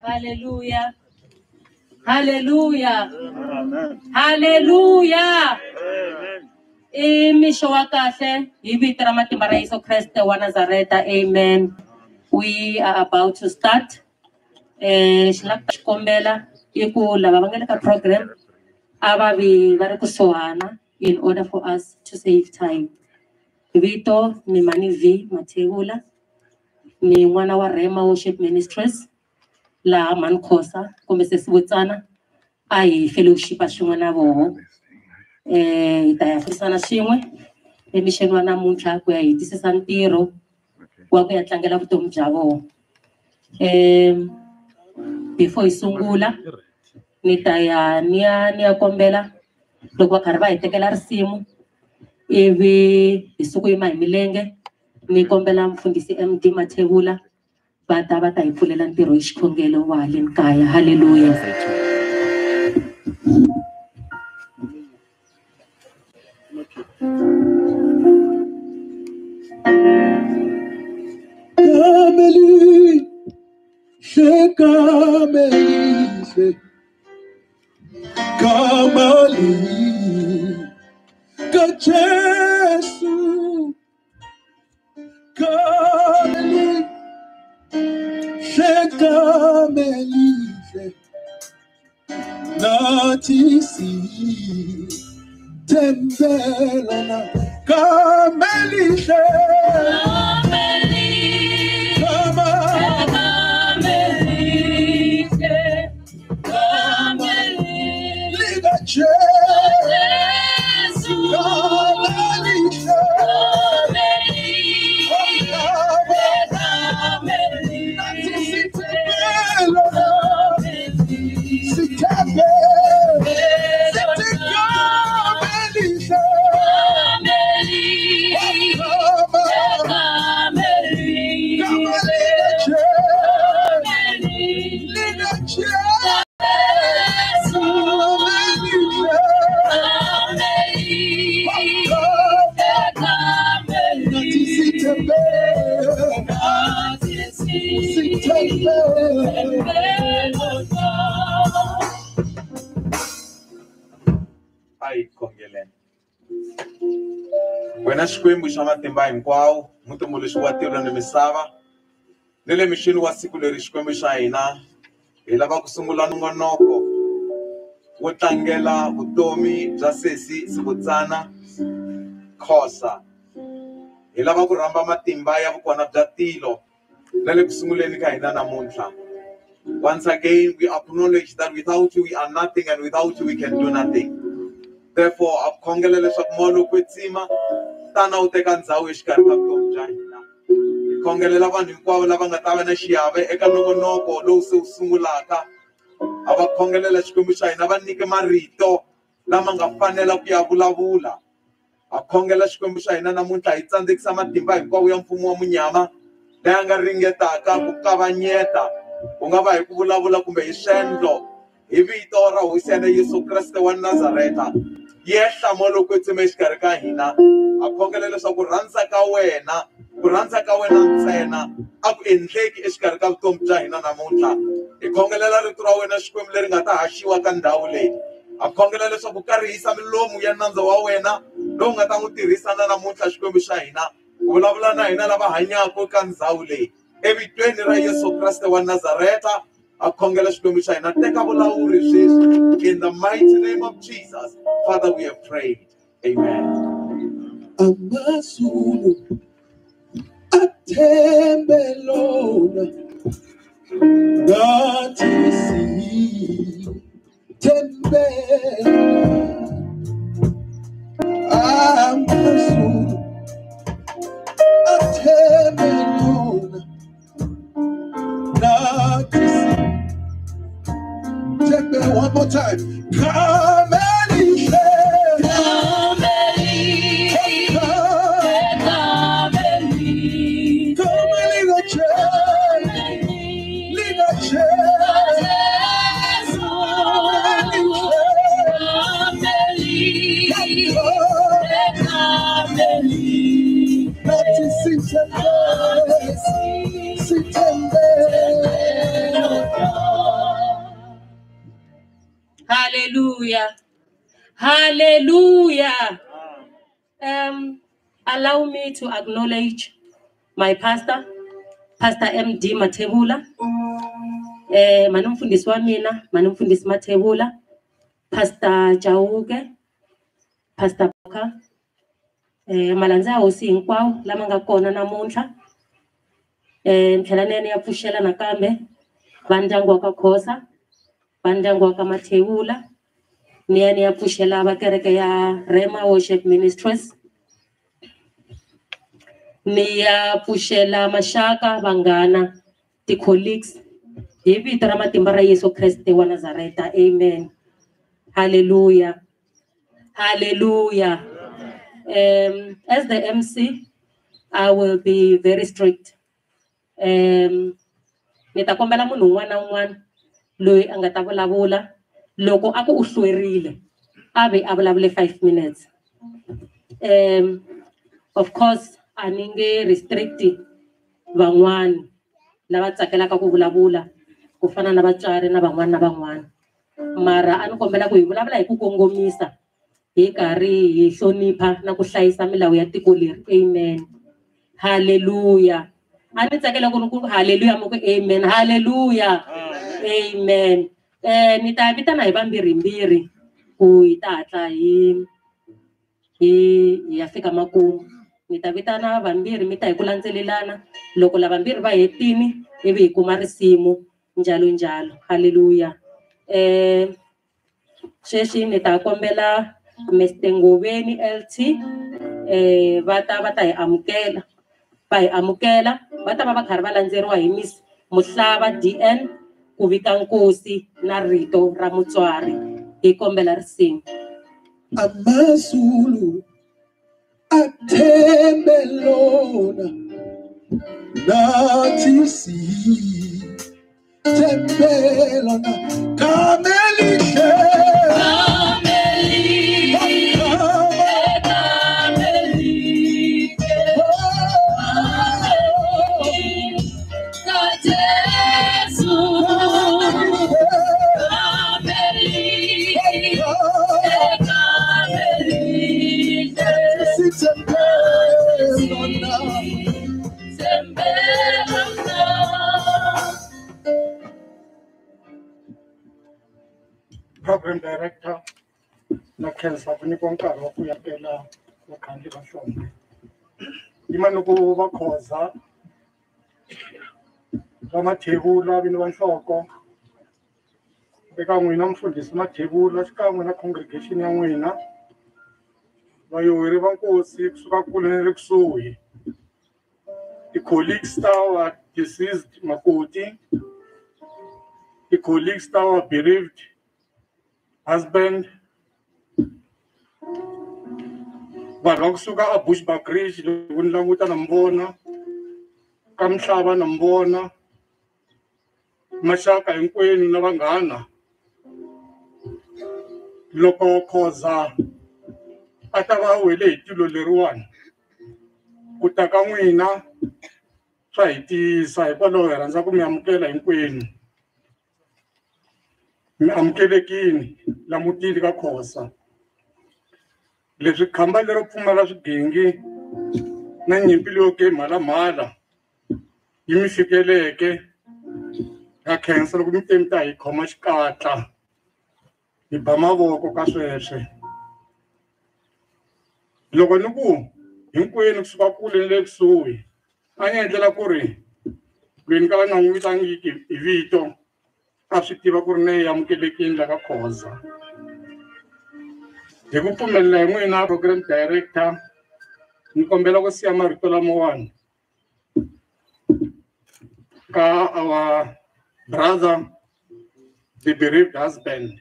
Hallelujah. Hallelujah. Hallelujah. Imisho wa kahle hi vito ra matimba ra Yesu Kriste wa Nazareta. Amen. We are about to start. Xikombela i ku lava va nga le ka program ava vi va ri kusuhana in order for us to save time. Vito ni Mani V Mathebula ni n'wana wa Rema Worship Ministries laha Mankhosa kumbe sesivutsana a hi fellowship swin'we na voho hi ta ya fambisana swin'we emixeni wa namuntlha ku ya hi tisisa ntirho wa ku ya tlangela vutomi bya voho. Before hi sungula ni ta ya ni ya kombela loko va karhi va hi tekela risimu ivi hi suku yima hi milenge ni kombela mfundhisi MD Mathebula va ta hi pfulela ntirho hi xikhongelo wa haleni kaya. Hallelujah. Kamali, Kachesu, Kamali, Shekameli, Natisi, Tembelana, Kameli, Wena xikwembu xa matimba hinkwawo mutumbuluxi wa tilo ni misava ni le mixini wa siku leri xikwembu xa hina hi lava ku sungula nongonoko wo tlangela vutomi bya sesi Sibutsana Khosa. Hi lava ku rhamba matimba ya vukona bya tilo na le ku sunguleni ka hina namuntlha. Once again we acknowledge that without you we are nothing and without you we can do nothing. Therefore a khongela leswaku moya ku tsima tana u teka ndhawu exikarhi ka vutomi bya hina. Hi khongelela vanhu hinkwavo lava nga ta va na xiave eka nongonoko lowu se wu sungulaka. A va khongelela xikwembu xa hina va nyike marito lama nga fanela ku ya vulavula. A khongela xikwembu xa hina namuntlha hi tsandzekisa matimba hinkwawo ya mfumo wa munyama leyi nga ringetaka ku kavanyeta ku nga va hi ku vulavula kumbe hi swendlo hi vito ra hosi ya Yesu Kriste wa Nazareta. Yehla moya ku tsema exikarhi ka hina. A khongela leswaku rhandza ka wena ntsena a ku endleki exikarhi ka vutomi bya hina namuntlha. Hi khongelela rito ra wena xikwembu leri nga ta haxiwa ka ndhawu leyi. A khongela leswaku karihisa milomu ya nandzu wa wena lowu nga ta n'wi tirhisana namuntlha xikwembu xa hina ku vulavula na hina lava hanyaka ka ndhawu leyi evitweni ra Yesu Kriste wa Nazareta. A khongela xikwembu xa hina teka vulawuri sweswi in the mighty name of Jesus. Father, we have prayed. Amen. Amazulu atembelona natisi tembelona Amazulu atembelona natisi tembelona. One more time. Come and Hallelujah. Hallelujah. Allow me to acknowledge my pastor, Pastor MD Matebula. Manumfundisi wamina, manumfundisi Matebula, Pastor Jauge, Pastor Boka, malanza hosi hinkwavo lama nga kona namuntlha. Mthlela nene ya pfuxela nakambe va ndyangu wa ka Khosa, va ndyangu wa ka Matebula, ni ya pfuxela va kereke ya Rema Worship Ministries, ni ya pfuxela maxaka vanghana ti-colleagues hi vito ra matimba ra Yesu Kreste wa Nazareta. Amen. Hallelujah. Hallelujah. As the MC, I will be very strict. Nita kombela munhu un'wana na un'wana loyi a nga ta vulavula loko a ku u hlwerile a ve a vulavule 5 minutes. Of course a ni nge restrict van'wana lava tsakelaka ku vulavula ku fana na vatswari na van'wana na van'wana, mara a ni kombela ku hi vulavula hi ku kongomisa, hi karhi hi hlonipha na ku hlayisa milawu ya tiko leri. Amen. Hallelujah. A ni tsakela ku hallelujah mo ku amen. Hallelujah. Amen. Ni ta vitana hi vambirhimbirhi ku hi ta hatla hi ya fika makumu. Ni ta vitana vambirhi mi ta hi ku landzelelana, loko lava vambirhi va hetini ivi hi kuma risimu njalo njalo. Hallelujah. Sweswi ni ta kombela Mr. Ngoveni LT va ta hi amukela, va hi amukela, va ta va karhi va landzeriwa hi Miss Muhlava DN ku vita nkosi na rito ra mutswari. Hi kombela risimu. Amazulu atembelona nathi sitembelona kamelihle Program Director na khensa ku nyikiwa nkarhi wa ku yakela vakhandziyi va xona. Yima ni ku va Khoza, va Mathebula vini va nhloko, eka n'wina mfundhisi Mathebula xikan'we na congregation ya n'wina, vayori va nkosi kusuka kule ni le kusuhi, ti-colleagues ta wa deceased makoti, ti-colleagues ta wa bereaved husband, vanhu va kusuka a Bushbuckridge loko ni languta na mi vona, ka Mhlava na mi vona, maxaka hinkwenu na vanghana. Loko Khoza a ta va wele hi tilo leriwani ku ta ka n'wina swa hi tiyisa, hikwalaho hi rhandza ku mi amukela hinkwenu. Mi amukelekini la mutini ka Khoza. Leswi khamba lero pfumala swigingi na nyimpi leyo ke mhalamhala yi mi fikeleke, ha khensa loko mi te mi ta hi khoma xikatla hi ba mavoko ka sweswe. Loko ni ku hinkwenu kusuka kule ni le kusuhi a ni endlela ku ri lweni ka va nga n'wi vitangiki hi vito a swi tiva ku ri ne hi amukelekini la ka Khoza. Hi ku pfumelela hi n'wina Program Director, ni kombela ku siya marito lamawani ka our brother, the bereaved husband.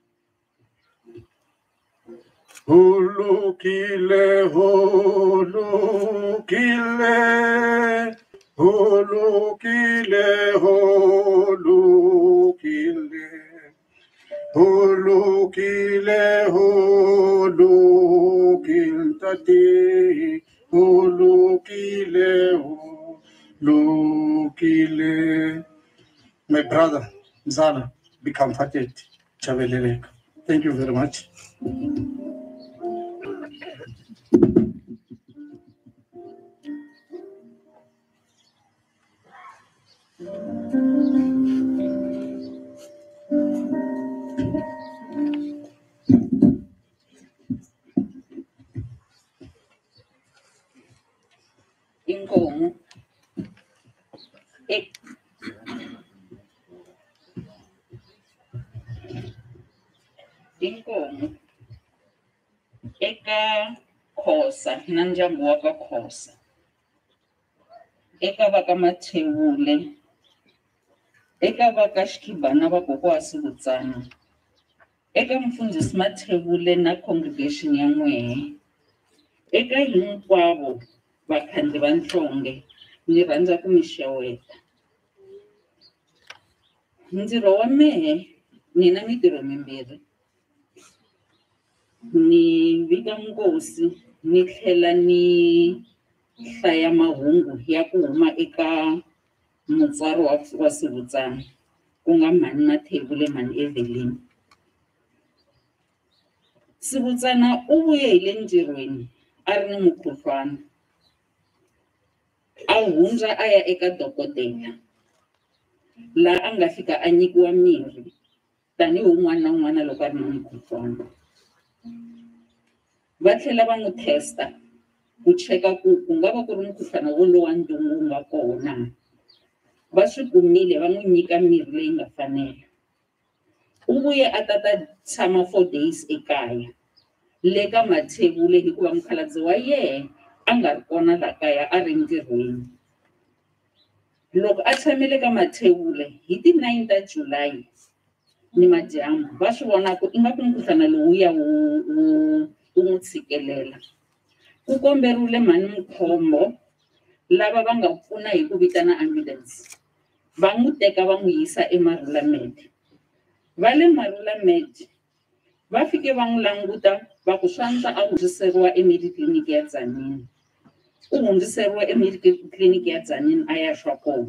Hulukile, hulukile, hulukile, hulukile, hulukile, hulukile, tati, hulukile, hulukile. My brother, Mzala, be comforted. Chabeleleka. Thank you very much. Inkomo eka Khosa na ndyangu wa ka Khosa eka va ka Mathevule eka va ka Xikibana va kokwa Sibutsana eka Mfundhisi Mathevule na congregation ya N'wehe eka hinkwavo vakhandli va nhlonge ni rhandza ku mi xeweta. Ndzilo wa mehe ni na mitirho mimbirhi, ni vika nkosi ni tlhela ni hlaya mahungu ya ku huma eka mutswari wa Sibutsana ku nga mhani Mathevule mhani Evelyn. Sibutsana u vuye hi le ntirhweni a ri ni mukhuhlwana, a hundza a ya eka dokodela laha a nga fika a nyikiwa mirhi tanihi un'wana na un'wana loko a ri na mukhuhlwana. Va tlhela va n'wi testa ku cheka ku nga va ku ri mukhuhlwana wolowo wa ntungu wu nga kona. Va swi kumile, va n'wi nyika mirhi leyi nga fanela. U vuye a ta tshama 4 days ekaya le ka Mathevule hikuva mukhalabye wa yehe a nga ri kona laha kaya a ri ntirhweni. Loko a tshamile ka Mathevule hi ti 9 ta July ni madyambu va swi vona ku ingaku mukhuhlwana lowuya wu n'wi tshikelela. Ku komberiwile mhani Mkhombo lava va nga pfuna hi ku vitana ambulance, va n'wi teka va n'wi yisa eMarula Med. Va le Marula Med va fike va n'wi languta va ku swantswa a hundziseriwa emediclinic ya Tzaneen. U hundziseriwa emediclinic ya Tzaneen a ya swa kona.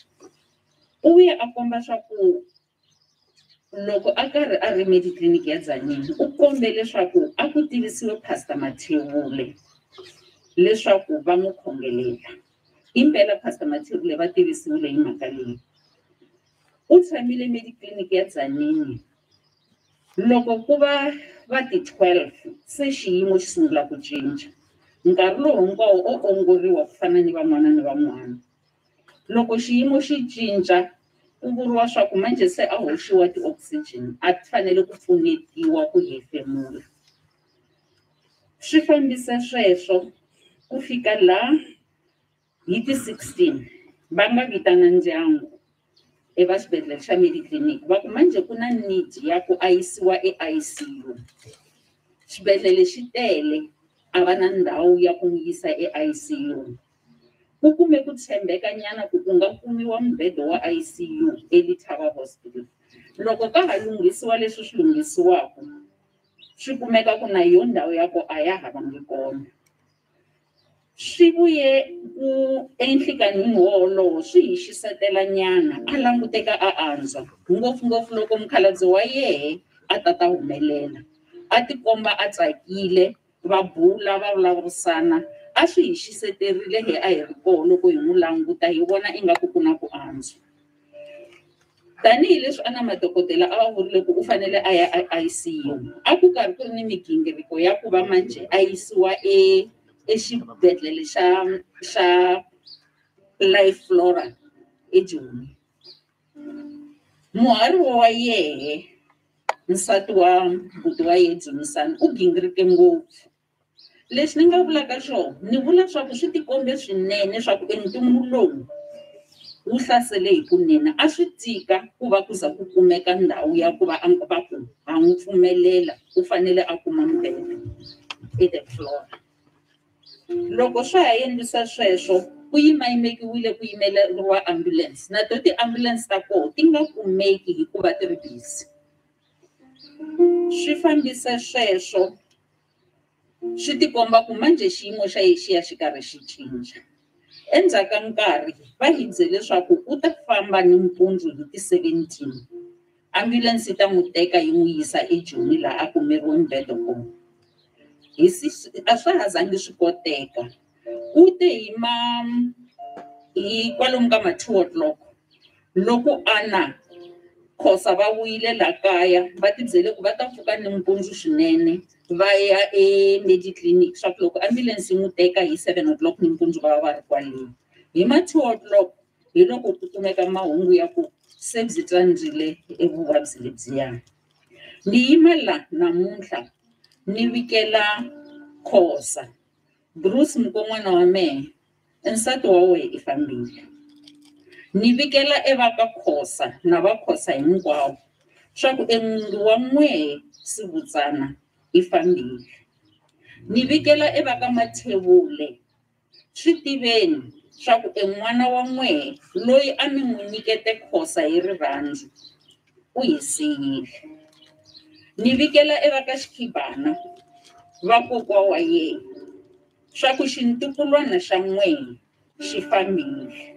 U vuye a komba swa ku loko a karhi a ri mediclinic ya Tzaneen u kombe leswaku a ku tivisiwe Pastor Mathevule leswaku va n'wi khongelela. Impela Pastor Mathevule va tivisiwile hi mhaka leyi. U tshamile mediclinic ya Tzaneen loko ku va ti 12 se xiyimo xi sungula ku cinca. Nkarhi lowu hinkwawo o ongoriwa ku fana ni van'wana ni van'wana. Loko xiyimo xi cinca ku vuriwa swa ku manje se a hoxiwa ti-oxygen a fanele ku pfunetiwa ku hefemula. Swi fambise sweswo ku fika laha hi ti 16 va nga vitana ndyangu eva xibedhlele xa Mediclinic va ku manje ku na need ya ku a yisiwa eICU. Xibedhlele xi tele a va na ndhawu ya ku n'wi yisa eICU. Ku kume ku tshembeka nyana ku nga kumiwa mbhedo wa ICU eLethaba Hospital. Loko ka ha lunghisiwa leswi swi lunghisiwaka swi kumeka ku na yona ndhawu ya ku a ya havangi kona. Swi vuye ku enhlikanini wolowo swi hi xisetela nyana a languteka a antswa ngopfungopfu loko mukhalabye wa yehe a ta humelela. A tikomba a tsakile, va bula va vulavurisana, a swi hi xiseterile he a hi ri koho loko hi n'wi languta hi vona ingaku ku na ku antswa. Tanihileswi a na madokodela a va vurile ku u fanele a ya ICU, a ku karhi ku ri ni migingiriko ya ku va manje a yisiwa exibedhlele xa Life Flora eJoni. Muhari wa yehe nsati wa buti wa yehe Dzimisani u gingirike ngopfu. Leswi ni nga vulaka swona ni vula swa ku swi tikombe swinene swa ku entungu lowu wu hlasele hi kunene. A swi tika ku va ku za ku kumeka ndhawu ya ku va ku va n'wi pfumelela u fanele a kuma mbedwa The Flora. Loko swa ha endlisa sweswo ku yimekiwile ku yimeleriwa ambulance na to ti-ambulance ta koho ti nga kumeki hikuva ti ri busy. Swi fambise sweswo swi tikomba ku manje xiyimo xa ye xi ya xi karhi xi cinca. Endzhaku ka nkarhi va hi byele leswaku u ta famba nimpundzu hi ti 17 ambulance ta n'wi teka yi n'wi yisa eJoni laha a kumeriwe mbedo kona a swa ha zangi swi koteka ku te hi kwalomu ka ma 2 o'clock loko ana Khosa va vuyile la kaya va tibyele ku va ta pfuka nimpundzu swinene va ya Mediclinic swa ku loko ambulance yi n'wi teka hi 7 o'clock nimpundzu va va ri kwale hi ma 2 o'clock hi loko ku kumeka mahungu ya ku se byi tsandzile evuvabyi lebyiya ni yima la namuntlha ni vikela Khosa Bruce mukon'wana wa mehe nsati wa wehe i fambile ni vikela evaka Khosa na va Khosa hinkwavo swa ku en'wingi wa n'wehe Sibutsana i fambile ni vikela evaka Mathevule swi tiveni swa ku en'wana wa n'wehe loyi a mi n'wi nyikete Khosa hi rirhandzu u hi siyile ni vikela evaka Xikhibana va kokwa wa yena swa ku xintukulwana xa n'wehe xi fambile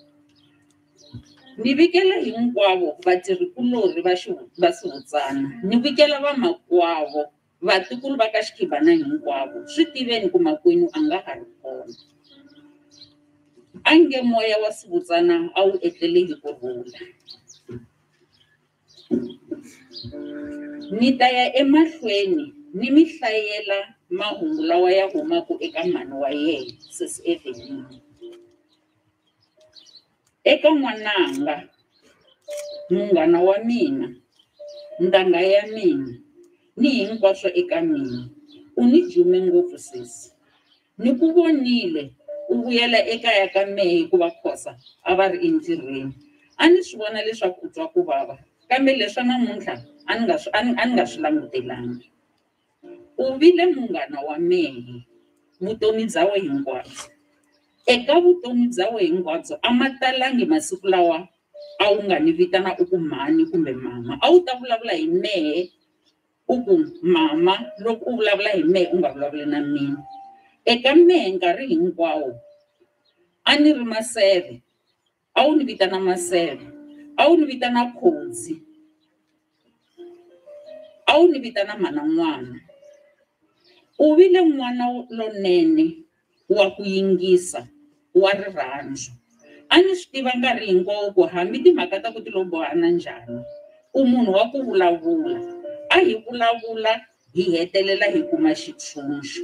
ni vikela hinkwavo vatirhikulori va Sibutsana ni vikela va makwavo vatukulu va ka Xikhibana hinkwavo swi tiveni ku makwenu a nga ha ri kona a nge moya wa Sibutsana a wu etlele hi kurhula ni ta ya emahlweni ni mi hlayela mahungu lawa ya humaka eka mhani wa yena Sisi Evelyn eka n'wananga munghana wa mina ndanga ya mina ni hinkwaswo eka mina u ni jume ngopfu Sisi ni ku vonile u vuyela ekaya ka mehe hikuva Khosa a va ri entirhweni a ni swi vona leswaku u twa ku vava kambe leswa namuntlha a ni nga swi langutelangi u vile munghana wa mehe vutomi bya we hinkwabyo eka vutomi bya we hinkwabyo a ma talangi masiku lawa a wu nga ni vitana u ku mhani kumbe mama a wu ta vulavula hi mehe u ku mama loko u vulavula hi mehe u nga vulavuli na mina eka mehe nkarhi hinkwawo a ni ri Maseve a wu ni vitana Maseve a wu ni vitana Khotsi a wu ni vitana mhana n'wana u vile n'wana lonene wa ku yingisa wa rirhandzu a ni swi tiva nkarhi hinkwawo ku hambi timhaka ta ku ti lo bohana njhani u munhu wa ku vulavula a hi vulavula hi hetelela hi kuma xitshunxo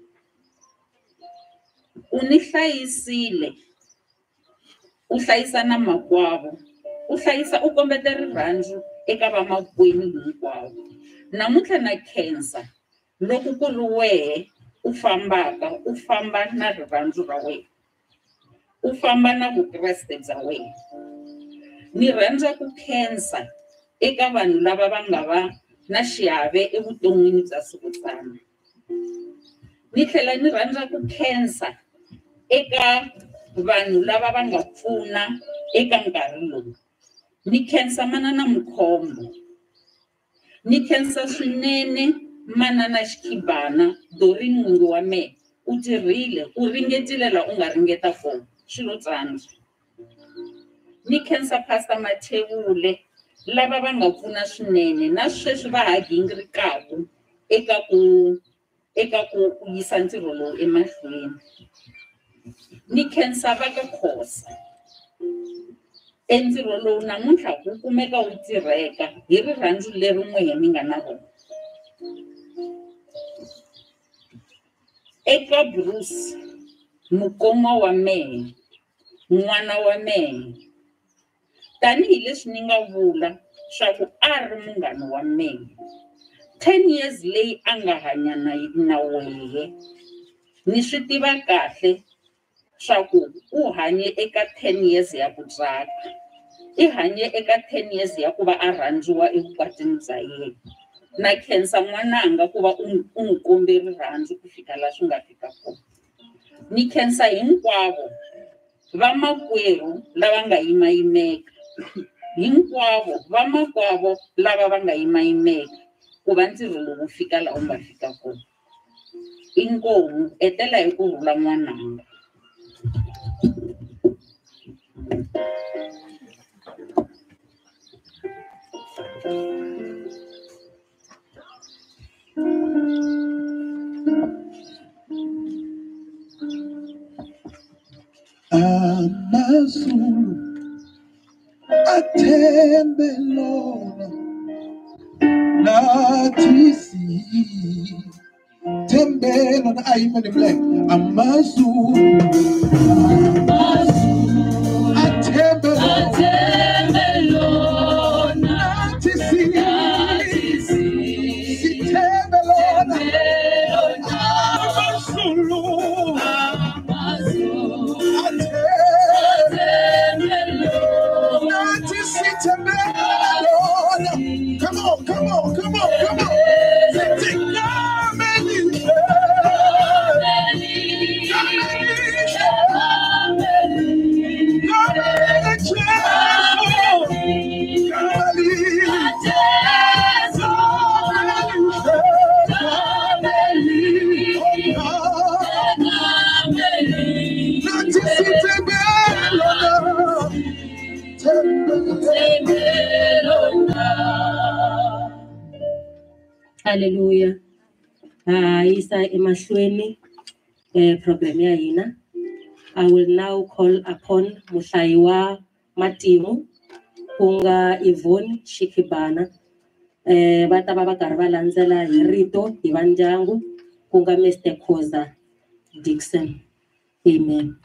u ni hlayisile u hlayisa na makwavo u kombeta rirhandzu eka vamakwenu hinkwavo namuntlha na khensa loko ku ri wehe u fambaka u famba na rirhandzu ra wena u famba na vukreste bya wena ni rhandza ku khensa eka vanhu lava va nga va na xiave evuton'wini bya Sibutsana ni tlhela ni rhandza ku khensa eka vanhu lava va nga pfuna eka nkarhi lowu ni khensa manana Mukhombo ni khensa swinene manana Xikhibana Doreen n'wingi wa mehe u tirhile u ringetile la u nga ringeta kona swilo tsandza ni khensa Pastor Mathevule lava va nga pfuna swinene na sweswi va ha gingirikaku eka ku yisa ntirho lowu emahlweni ni khensa va ka Khosa entirho lowu namuntlha wu kumeka wu tirheka hi rirhandzu leri n'wehe mi nga na rona eka Bruce mukon'wa wa mehe n'wana wa mehe tanihileswi ni nga vula swa ku a ri munghana wa mehe 10 years leyi a nga hanya na wehe ni swi tiva kahle swa ku u hanye eka 10 years ya ku tsaka i hanye eka 10 years ya ku va a rhandziwa evukatini bya yena na khensa n'wananga ku va u n'wi kombe rirhandzu ku fika laha swi nga fika kona ni khensa hinkwavo vamakwerhu lava nga yimayimeka hinkwavo vamakwavo lava va nga yimayimeka ku va ntirho lowu fika laha u nga fika kona inkomu etela hi kurhula n'wananga Amazulu athembe lona nathi sithembe lona ayimene black Amazulu athembe lona nathi sithembe lona Amazulu Come on, come on, come on, come on. Hallelujah. Isa emahlweni problem ya hina. I will now call upon Muhlaiwa Matimu kunga Yvonne Shikibana. Bata baba karhi va landzela hi rito hi va ndyangu kunga Mr. Khoza Dixon. Amen.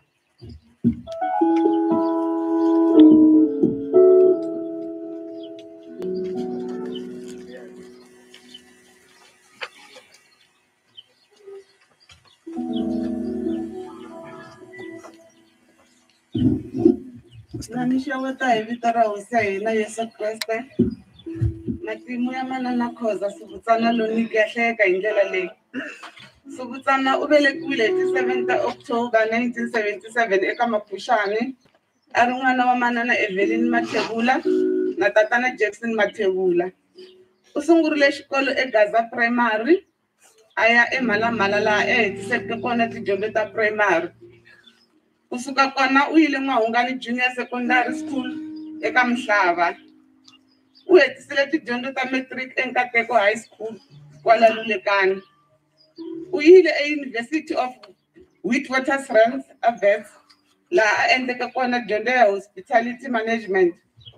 Nanishawata hi vito ra hosi ya hina Yesu Kreste. Matimu ya manana Khoza Subutsana Loni Gahleka hi ndlela leyi. Subutsana u velekiwile hi ti 7 October 1977 eka Maphushani. A ri n'wana wa manana Evelyn Mathebula na tatana Jackson Mathebula. U sungurile xikolo eGaza Primary a ya eMhalamhala laha hetiseke kona tidyondzo ta primary. Kusuka kona u yile N'wahungani Junior Secondary School eka Mhlava. U hetisile tidyondzo ta matric eNkateko High School kwala Lulekani. U yile eUniversity of Witwatersrand Avet laha a endleke kona dyondzo ya hospitality management.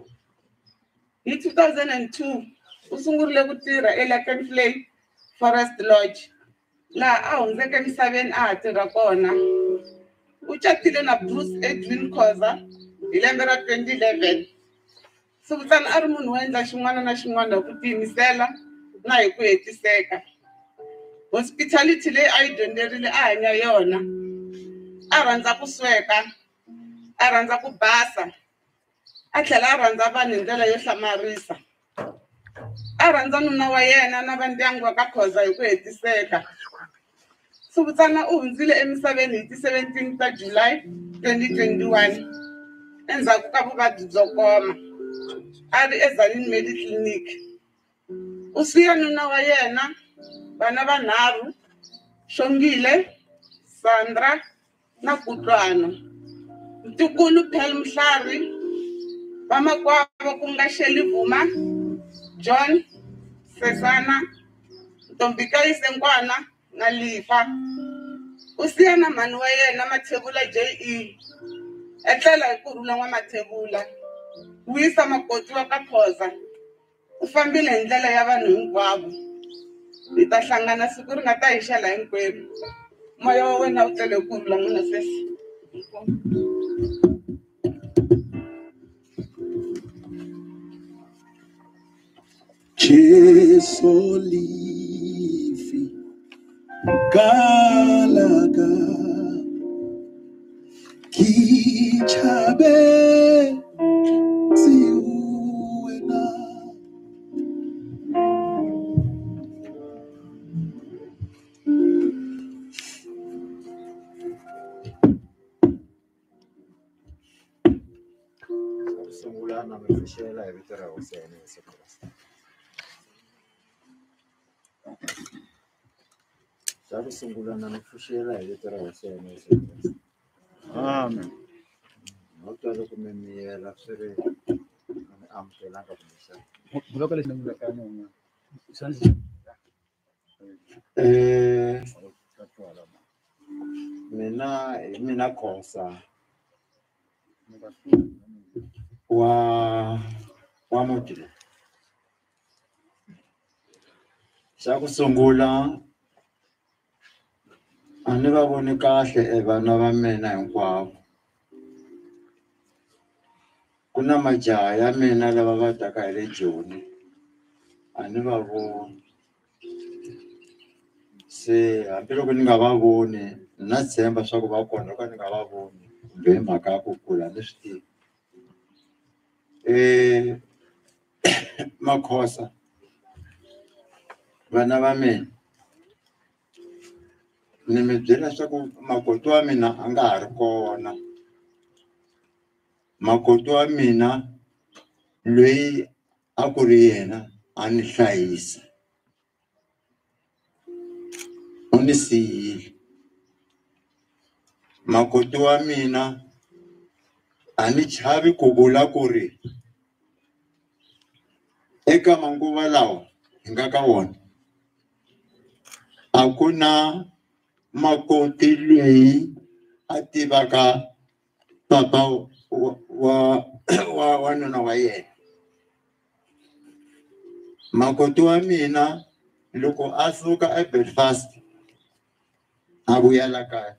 Hi 2002 u sungurile ku tirha eLakenflay Forest Lodge laha a hundzeke emisaveni a ha tirha kona. U catile na Bruce Edwin Khoza hi lembe ra 2011. Subutsana a ri munhu wo endla xin'wana na xin'wana hi ku tiyimisela na hi ku hetiseka. Hospitality leyi a yi dyondzerile a hanya yona. A rhandza ku sweka, a rhandza ku basa, a tlhela a rhandza vanhu hi ndlela yo hlamarisa. A rhandza nuna wa yena na va ndyangu wa ka Khoza hi ku hetiseka. Subutsana u hundzile emisaveni hi ti 17 ta July 2021 endzhaku ka vuvabyi byo koma. A ri eZanini Mediclinic. U siya nuna wa yena, vana vanharhu, Shongile, Sandra na Kutlwano. Ntukulu Phel Mhlari, vamakwavo ku nga Sheli Vuma, John, Sesana, Ntombikayise Nkwana na Lifa. U siya na mhani wa yena Mathebula J.E. etlela hi kurhula N'wamathebula. U yisa makoti wa ka Khoza. U fambile hi ndlela ya vanhu hinkwavo. Hi ta hlangana siku ri nga ta hi xela hinkwenu. Moya wa wena wu tele hi kurhula n'wina sesi. Jesu lifi galaga kichabe siwena Sungulana mfishela hi vito ra hosi ya Yesu Kriste. Sabe sungulana mfishela hi vito ra hosi ya Yesu Kriste. Amen. Notalo kumemiyela siri amkelanga kumisa. Bloka leswi ni ka n'wina. Mina Khosa wa muti. Xa ku sungula a ni va voni kahle vana va mina hinkwavo. Ku na majaha ya mina lava va taka hi le Joni a ni va voni. Se hambiloko ni nga va voni na tshemba swa ku va kona loko ni nga va voni kumbe hi mhaka ya ku kula ni swi tivi. Makhosa vana va mina ni mi byela leswaku makoti wa mina a nga ha ri kona. Makoti wa mina loyi a ku ri yena a ni hlayisa u ni siyile. Makoti wa mina a ni chavi ku vula ku ri eka manguva lawa hi nga ka wona a ku na makoti leyi a tivaka papa wa nuna wa yena. Makoti wa mina loko a suka eBelfast a vuya la kaya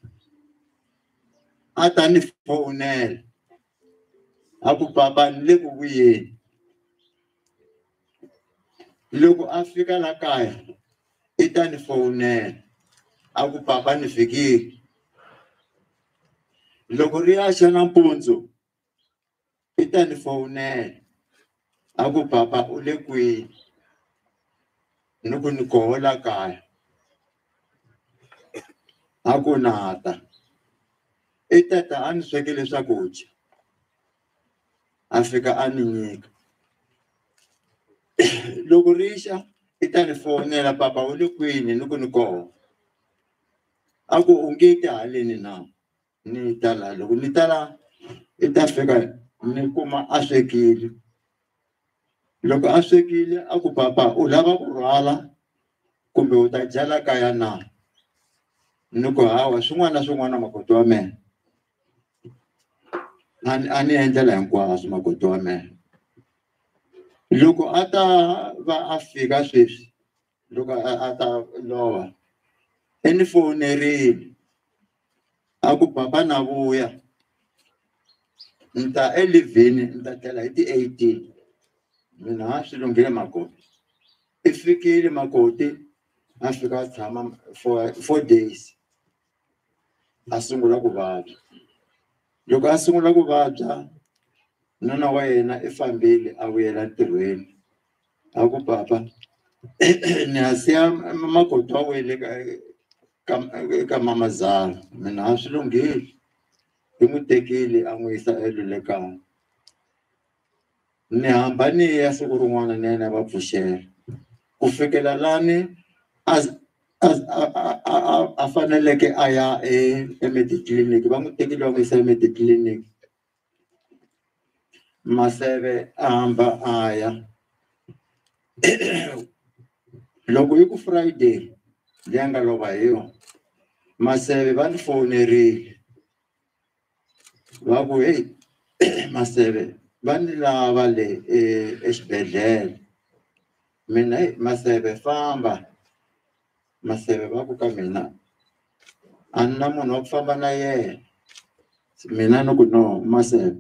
a ta ni fonela a ku papa ni le ku vuyeni. Loko a fika la kaya i ta ni fonela a ku papa ni fikile. Loko ri ya xa nampundzu i ta ni fonela a ku papa u le kwihi ni ku ni koho la kaya a ku na ta. I tata a ni swekele swakudya a fika a ni nyika. Loko ri xa i ta ni fonela papa u le kwini ni ku ni koho a ku u nge ti haleni na ni ta la. Loko ni ta la i ta fika ni kuma a swekile. Loko a swekile a ku papa u lava ku rhwala kumbe u ta dya la kaya na. Ni ku hawa swin'wana na swin'wana makoti wa mina a ni endlela hinkwaswo makoti wa mina. Loko a ta va a fika sweswi loko a ta lova i ni fonerile a ku papa na vuya ni ta e11 ni ta tlela hi ti 18. Mina a swi lunghile makoti. I fikile makoti a fika a tshama for 4 days a sungula ku vabya. Loko a sungula ku vabya nuna wa yena i fambile a vuyela ntirhweni a ku papa ni hasiya makoti wa wele ka mama Zala. Mina a swi lunghile i n'wi tekile a n'wi yisa elulekaya. Ni hamba ni ya siku rin'wana ni ya va pfuxela ku fikela lani a faneleke a ya eMediclinic. Va n'wi tekile va n'wi yisa eMediclinic. Maseve a hamba a ya loko hi ku Friday leyi nga lova hi yona Maseve va ni fonerile va ku hey Maseve va ni lava le exibedhlele. Mina Maseve famba. Maseve va ku ka mina a ni na munhu wa ku famba na yena. Mina ni ku no Maseve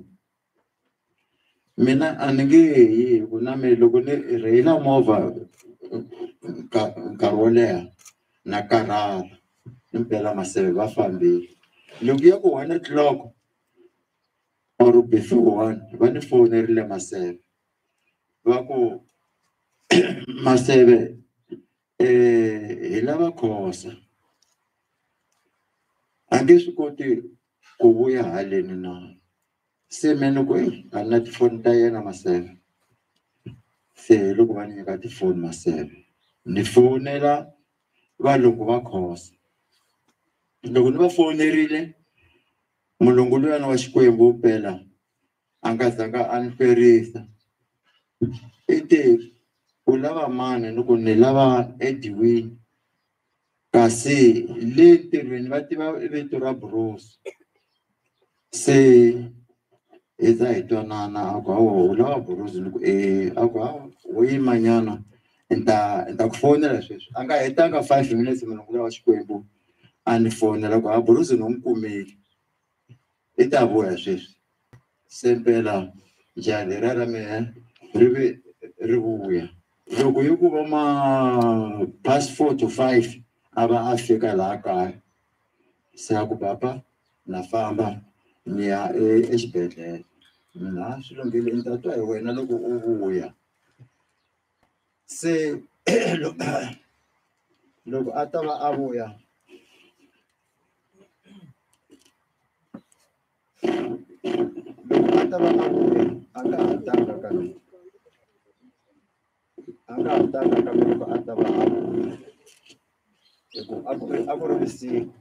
mina a ni nge yi ku na me loko ni rheyila movha nkarhi wo leha na karhala. Impela Maseve va fambile. Loko ya ku 1 o'clock or before 1 va ni fonerile Maseve va ku Maseve hi lava Khosa a nge swi koti ku vuya haleni na. Se me ni ku a na tifoni ta yena Maseve. Se loko va ni nyika tifoni Maseve ni fonela valungu va Khosa. Loko ni va fonerile mulungu luyani wa Xikwembu mpela a nga zanga a ni hlwerisa ite u lava mani loko ni lava Edwin kasi le ntirhweni va tiva vito ra Bruce se eza hi twanana a ku hawa u lava Bruce loko a ku hawa wo yimanyana ni ta ku fonela sweswi a nga hetanga 5 minutes munhu lava Xikwembu a ni fonela ku hawa Bruce ni n'wi kumeli i ta vuya sweswi se mpela njhani ra mehe ri vuya loko yi ku va ma past 4 to 5 a va a fika laha kaya se a ku papa na famba ni ya exibedhlele mina swi lunghile ni ta twa hi wena loko u vuya se loko a ta va a vuya loko a ta va a vuya a nga ha tanga ka mina a nga ha tanga ka mina loko a ta va a vuya hikuva a ku ri vusiku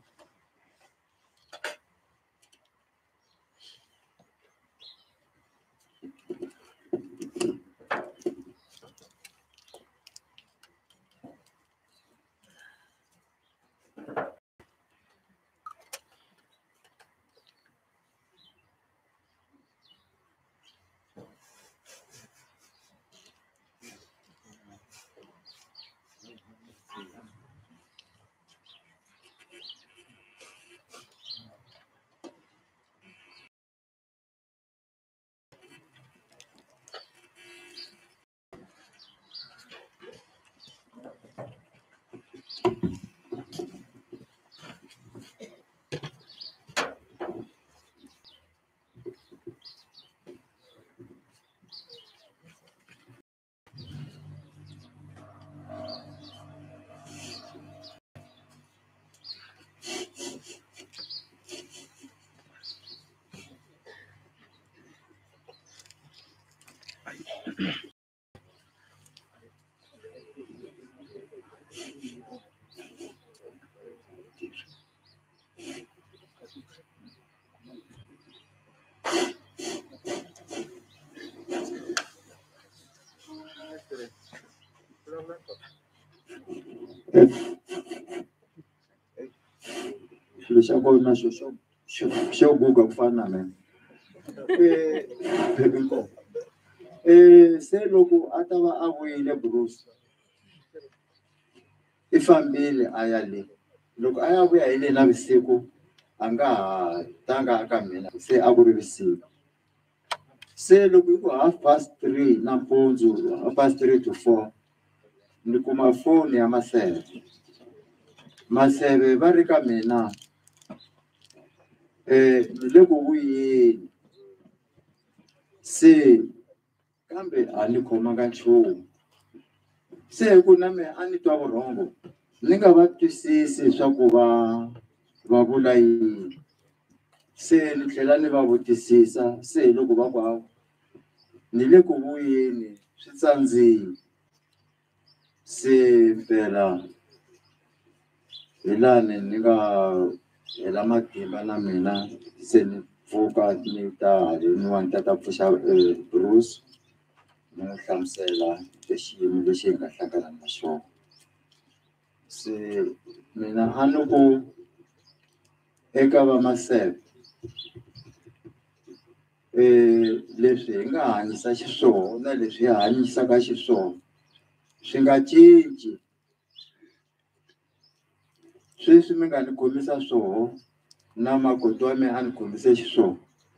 xilo xa kona xo guga ku fana na mina se loko a ta va a vuyile Bruce i fambile a ya le loko a ya vuya hi le navusiku a nga ha tanga aka mina se a ku ri vusiku se loko hi ku 3:30 nampundzu 3:30 to 4 ni kuma foni ya Maseve va ri ka mina ni le ku vuyeni se kambe a ni khomanga nchumu se ku na me a ni twa vurhongo ni nga va twisisi swa ku va vula yini se ni tlhela ni va vutisisa se loko va ku ni le ku vuyeni swi tsandzile se mpela hi lani ni nga hela matimba na mina se ni pfuka ni ta haleniwa ni ta pfuxa Bruce ni n'wi hlamusela xiyimo lexi hi nga hlangana na xona se mina a ni ku eka va Maseve leswi hi nga hanyisa xiswona leswi hi hanyisaka xiswona swi nga cinci sweswi mi nga ni kombisa swona na makoti wa mina a ni kombise xiswona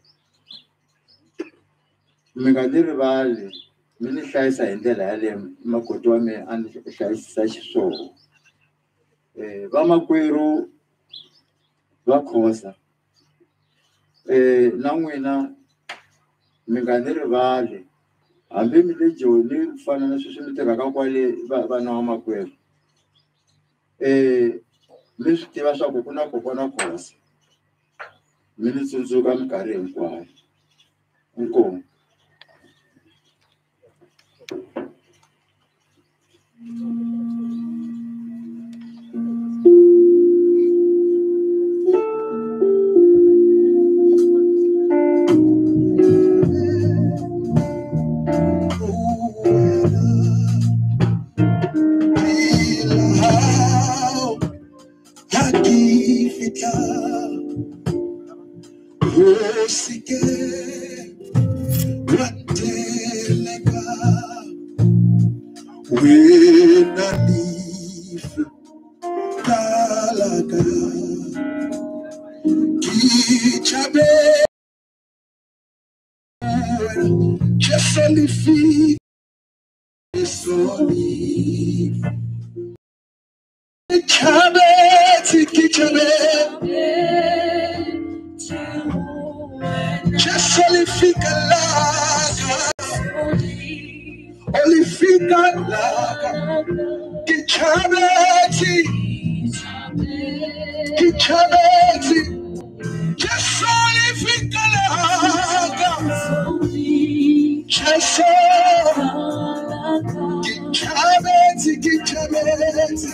mi nga ni rivali mi ni hlayisa hi ndlela yaleyo makoti wa mina a ni hlayisisa xiswona vamakwerhu va Khoza na n'wina mi nga ni rivali hambi mi le Joni ku fana na sweswi mi tirhaka kwale vana wa makwerhu mi swi tiva swa ku ku na kokwana Khoza mi ni tsundzuka minkarhi hinkwayo inkomu Osike Rateleka Wenanif Talaga Kichabe Chesalifi Soli Kichabe Kichabe Chesalifi Kalaga Olifica Laga Kichabeti Kichabeti Just Olifica Laga Just Kichabeti Kichabeti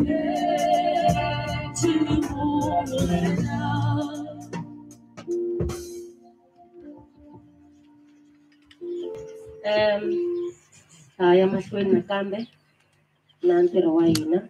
haya mahlweni nakambe na ntirho wa hina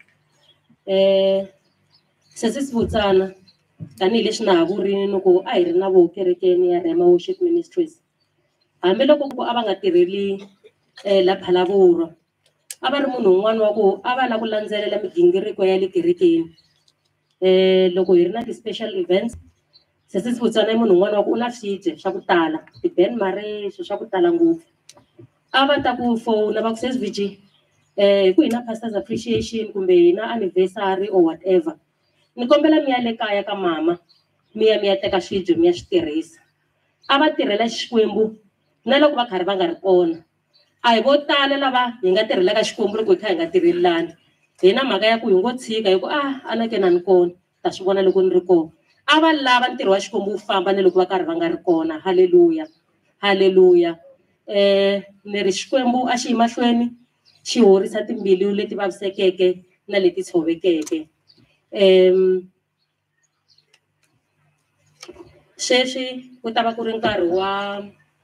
sesivutsana tanihileswi na ha vurini loko a hi ri na vukerekeni ya Rhema Worship Ministries hambiloko ku a va nga tirheli la Phalavurwa a va ri munhu un'wana wa ku a va la ku landzelela migingiriko ya le kerekeni loko hi ri na ti-special events sesivutsana i munhu un'wana wa ku u na swidye swa ku tala ti-Ben Marie swa ku tala ngopfu a va ta ku phone va ku SVG ku hi na pastors appreciation kumbe hi na anniversary or whatever ni kombela mi ya le kaya ka mama mi ya teka swidyo mi ya swi tirhisa a va tirhela Xikwembu na loko va karhi va nga ri kona a hi vo tala lava hi nga tirhela ka Xikwembu loko hi kha hi nga tirhelani hi na mhaka ya ku hi ngo tshika hi ku anakena ni kona ta swi vona loko ni ri kona a va lava ntirho wa Xikwembu wu famba na loko va karhi va nga ri kona haleluya haleluya ni ri Xikwembu a xi yi mahlweni xi horisa timbilu leti vavisekeke na leti tshovekeke sweswi ku ta va ku ri nkarhi wa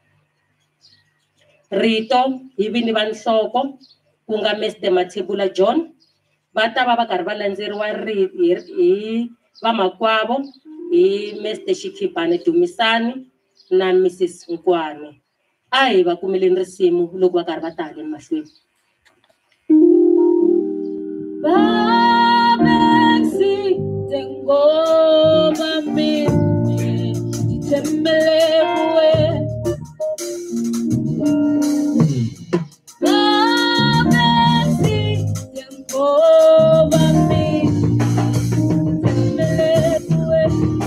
rito hi vini va nhloko ku nga Mr Mathebula John va ta va karhi va landzeriwa hi vamakwavo hi Mr Shikibane Dumisani na Mrs Nkwane a hi va kumeleni risimu loko va karhi va ta haleni mahlweni Babexi tengoma mimi ditembelewe Babexi tengoma mimi ditembelewe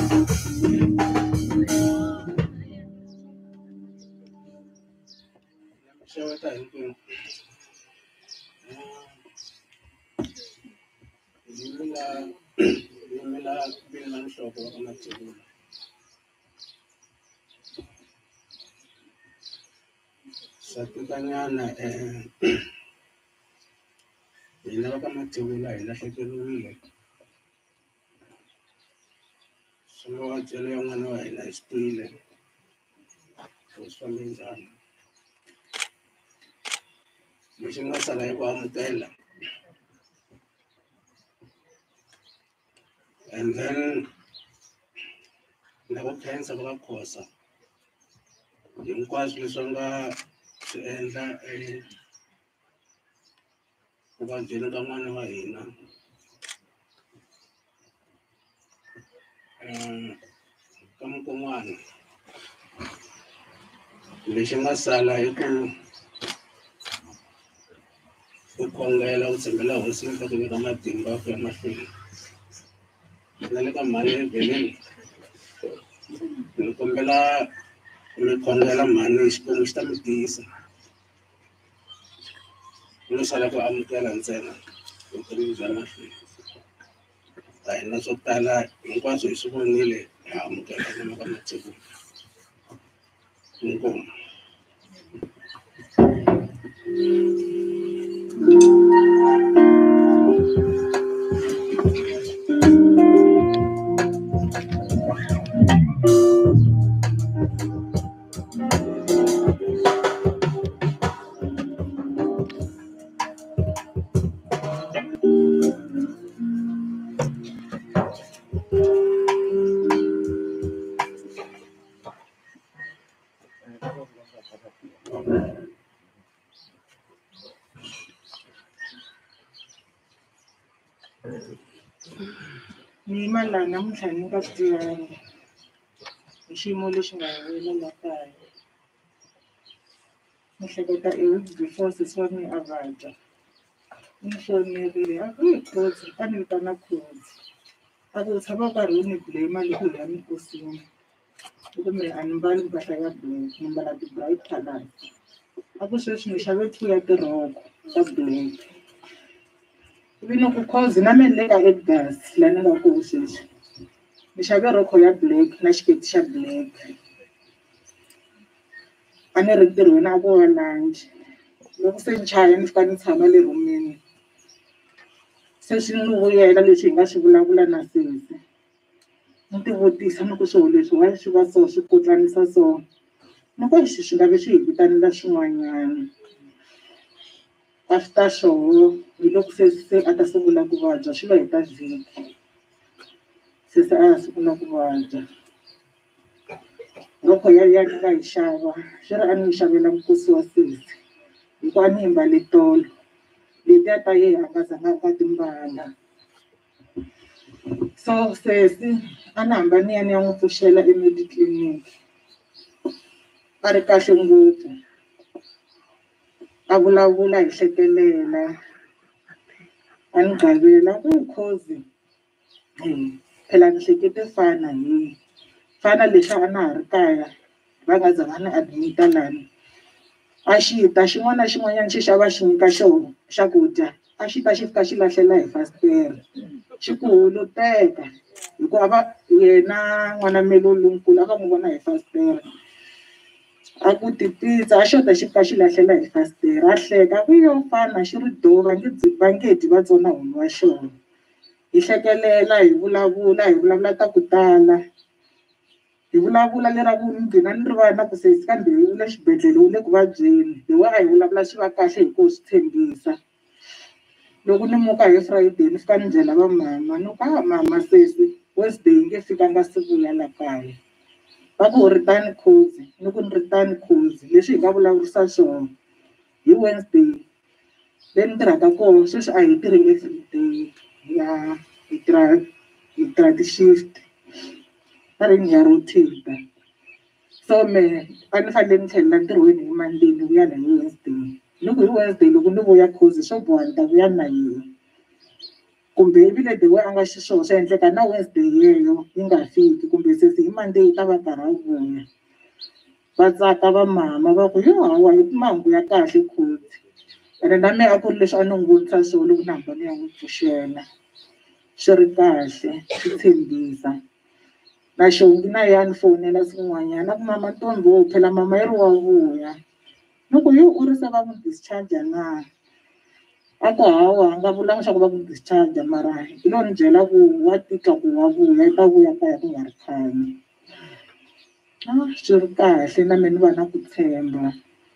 Satukanyana hina va ka Mathebula hi lahlekeriwile swilo wa tsele ya n'wana wa hina hi sitwile swi fambe njhani lexi nga sala hi ku amukela and then na ku khensa ka Khosa hinkwaswo leswi nga swi endla ku va byela ka n'wana wa hina ka mukon'wana lexi nga sala hi ku khongela ku tshembela hosi ni ta ku nyika matimba ku ya mahlweni na le ka mhani evhenini ni kombela mi khongela mhani Xikwembu xi ta mi tiyisa no sala ku amukela ntsena vutomi bya mahlweni a hi na swo tala hinkwaswo hi swi vonile hi amukela na ka Mathebula inkomu Ni mala namuntlha ni nga tiyangi hi xiyimo lexi nga wela la kaya. Ni hleketa before sesi wa mina a vabya. Ni fonerile a ku hi Khozi a ni vitana Khozi. A ku tshama nkarhi wo ni blame loko hi ya minkosini. Loko mina a ni mbali mpahla ya black, ni mbala ti-bright colours. A ku sweswi ni xave 2 ya tirhoko ta black. Ivi ni ku Khozi na me ni le ka Edgars laha ni nga koho sweswi. Ni xave rhoko ya black na xiketi xa black. A ni ri ntirhweni a ko va lunch. Loko se ni chaya ni fika ni tshama le rumini. Se swi ni vuyela leswi hi nga swi vulavula na sesi. Ni ti vutisa ni ku swilo leswi why swi va so swi kotlanisa so. Ni ku swi nga vi swi hi vitanela swin'wanyana. After swona hi loko se a ta sungula ku vabya swi lo heta vhiki. Sesi a sungula ku vabya. Rhoko ya ni nga yi xava swi ri a ni yi xavela nkosi wa sesi. Hikuva a ni yi mbale tolo. Letiya ta yena a nga zanga a nga ti mbala. So sesi a ni hamba ni ya n'wi pfuxela emediclinic. A ri kahle ngopfu. A vulavula hi hlekelela. A ni gavela ku Khozi. Phela ni hlekete fana hi. Fana leswi a na ha ri kaya va nga za va ni admit-a lani. A xi ta xin'wana na xin'wanyana xi xava xi nyika xona xakudya. A xi ta xi fika xi lahlela hi fasitere. Xi ku huluteka hikuva yena n'wana melo lonkulu a va n'wi vona hi fasitere. A ku ti-pizza a xota xi fika xi lahlela hi fasitere. A hleka ku yo fana xi ri do va nge dyi va tsona homu wa xona. Hi hlekelela hi vulavula ta ku tala. Hi vulavula lera ku ni gcina ni rivala ku sesi kambe u le xibedhlele u le ku vabyeni. Hi wena a hi vulavula swi va kahle hi ku swi tshembisa. Loko ni muka hi Friday ni fika ni byela va mama ni ku mama sesi Wednesday yi nge fikanga siku ya la kaya. Va ku ri tani Khozi ni ku ni ri tani Khozi leswi hi nga vulavurisa swona hi Wednesday. Leyi ni tirhaka kona sweswi a hi tirhi everyday ya hi tirha ti-shift. A ri ni ya rotate. So me a ni fanele ni tlhelela ntirhweni hi Monday ni vuya na hi Wednesday. Ni ku hi Wednesday loko ni vuya Khozi swo boha ni ta vuya na yena. Kumbe ivile the way a nga xiswona swi endleka na Wednesday yeyo yi nga fiki kumbe sesi hi Monday yi ta va karhi a vuya. Va tsaka va mama va ku yo hawa hi mahungu ya kahle Khozi. Ene na me a ku ri leswi a ni n'wi vutisa swona loko ni hamba ni ya n'wi pfuxela. Swi ri kahle swi tshembisa. Na xongi na ya ni fonela swin'wanyana ku mama Ntombo phela mama yi ri wa vuya. Ni ku yo u ri se va n'wi discharge na. A ku hawa a nga vulanga swa ku va n'wi discharge mara hi lo ni byela ku wa tika ku wa vuya yi ta vuya kaya ku nga ri khale. Swi ri kahle na me ni va na ku tshemba.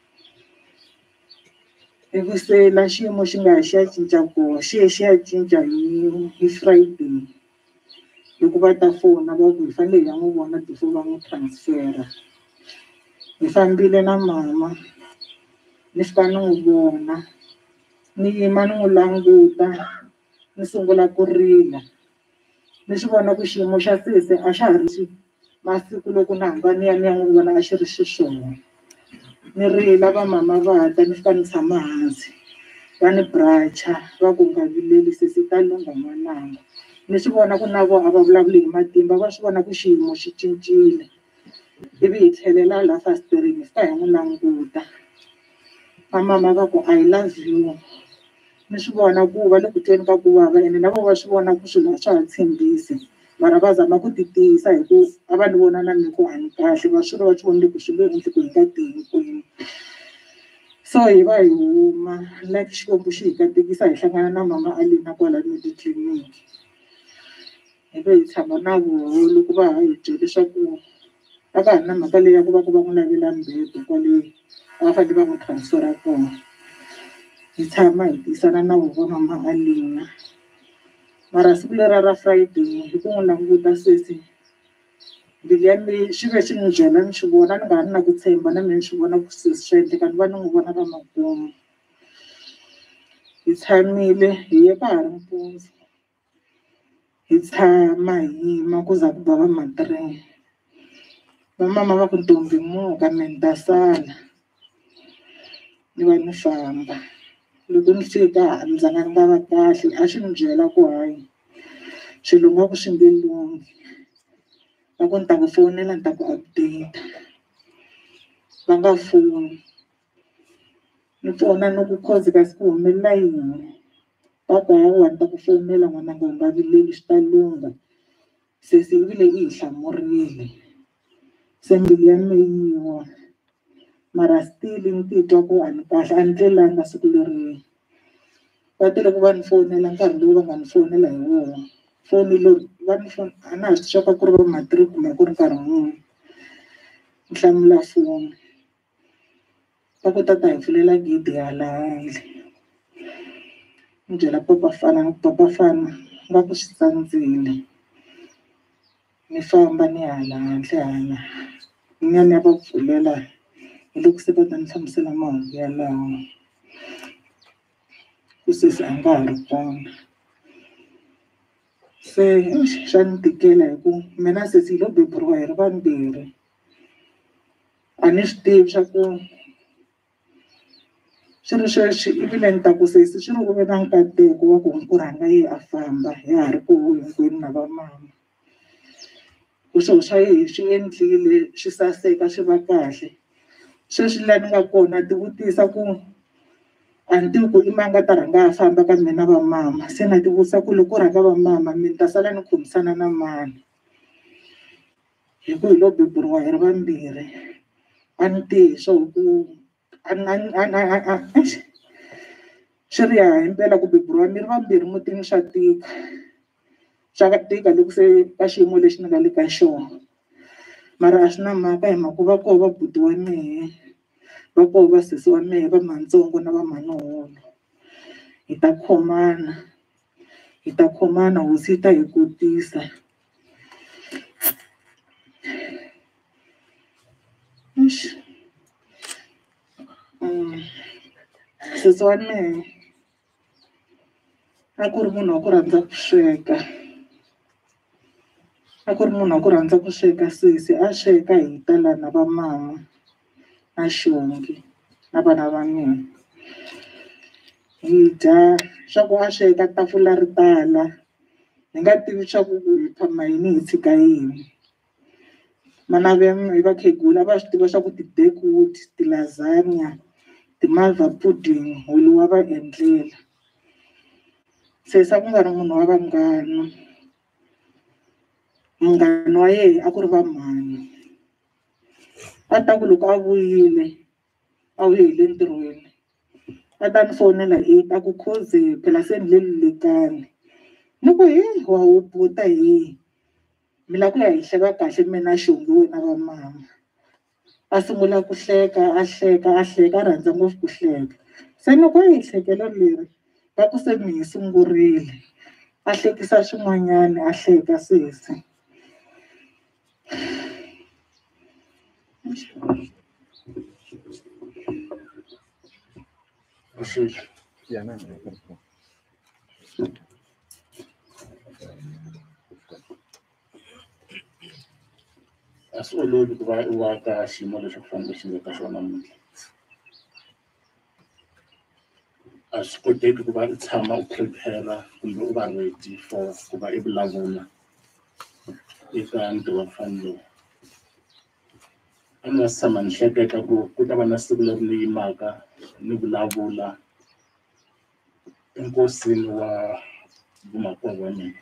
Ivi se la xiyimo xi nga xi ya cinca kona xi ya cinca hi Friday. Loko va ta fona va ku hi fanele hi ya n'wi vona before va n'wi transfera. Hi fambile na mama ni fika ni n'wi vona ni yima ni n'wi languta ni sungula ku rila. Ni swi vona ku xiyimo xa sesi a xa ha ri masiku loko ni hamba ni ya n'wi vona a xi ri xiswona. Ni rila va mama va ta ni fika ni tshama hansi. Va ni bracha va ku nga vileli sesi ta lungha n'wananga. Ni swi vona ku na vona a va vulavuli hi matimba va swi vona ku xiyimo xi cincile. Ivi hi tlhelela la fasiтерini hi fika hi n'wi languta. Va mama va ku I love you. Ni swi vona ku va le ku tweni ka ku vava ene na vona va swi vona ku swilo a swa ha tshembisi. Mara va zama ku ti tiyisa hi ku a va ni vona na mina ku a ni kahle va swi va swi vonile ku swilo endle ku hi nga tihi hinkwenu. So hi va hi huma like Xikwembu xi hi katekisa hi hlangana na mama Alina kwala mediclinic. Ivi hi tshama na vona loko va ha hi byela leswaku a ka ha ri na mhaka leyi ya ku va n'wi lavela mbedo kwale a va fanele va n'wi transfera kona. Hi tshama hi tisana na vona mama Alina. Mara siku lera ra Friday hi ku n'wi languta sesi. Mbilu ya mina swi ve swi n'wi byela ni swi vona ni nga ha ri na ku tshemba na mina ni swi vona ku sesi swi endleka ni va ni n'wi vona va makumu. Hi tshamile hi ye ka ha ri mpundzu. hi tshama hi yima ku za ku ba va ma-3 vamama va ku ntombi muka me ni ta sala ni va ni famba loko ni fika ni zanga ni nga va kahle a swi ni byela ku hayi swilo nga ku swi nge lungi va ku ni ta ku fonela ni ta ku update va nga foni ni fona no ku cause kasi ku humelela yini papa hawa ni ta ku fonela n'wananga u nga vileli swi ta lunga se yi vile yi hi hlamurile se mbilu ya me yi wa mara still ni titwa ku a ni kahle a ni tlelanga siku leriya va tele ku va ni fonela nkarhi lowu va nga ni fonela hi wona foni lowu va ni a na ha swi tiva ku ri va ma-3 kumbe ku ri nkarhi muni ni hlamula foni va ku tata hi pfulela gidi hala handle ni byela papa fana nga ku swi tsandzile ni famba ni hala handle hala nyani ya va pfulela hi loko se va ta ni hlamusela mahungu yalawo ku sesi a nga ha ri kona se swa ni tikela hi ku mina sesi hi lo beburiwa hi ri vambirhi a ni swi tivi swa ku swi ri sweswi ivile ni ta ku sesi swi ri ku ve na nkateko wa ku ku rhanga yi a famba ya ha ri ku hinkwenu na vamama ku swilo swa yehi swi endlile swi saseka swi va kahle sweswi laha ni nga kona ti vutisa ku a ni tivi ku i mani nga ta rhanga a famba ka mina va mama se na ti vutisa ku loko ku rhanga va mama mi ta sala ni khomisana na mani hi ku hi lo beburiwa hi ri vambirhi a ni tivi swo ku swi ri ya himpela ku beburiwa mi ri vambirhi mutini swa tika loko se ka xiyimo lexi ni nga le ka xona mara a swi na mhaka hi mhaka va koho va buti wa mehe va koho va sesi wa mehe va mantsongo na va manuholo hi ta khomana hosi yi ta hi kotisa sesi wa mehe a ku ri munhu wa ku rhandza ku sweka sesi a sweka hi tala na va mama na xongi na vana va mina hi dya swa ku a sweka tafula ri tala hi nga tivi swa ku hi phama yini hi tshika yini mana hi vakhegula va swi tiva swa ku ti-dekwood ti-lasagna ti-malva pudding hulu wa va endlela sesi a ku nga ri munhu wa munghana wa yehe a ku ri va mhani a ta ku loko a vuyile a vuye hi le ntirhweni a ta ni fonela a ku khozi phela se ni le lulekani ni ku wa wu buta mi la ku ya hi hleka kahle mina xongi wena va mama a sungula ku hleka a rhandza ngopfu ku hleka se ni ku hi hlekelo leri va ku se mi hi sungurile a hlekisa swin'wanyana a hleka sesi a swi olovi ku va u va ka xiyimo lexi ku fanele xi nga ka xona namuntlha a swi koteki ku va u tshama u prepare kumbe u va ready for ku va i vulavula eka ntirho wa mfana lowu a ni nga si tshama ni hleketa ku ta va na siku leri ni yimaka ni vulavula enkosini wa vumakwerhu wa mina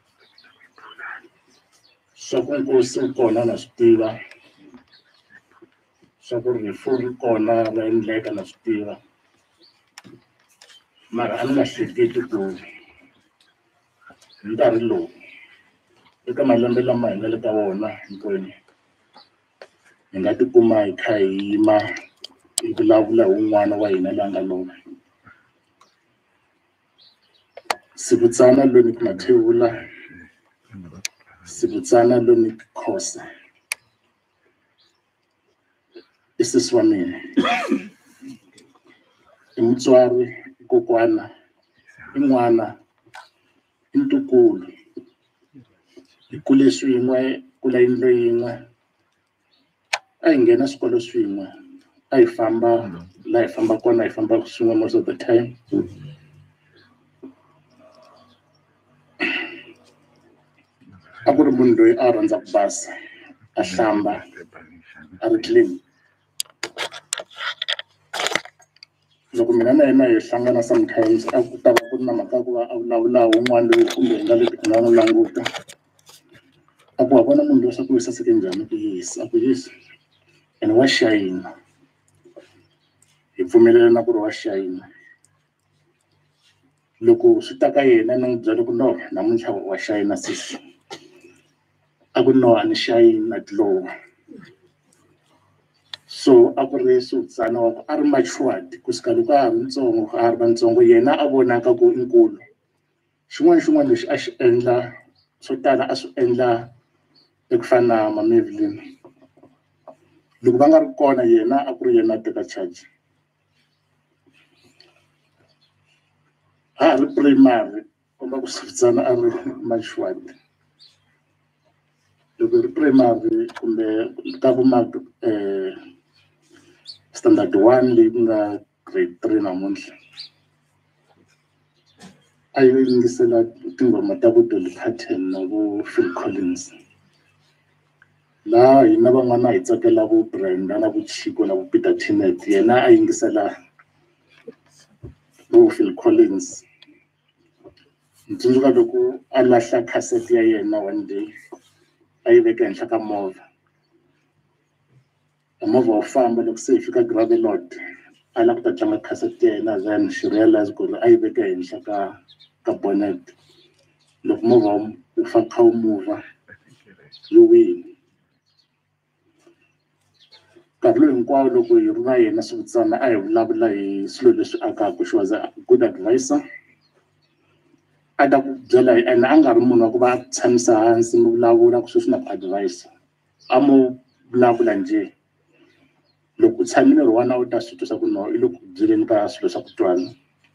swa ku nkosi u kona na swi tiva swa ku rifu ri kona ra endleka na swi tiva mara a ni nga hleketi ku hi nkarhi lowu eka malembe lama hi nga le ka wona hinkwenu hi nga tikuma hi kha hi yima hi vulavula hi wun'wana wa hina la nga lova Sibutsana Lonik Mathebula Sibutsana Lonik Khosa i sesi wa mina i mutswari kokwana i n'wana i ntukulu hi kule swin'we kula yindlu yin'we a hi nghena swikolo swin'we a hi famba laha hi famba kona hi famba swin'we most of the time a ku ri munhu loyi a rhandza ku basa a hlamba a ri clean loko mina na yena hi hlangana sometimes a ku ta va ku ri na mhaka ku va a vulavula wun'wana loyi kumbe hi nga le ku n'wi languta a ku wa vona munhu loyi swa ku saseke njhani ku yisa a ku yisa ene wa xayina hi pfumelelana ku ri wa xayina loko swi ta ka yena ni n'wi byela ku no namuntlha wa xayina sisi a ku no a ni xayina tilowa so a ku ri sutsana wa ku a ri matured kusuka loko a ha ri ntsongo a ri vantsongo yena a vonaka ku i nkulu xin'wana lexi a xi endla swo tala a swi endla eku fana na Mama Evelyn loko va nga ri kona yena a ku ri yena a teka charge a ri primary komba ku sutsana a ri matured loko ri primary kumbe ka vuma standard 1 leyi ku nga grade 3 namuntlha a yi yingisela tinghoma ta vu Dolly Parton na vu Phil Collins laha hina van'wana hi tsakela vu Brenda na vu Chico na vu Peter Tinet yena a yingisela vu Phil Collins ndzi loko a lahla cassette ya yena one day a yi veka henhla ka movha movha wo famba loko se hi fika Gravelot a lava ku ta tlanga cassette ya yena then she realize ku ri a yi veka henhla ka bonnet loko movha wu faka wu move yi wile nkarhi lowu hinkwawo loko hi ri na yena Sibutana a hi vulavula hi swilo leswi akaka she was a good advisor a ta ku byela ene a nga ri munhu wa ku va tshamisa hansi mi vulavula ku sweswi na ku advise a mo vulavula njhe loko u tshamile ri wana u ta swi twisisa ku no i loko byeleni ka swilo swa ku twana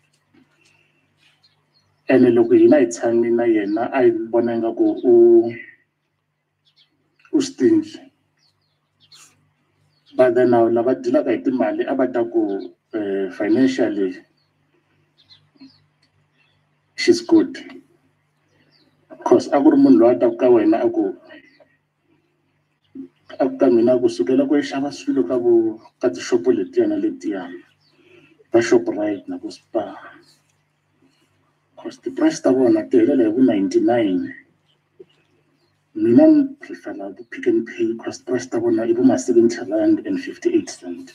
ene loko hina hi tshami na yena a hi vona nga ku u stingy but then now lava dilaka hi timali a va ta ku financially she's good because a ku ri munhu loyi a ta ka wena a ku ka mina kusukela ku xava swilo ka tishopo letiya va Shoprite na ku Spar because price ta vona ti helela hi vu 99 mina ni prefera ku Pick n Pay because price ta vona i vu ma 70 rand and 58 cent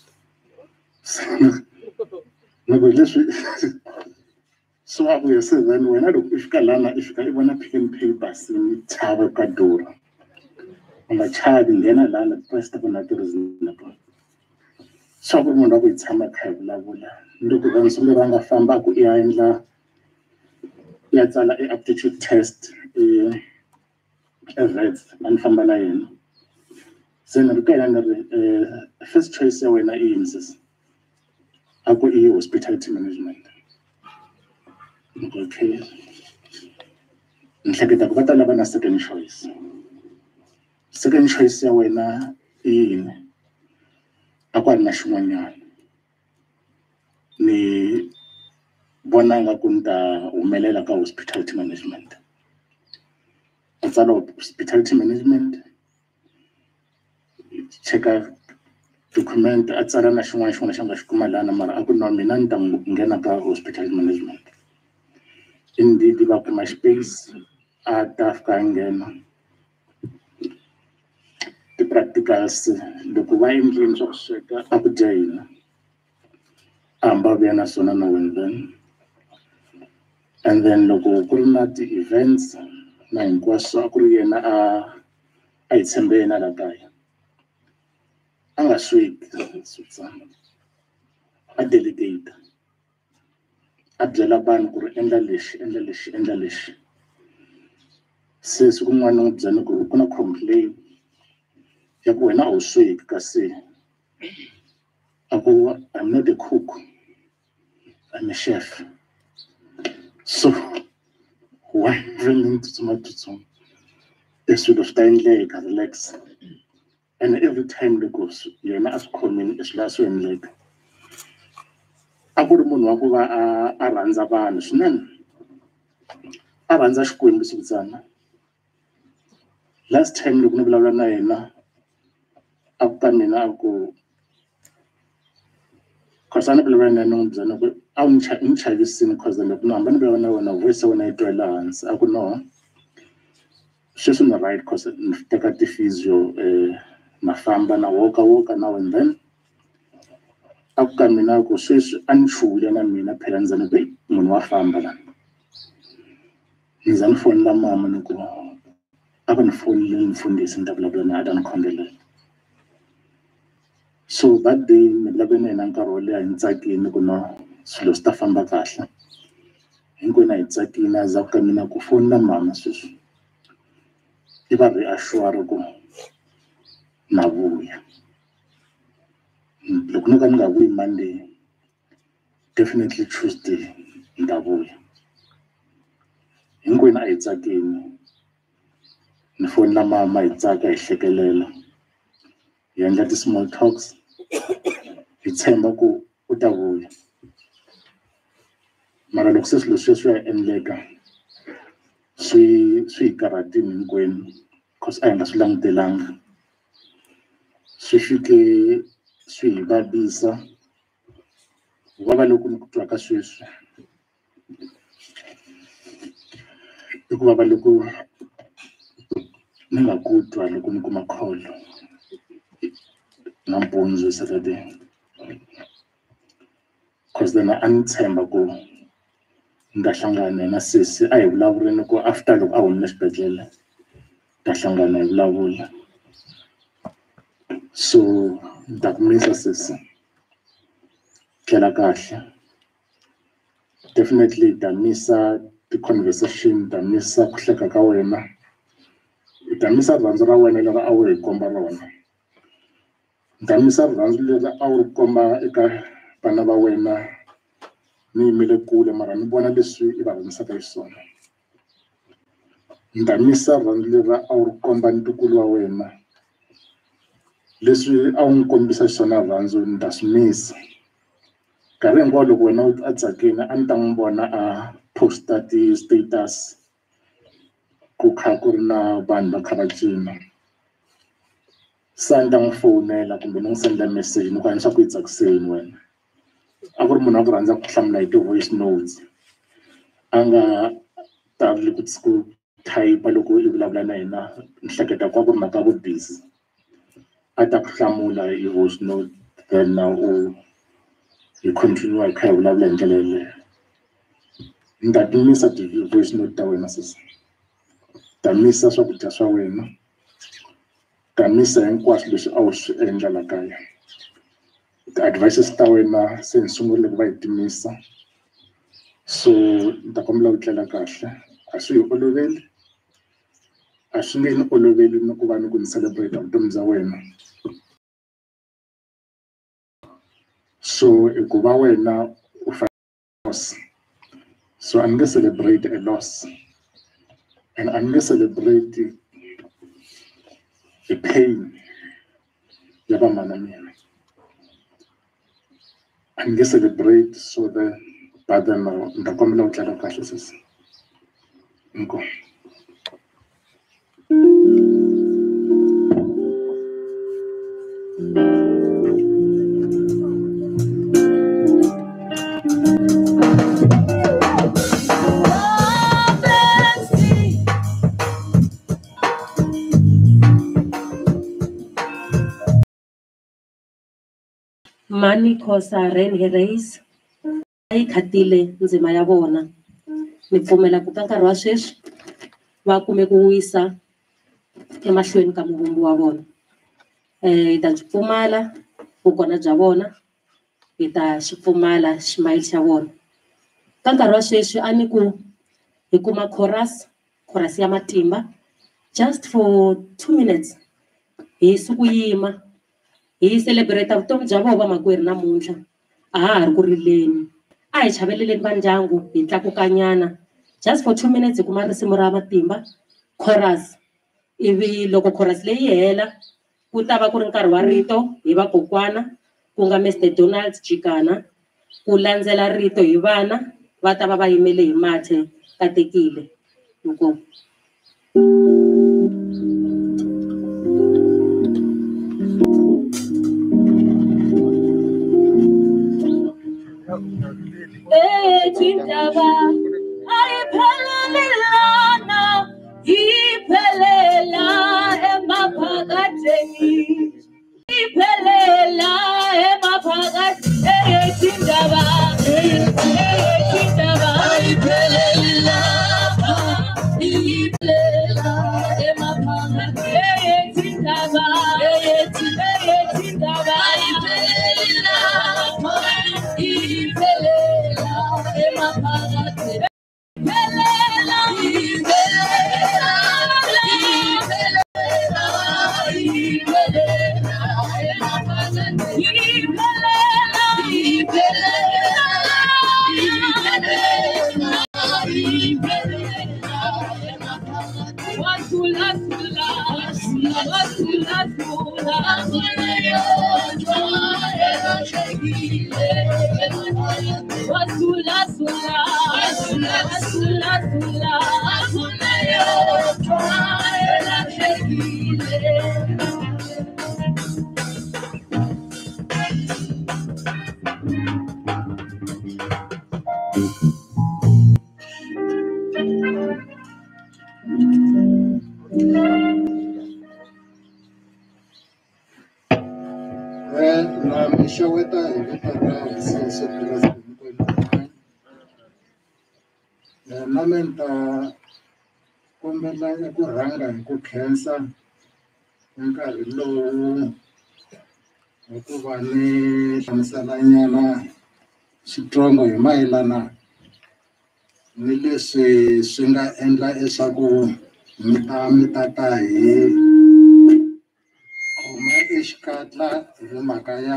loko leswi so a ku yese then wena loko i fika lana i fika i vona Pick n Pay basi ni chava ka durha nga chavi nghena lana price ta vona ti reasonable swa ku ri munhu wa ku hi tshama kha hi vulavula loko vanhu leri va nga fambaka i ya endla ya tsala aptitude test events a ni famba na yena se ni ri ka yena ni ri first choice ya wena i yini sisi a ku i hospitality management okay ni hleketa ku va ta lava na second choice ya wena i yini a ku ri na xin'wanyana ni vona nga ku ni ta humelela ka hospitality management a tsala hospitality management cheka document a tsala na xin'wana xa nga xi kuma lana mara a ku no mina ni ta nghena ka hospitality management indeed va kuma space a ta fika a nghena ti-practicals loko va endleni swa ku sweka a ku dya hina a hamba vuya na swona na wena and then loko ku ri na ti-events na hinkwaswo a ku ri yena a hi tshembe yena la kaya a nga sweki a delegate a byela vanhu ku ri endla lexi se siku rin'wana ni n'wi byela ku ku na complain ya ku wena a wu sweki kasi a ku I'm not a cook I'm a chef so why really tsutsuma eswilo swi ta endleka relax and every time loko yena a swi khomini swilo a swi endleka a ku ri munhu wa ku va a rhandza vanhu swinene a rhandza Xikwembu Sibuzana. Last time loko ni vulavula na yena a ku ta mina a ku cause a ni vulavula na yena n'wi byela ku a n'wi chavisini cause loko ni hamba ni vulavula na wena voice ya wena yi twela hansi a ku no sweswi ni right cause ni teka ti-physio na famba na woka now and then a ku ka mina ku sweswi a ni chule na mina phela ndzeni ku munhu wa famba la ni fonela mama ni ku a va ni fonele mfundhisi ni ta vulavula na a ta ni khongelela. So that day ni vulavule na yena nkarhi wo leha hi tsakini ku no swilo swi ta famba kahle hinkwenu hi tsakini a za ku ka mina ku fonela mama sweswi i va reassure ku na vuya loko no ka ni nga vuyi Monday definitely Tuesday ni ta vuya hinkwenu a hi tsakini ni fonela mama hi tsaka hi hlekelela hi endla ti-small talks hi tshemba ku u ta vuya mara loko se swilo sweswi ya endleka swi hi karhatini hinkwenu cause a hi nga swi langutelanga swi fike swi hi vavisa ku vava loko ni ku twaka sweswi i ku vava loko ni nga ku twa loko ni kuma call nampundzu Saturday cause then a ni tshemba ku ni ta hlangana na sesi a hi vulavurini ku after loko a humile xibedhlele ta hlangana hi vulavula so ni ta ku misa sesi tlela kahle definitely ta misa ti-conversation ta misa ku hleka ka wena ta misa rirhandzu ra wena leri a wu hi komba rona ta misa rirhandzu leri a wu ri komba eka vana va wena ni yimile kule mara ni vona leswi i va rhandzisaka xiswona ni ta misa rirhandzu leri a wu ri komba ntukulu wa wena leswi a wu n'wi kombisa xiswona rirhandzu ni ta swi misa nkarhi hinkwawo loko wena a tsakini a ni ta n'wi vona a posta ti-status ku kha ku ri na vanhu va kha va cina sa ni ta n'wi fowunela kumbe ni n'wi sendela message ni ku a ni swa ku yi tsakiseni wena a ku ri munhu wa ku rhandza ku hlamula hi ti-voice notes a nga tali ku type loko i vulavula na yena ni hleketa ku a ku ri mhaka vu busy a ta ku hlamula hi voice note then hi continue hi kha hi vulavula hi ndlela yeleyo ni ta timisa ti-voice note ta wena sesi ta misa swakudya swa wena ta misa hinkwaswo leswi a wu swi endla la kaya ti-advices ta wena se ni sungurile ku va hi timisa so ni ta kombela ku tlela kahle a swi hi oloveli a swi nge ni oloveli ni ku va ni ku ni celebrate vutomi bya wena so i ku va wena u loss so a ni nge celebrate a loss and a ni nge celebrate a pain ya vamana mina a ni nge celebrate so the but then ni ta kombela ku tlela kahle sesi inkomu. Mani Khosa Ren Hereis yi khatile ndzima ya vona ni pfumela ku ka nkarhi wa sweswi va kume ku wisa emahlweni ka muvumbi wa vona hi ta byi pfumala vukona bya vona hi ta xi pfumala ximayili xa vona ka nkarhi wa sweswi a ni ku hi kuma chorus ya matimba just for 2 minutes hi suku yima hi celebrate vutomi bya vona makwerhu namuntlha a ha ri ku rileni a hi chaveleleni va ndyangu hi tlakukanyana just for 2 minutes hi kuma risimu ra matimba chorus ivi loko chorus leyi hela ku ta va ku ri nkarhi wa rito hi vakokwana ku nga Mr Donald Jikana ku landzela rito hi vana va ta va va yimele hi Mathe Katekile. Inkomu. Tindaba ayiphelelana iphelela emaphakatheni iphelela emaphakatheni tindaba ayiphelela iphelela emaphakatheni tindaba ayiphelela Mishaweta evitaka Visenso Kreste na menta kombela ku rhanga hi ku khensa nkarhi lowu hikuva ni hlamuselanyana xitsongo hi mayelana ni leswi swi nga endla leswaku mi ta ta hi khoma exikatla hi mhaka ya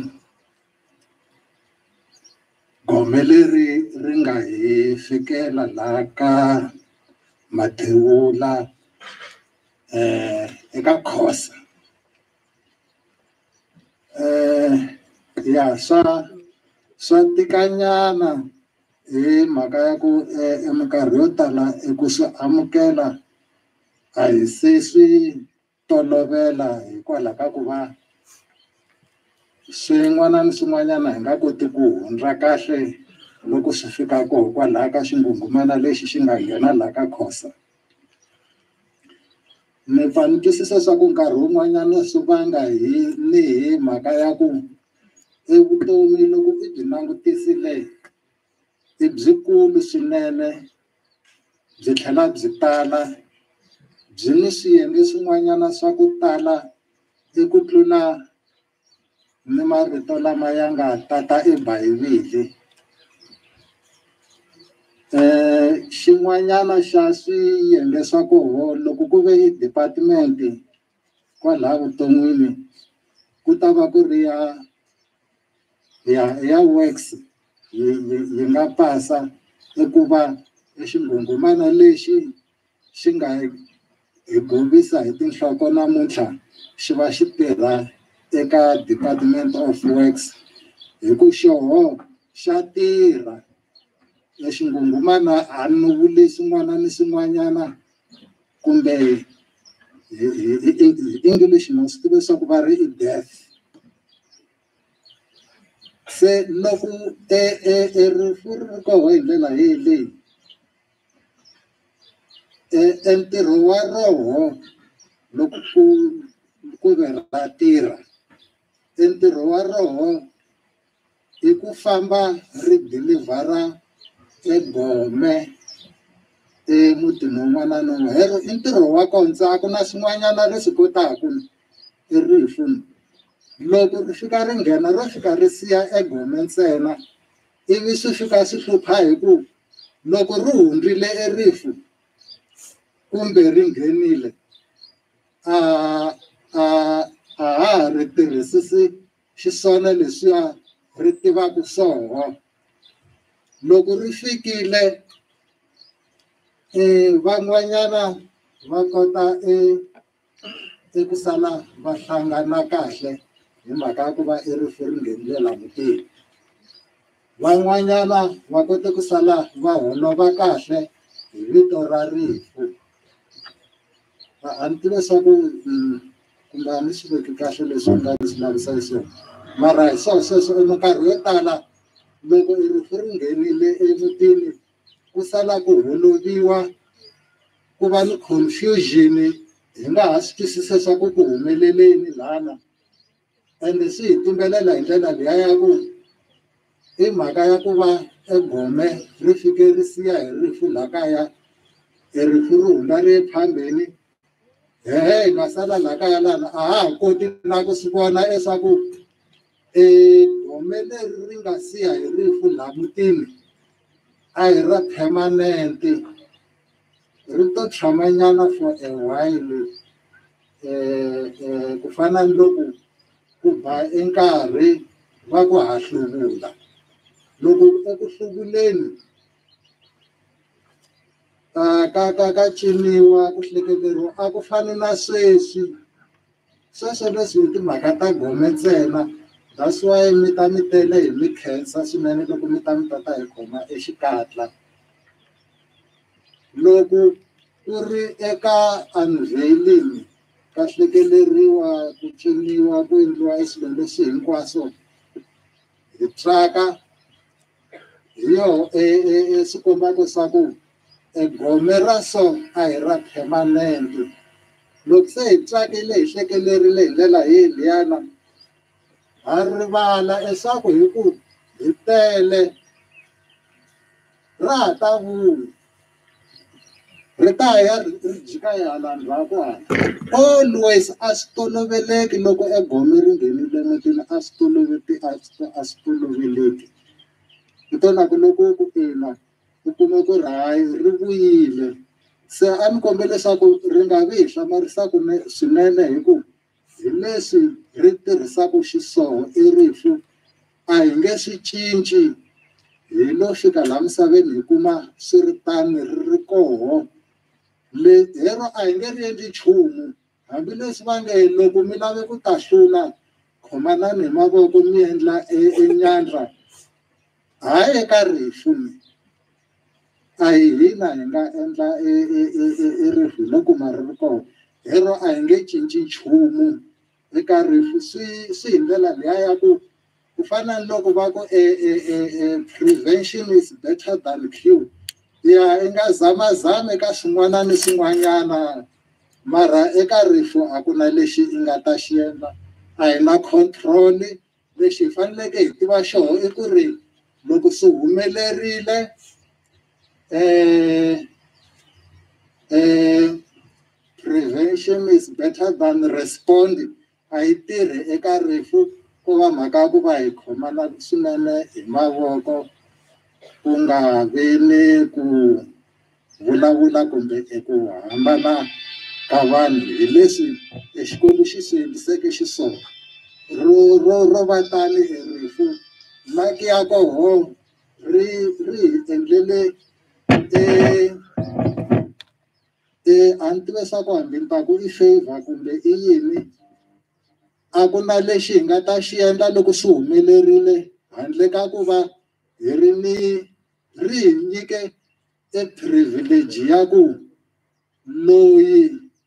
gome leri ri nga hi fikela laha ka Mathewula eka Khosa. Ya swa tikanyana hi mhaka ya ku minkarhi yo tala ku swi amukela a hi se swi tolovela hikwalaho ka ku va swin'wana ni swin'wanyana hi nga koti ku hundza kahle loko swi fika koho kwalaho ka xingungumana lexi xi nga nghena laha ka Khosa. Ni pfa ni twisisa swa ku nkarhi wun'wanyana swi vanga hi mhaka ya ku vutomi loko i byi langutisile i byikulu swinene byi tlhela byi tala byi ni swiyenge swin'wanyana swa ku tala ku tlula ni marito lama ya nga tata eBhayibhile. Xin'wanyana xa swiyenge swa koho loko ku ve department kwalaha vuton'wini ku ta va ku ri ya works yi nga pasa ku va xingungumana lexi xi nga hi guvisa hi tinhloko namuntlha xi va xi tirha eka Department of Works hi ku xoho xa tirha xingungumana a ni vuli swin'wana ni swin'wanyana kumbe English na swi tiva swa ku va ri death. Se loko rifu ri koho hi ndlela leyi ntirho wa roho loko ku ve ra tirha ntirho wa roho i ku famba ri dilivhara egome emutini wun'wana na wun'wana hero i ntirho wa kona ku na swin'wanyana leswi kotaku rifu loko ri fika ri nghena ro fika ri siya egome ntsena ivi swi fika swi hlupha hi ku loko ri hundzile erifu kumbe ri nghenile a ha ri tirhisisi xiswona leswiya ri tivaka swoho. Loko ri fikile van'wanyana va kota eku sala va hlangana kahle hi mhaka ya ku va erifu ri nghenile la mutini. Van'wanyana va kote ku sala va holova kahle hi vito ra rifu. A ni tivi leswaku kumbe a ni swi veki kahle leswi nga ni swi lavisa xiswona, mara hi sweswo minkarhi yo tala loko rifu ri nghenile emutini ku sala ku holoviwa, ku va ni confusion, hi nga ha swi twisisa swa ku ku humeleleni lana, ende swi hi tumbelela hi ndlela liya ya ku i mhaka ya ku va egome ri fike ri siya hi rifu la kaya, rifu ri hundza ri ye phambeni, hi nga sala la kaya lana a ha ha koti na ku swi vona leswaku gome leri ri nga siya hi rifu la mutini a hi ra permanent, ri to tshamanyana for a while, ku fana ni loko ku ba enkarhi va ku ha hluvula. Loko eku hluvuleni ka ciniwa ku hleketeriwa a ku fani na sweswi leswi hi timhaka ta gome ntsena. That's why mi ta mi tele hi mi khensa swinene loko mi ta hi khoma exikatla. Loko ku ri eka unveiling ka hlekeleriwa, ku ciniwa, ku endliwa swilo leswi hinkwaswo hi traka hi yoho swi kombaka swa ku gome ra so a hi ra permanent. Loko se hi tsakile hi hlekelerile hi ndlela liyana ha rivala leswaku hi ku hi tele ra ha ta vuya, ri ta ya ri jika hi hala ndzhaku hala. Always a swi toloveleki loko egome ri nghenile emutini, a swi toloveleki. Hi tona ku loko ku ina u kuma ku ri hayi ri vuyile. Se a ni kombela leswaku ri nga vi hi hlamarisaka swinene hi ku hi leswi ri tirhisaka xiswona i rifu, a hi nge swi cinci hi lo fika laha misaveni hi kuma swi ri tani ri ri koho. Lero a hi nge ri endli nchumu, hambileswi va nge loko mi lave ku ta hlula khomanani hi mavoko mi endla enyandla, hayi eka rifu a hi hina hi nga endla rifu loko ma ri kona. Lero a hi nge cinci nchumu eka rifu, swi hi ndlela liya ya ku fana na loko va ku prevention is better than cure. Ya i nga zamazami ka swin'wana ni swin'wanyana, mara eka rifu a ku na lexi i nga ta xi endla, a hi na control. Lexi hi faneleke hi tiva xoho i ku ri loko swi humelerile prevention is better than respond. A yi tirhi eka rifu ku va mhaka ya ku va hi khomana swinene hi mavoko, ku nga vi ni ku vulavula kumbe ku hambana ka vanhu. Hi leswi Xikwembu xi swi endliseke xiswona, ro va tani rifu maki ya koho ri hi endlele a ni tivi leswaku hambi ni ta ku i favor kumbe i yini, a ku na lexi hi nga ta xi endla loko swi humelerile handle ka ku va ri hi nyike privilege ya ku loyi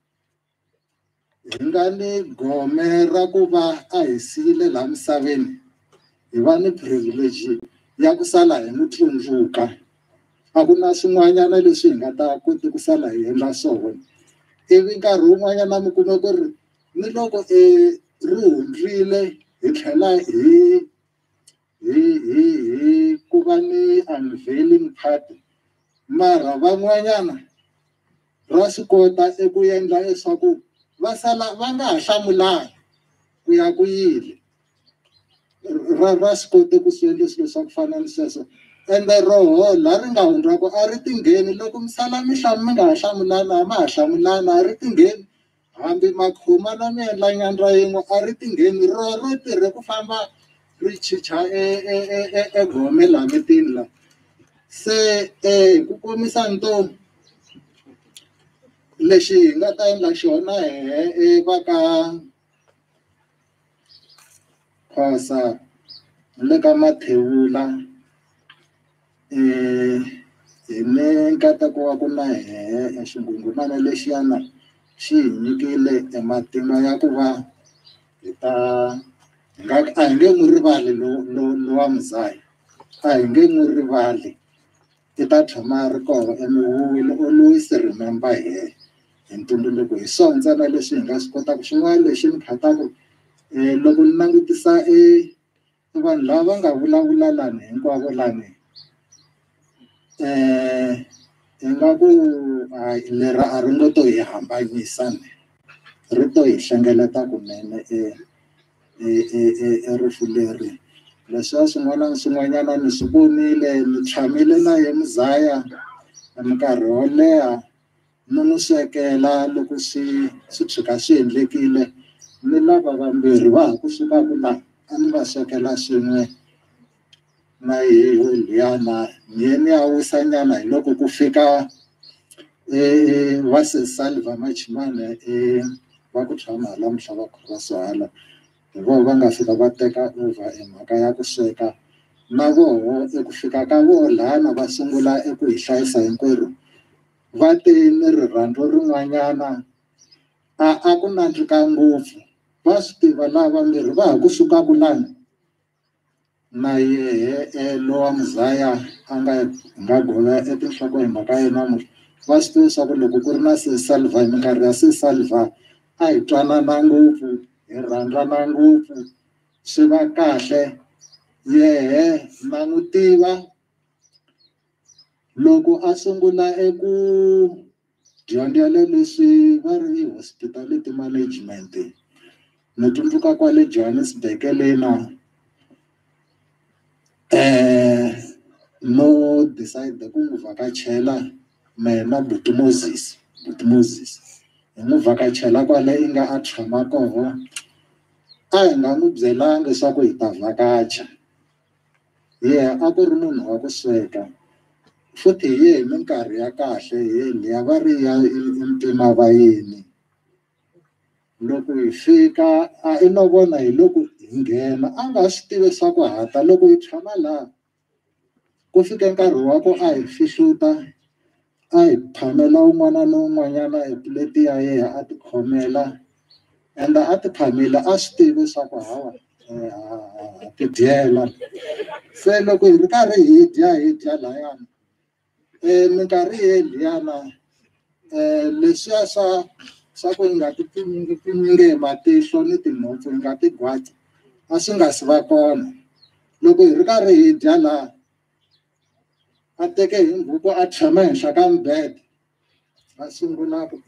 hi nga ni gome ra ku va a hi siyile laha misaveni, hi va ni privilege ya ku sala hi n'wi tsundzuka. A ku na swin'wanyana leswi hi nga ta koti ku sala hi endla swona. Ivi nkarhi wun'wanyana mi kuma ku ri ni loko ri hundzile hi tlhela hi ku va ni unveiling party, mara van'wanyana ra swi kota eku endla leswaku va sala va nga ha hlamulanga ku ya ku yile. Ra swi kote ku swi endla swilo swa ku fana ni sweswo, ende roho la ri nga hundzaka a ri tingheni. Loko mi sala mi nga ha hlamulana, ma ha hlamulana, a ri tingheni. Hambi makhuma na mi endla nyandza yin'we a ri tingheni, ro tirhe ku famba ri chicha egome laha mitini la. Se hi ku komisa nto lexi hi nga ta endla xona eka ka Khosa le ka Mathebula hi ni nkateko wa ku na xingungumana lexiyana xi hi nyikile matimba ya ku va hi ta a hi nge n'wi rivali lo wa Mzaya, a hi nge n'wi rivali, i ta tshama a ri kona and we will always remember hi ntumbuluko. Hi swona ntsena leswi hi nga swi kotaka. Xin'wana lexi ni khataka loko ni langutisa vanhu lava nga vulavula lani hinkwavo lani ingaku lera a ri ngo to hi hambanyisa ni, ri to hi hlengeleta kunene rifu leri. Leswiya swin'wana na swin'wanyana ni swi vonile, ni tshamile na ye Mzaya nkarhi wo leha ni n'wi swekela loko swi tshuka swi endlekile. Ni lava vambirhi va ha kusukaka laha a ni va swekela swin'we na yeho liyana ni ya wisanyana hi loko ku fika va se Salva Machimane va ku tshama hala Mhlava Cross hala, hi vona va nga fika va teka over mhaka ya ku sweka. Na voho eku fika ka voho lana va sungula eku hi hlayisa hinkwerhu, va te ni rirhandzu rin'wanyana a ku nandzika ngopfu. Va swi tiva lava vambirhi va ha kusukaka lani na yehe lo wa Mzaya a nga gova etinhloko hi mhaka yena namuntlha. Va swi tiva leswaku loko ku ri na se Salva hi minkarhi ya se Salva a hi twanana ngopfu, hi rhandzana ngopfu, swi va kahle. Yehe na n'wi tiva loko a sungula eku dyondzela leswi va ri hi hospitality management, ni tsundzuka kwale Johannesburg lena no decide ku n'wi vhakachela mina Buti Moses hi n'wi vhakachela kwale i nga a tshama koho. A hi nga n'wi byelanga leswaku hi ta vhakacha, a ku ri munhu wa ku sweka futhi hi minkarhi ya kahle liya va ri ya mpima vayeni. Loko hi fika i no vona hi loko hi nghena a nga swi tivi leswaku hata loko hi tshama laha ku fika nkarhi wa ku a hi fihluta, a hi phamela un'wana na un'wanyana plate ya yena a ti khomela and a ti phamela a swi tivi leswaku hawa ti dyela. Se loko hi ri karhi hi dya layani minkarhi liyana leswiya swa ku hi nga ti pfinyingi hi matihlo ni tinhompfu hi nga ti gwaji a swi nga si va kona. Loko hi ri karhi hi dya laha a teke hi nguvu a tshama henhla ka mbede a sungula ku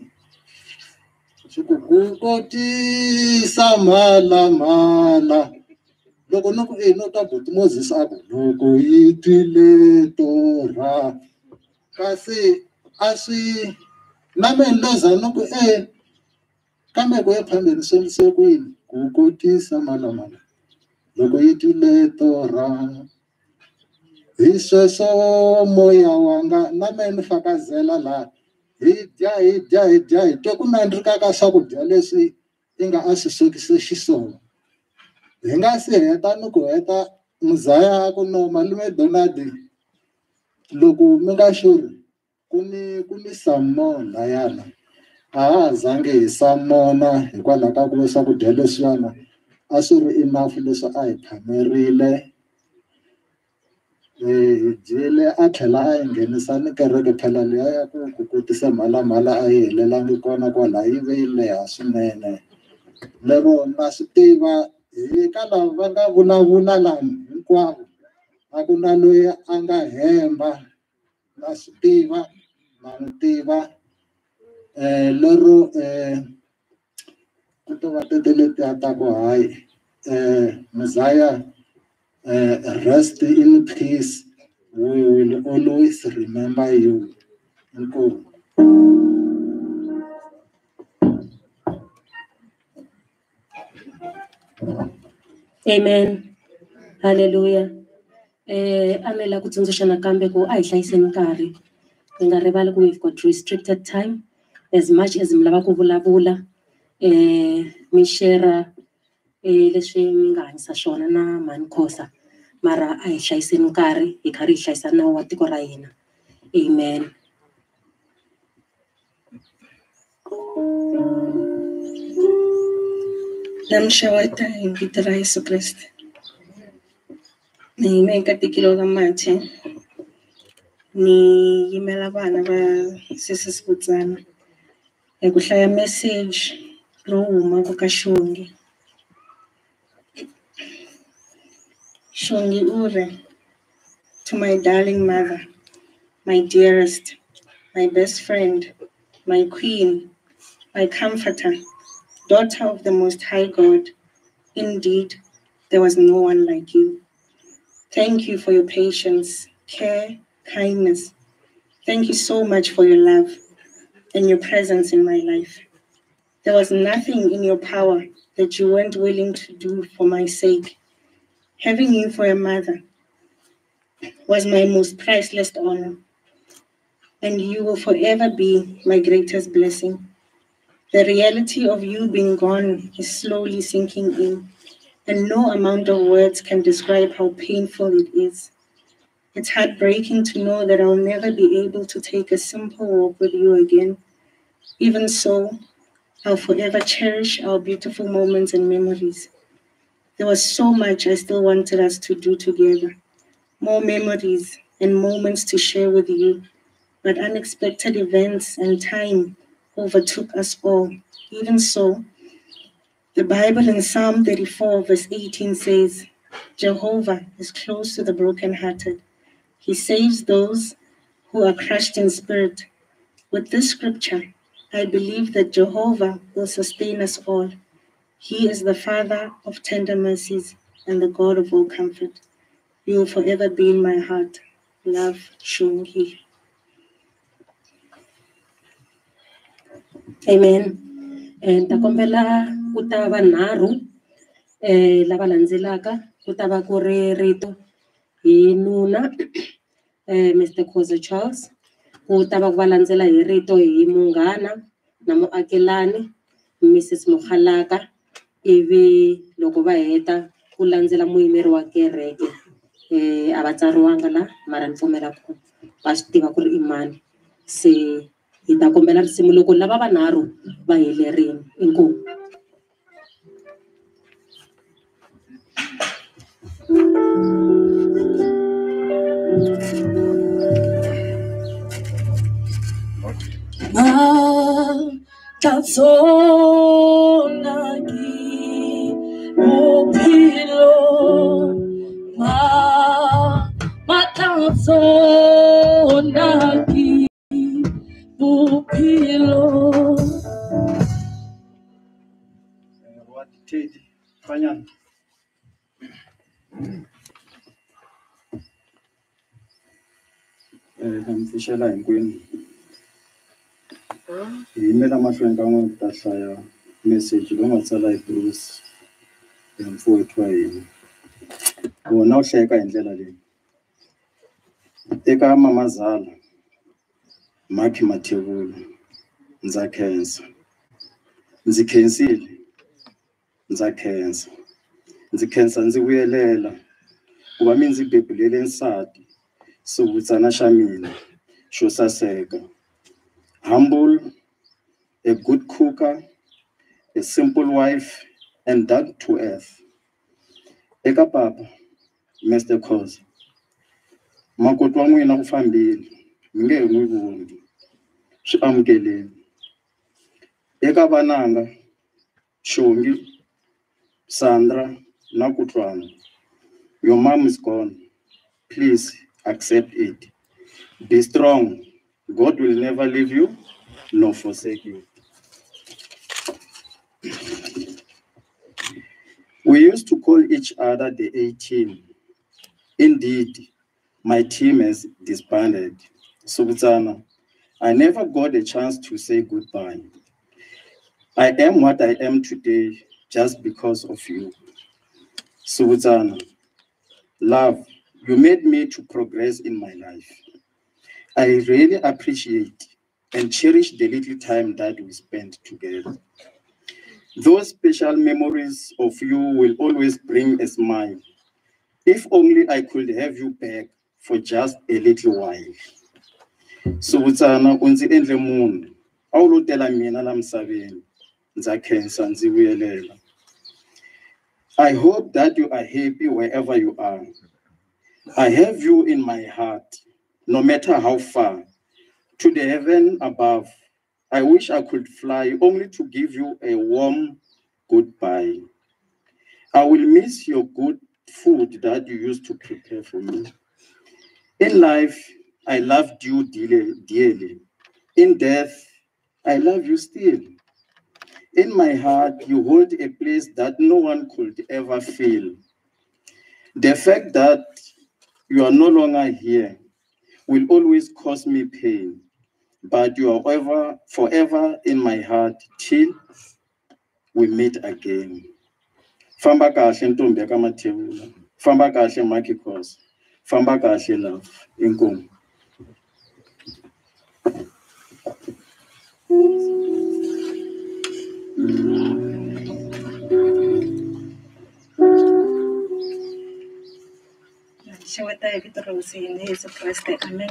kotisa mhalamhala. Loko no ku no twa Buti Moses a ku loko yi twile torha, kasi a swi na mina loza no ku kambe ku ya phambeni swi kwini ku kotisa mhalamhala loko yi twile torha. Hi sweswo moya wanga na mina ni fakazela laha hi dya hi twe ku nandzika ka swakudya leswi i nga a swi swekise xiswona. Hi nga si heta ni ku heta Mzaya a ku no malume Donald loko mi nga xurhi ku ni salmon layana, a ha zange hi salmona hikwalaho ka ku swakudya leswiyana a swi ri enough leswi a hi phamerile. Hi dyile a tlhela a hi nghenisa ni kereke phela liya ya ku kotisa mhalamhala a yi helelangi kona kwala yi ve yi leha swinene. Lero na swi tiva ka lava va nga vulavula lani hinkwavo a ku na loyi a nga hemba, na swi tiva na n'wi tiva. Lero ku to va tete letiya ta ku hayi Mzaya rest in peace, we will always remember you. Inkosi. Amen. Hallelujah. A ni la ku tsundzuxa nakambe ku a hi hlayiseni nkarhi. Hi nga rivali ku we've got restricted time. as much as mi lava ku vulavula mi share leswi mi nga hanyisa swona na mhani Khosa, mara a hi hlayiseni nkarhi hi karhi hi hlayisa nawu wa tiko ra hina. Amen. Namshawata hi vito ra Yesu Kreste. Ni eka tikilo ka Mathe. Ni yimela vana va Sisi Sbudzana hi ku hlaya message ro huma ka Shongi. Shongi ure, to my darling mother, my dearest, my best friend, my queen, my comforter, daughter of the Most High God. Indeed, there was no one like you. Thank you for your patience, care, kindness. Thank you so much for your love and your presence in my life. There was nothing in your power that you weren't willing to do for my sake. Having you for a mother was my most priceless honor, and you will forever be my greatest blessing. The reality of you being gone is slowly sinking in, and no amount of words can describe how painful it is. It's heartbreaking to know that I'll never be able to take a simple walk with you again. Even so, I'll forever cherish our beautiful moments and memories. There was so much I still wanted us to do together. More memories and moments to share with you, but unexpected events and time overtook us all. Even so, the Bible in Psalm 34 verse 18 says, Jehovah is close to the brokenhearted. He saves those who are crushed in spirit. With this scripture, I believe that Jehovah will sustain us all. He is the Father of tender mercies and the God of all comfort. You will forever be in my heart. Love, Shongi. Amen. Takombela ku ta vanharhu lava landzelaka ku ta va ku ri rito hi nuna Mr. Khoza Charles, ku ta va ku va landzela hi rito hi munghana na muakelani Mrs. Mokhalaka, ivi loko va heta ku landzela muyimeri wa kereke a va tsariwanga la mara ni pfumela ku va swi tiva ku ri i mani. Se hi ta kombela risimu loko lava vanharhu va helerile. Inkomu. Tatsonaki upilo tatsonaki upilo. What did Fanyan? Namfishela hinkwenu. Hi yimela mahlweni ka n'wina ta hlaya message lowu nga tsala hi Bruce hi mfowethu wa hina. Wona u hlayeka hi ndlela leyi. Eka mama Zala, Maki Mathebula, ndza khensa. Ndzi khensile. Ndza khensa. Ndzi khensa ndzi vuyelela ku va mi ndzi bebulele nsati Sbudzana xa mina xo saseka. Humble, a good cooker, a simple wife, and down to earth. Eka papa, Mr. Khoza, makoti wa n'wina ku fambile, mi nge n'wi voni. Swi amukeleni. Eka vananga, Shongi, Sandra, na Kutwana, your mom is gone. Please accept it. Be strong. God will never leave you nor forsake you. We used to call each other the A-team. Indeed, my team has disbanded. Sbudzana, I never got a chance to say goodbye. I am what I am today just because of you. Sbudzana, love, you made me to progress in my life. I really appreciate and cherish the little time that we spent together. Those special memories of you will always bring a smile. If only I could have you back for just a little while. Subutsana unzi endle munhu. Awulotela mina la msaveni. Ndza khensa ndzi vuyelela. I hope that you are happy wherever you are. I have you in my heart, no matter how far, to the heaven above. I wish I could fly only to give you a warm goodbye. I will miss your good food that you used to prepare for me. In life, I loved you dearly. In death, I love you still. In my heart, you hold a place that no one could ever fill. The fact that you are no longer here will always cause me pain, but you are forever in my heart till we meet again. Famba kahle ntombi ka Mathebula. Famba kahle Makikhosi. Famba kahle love. Inkomo. Xeweta hi vito ra Hosi Yesu Kreste, amen.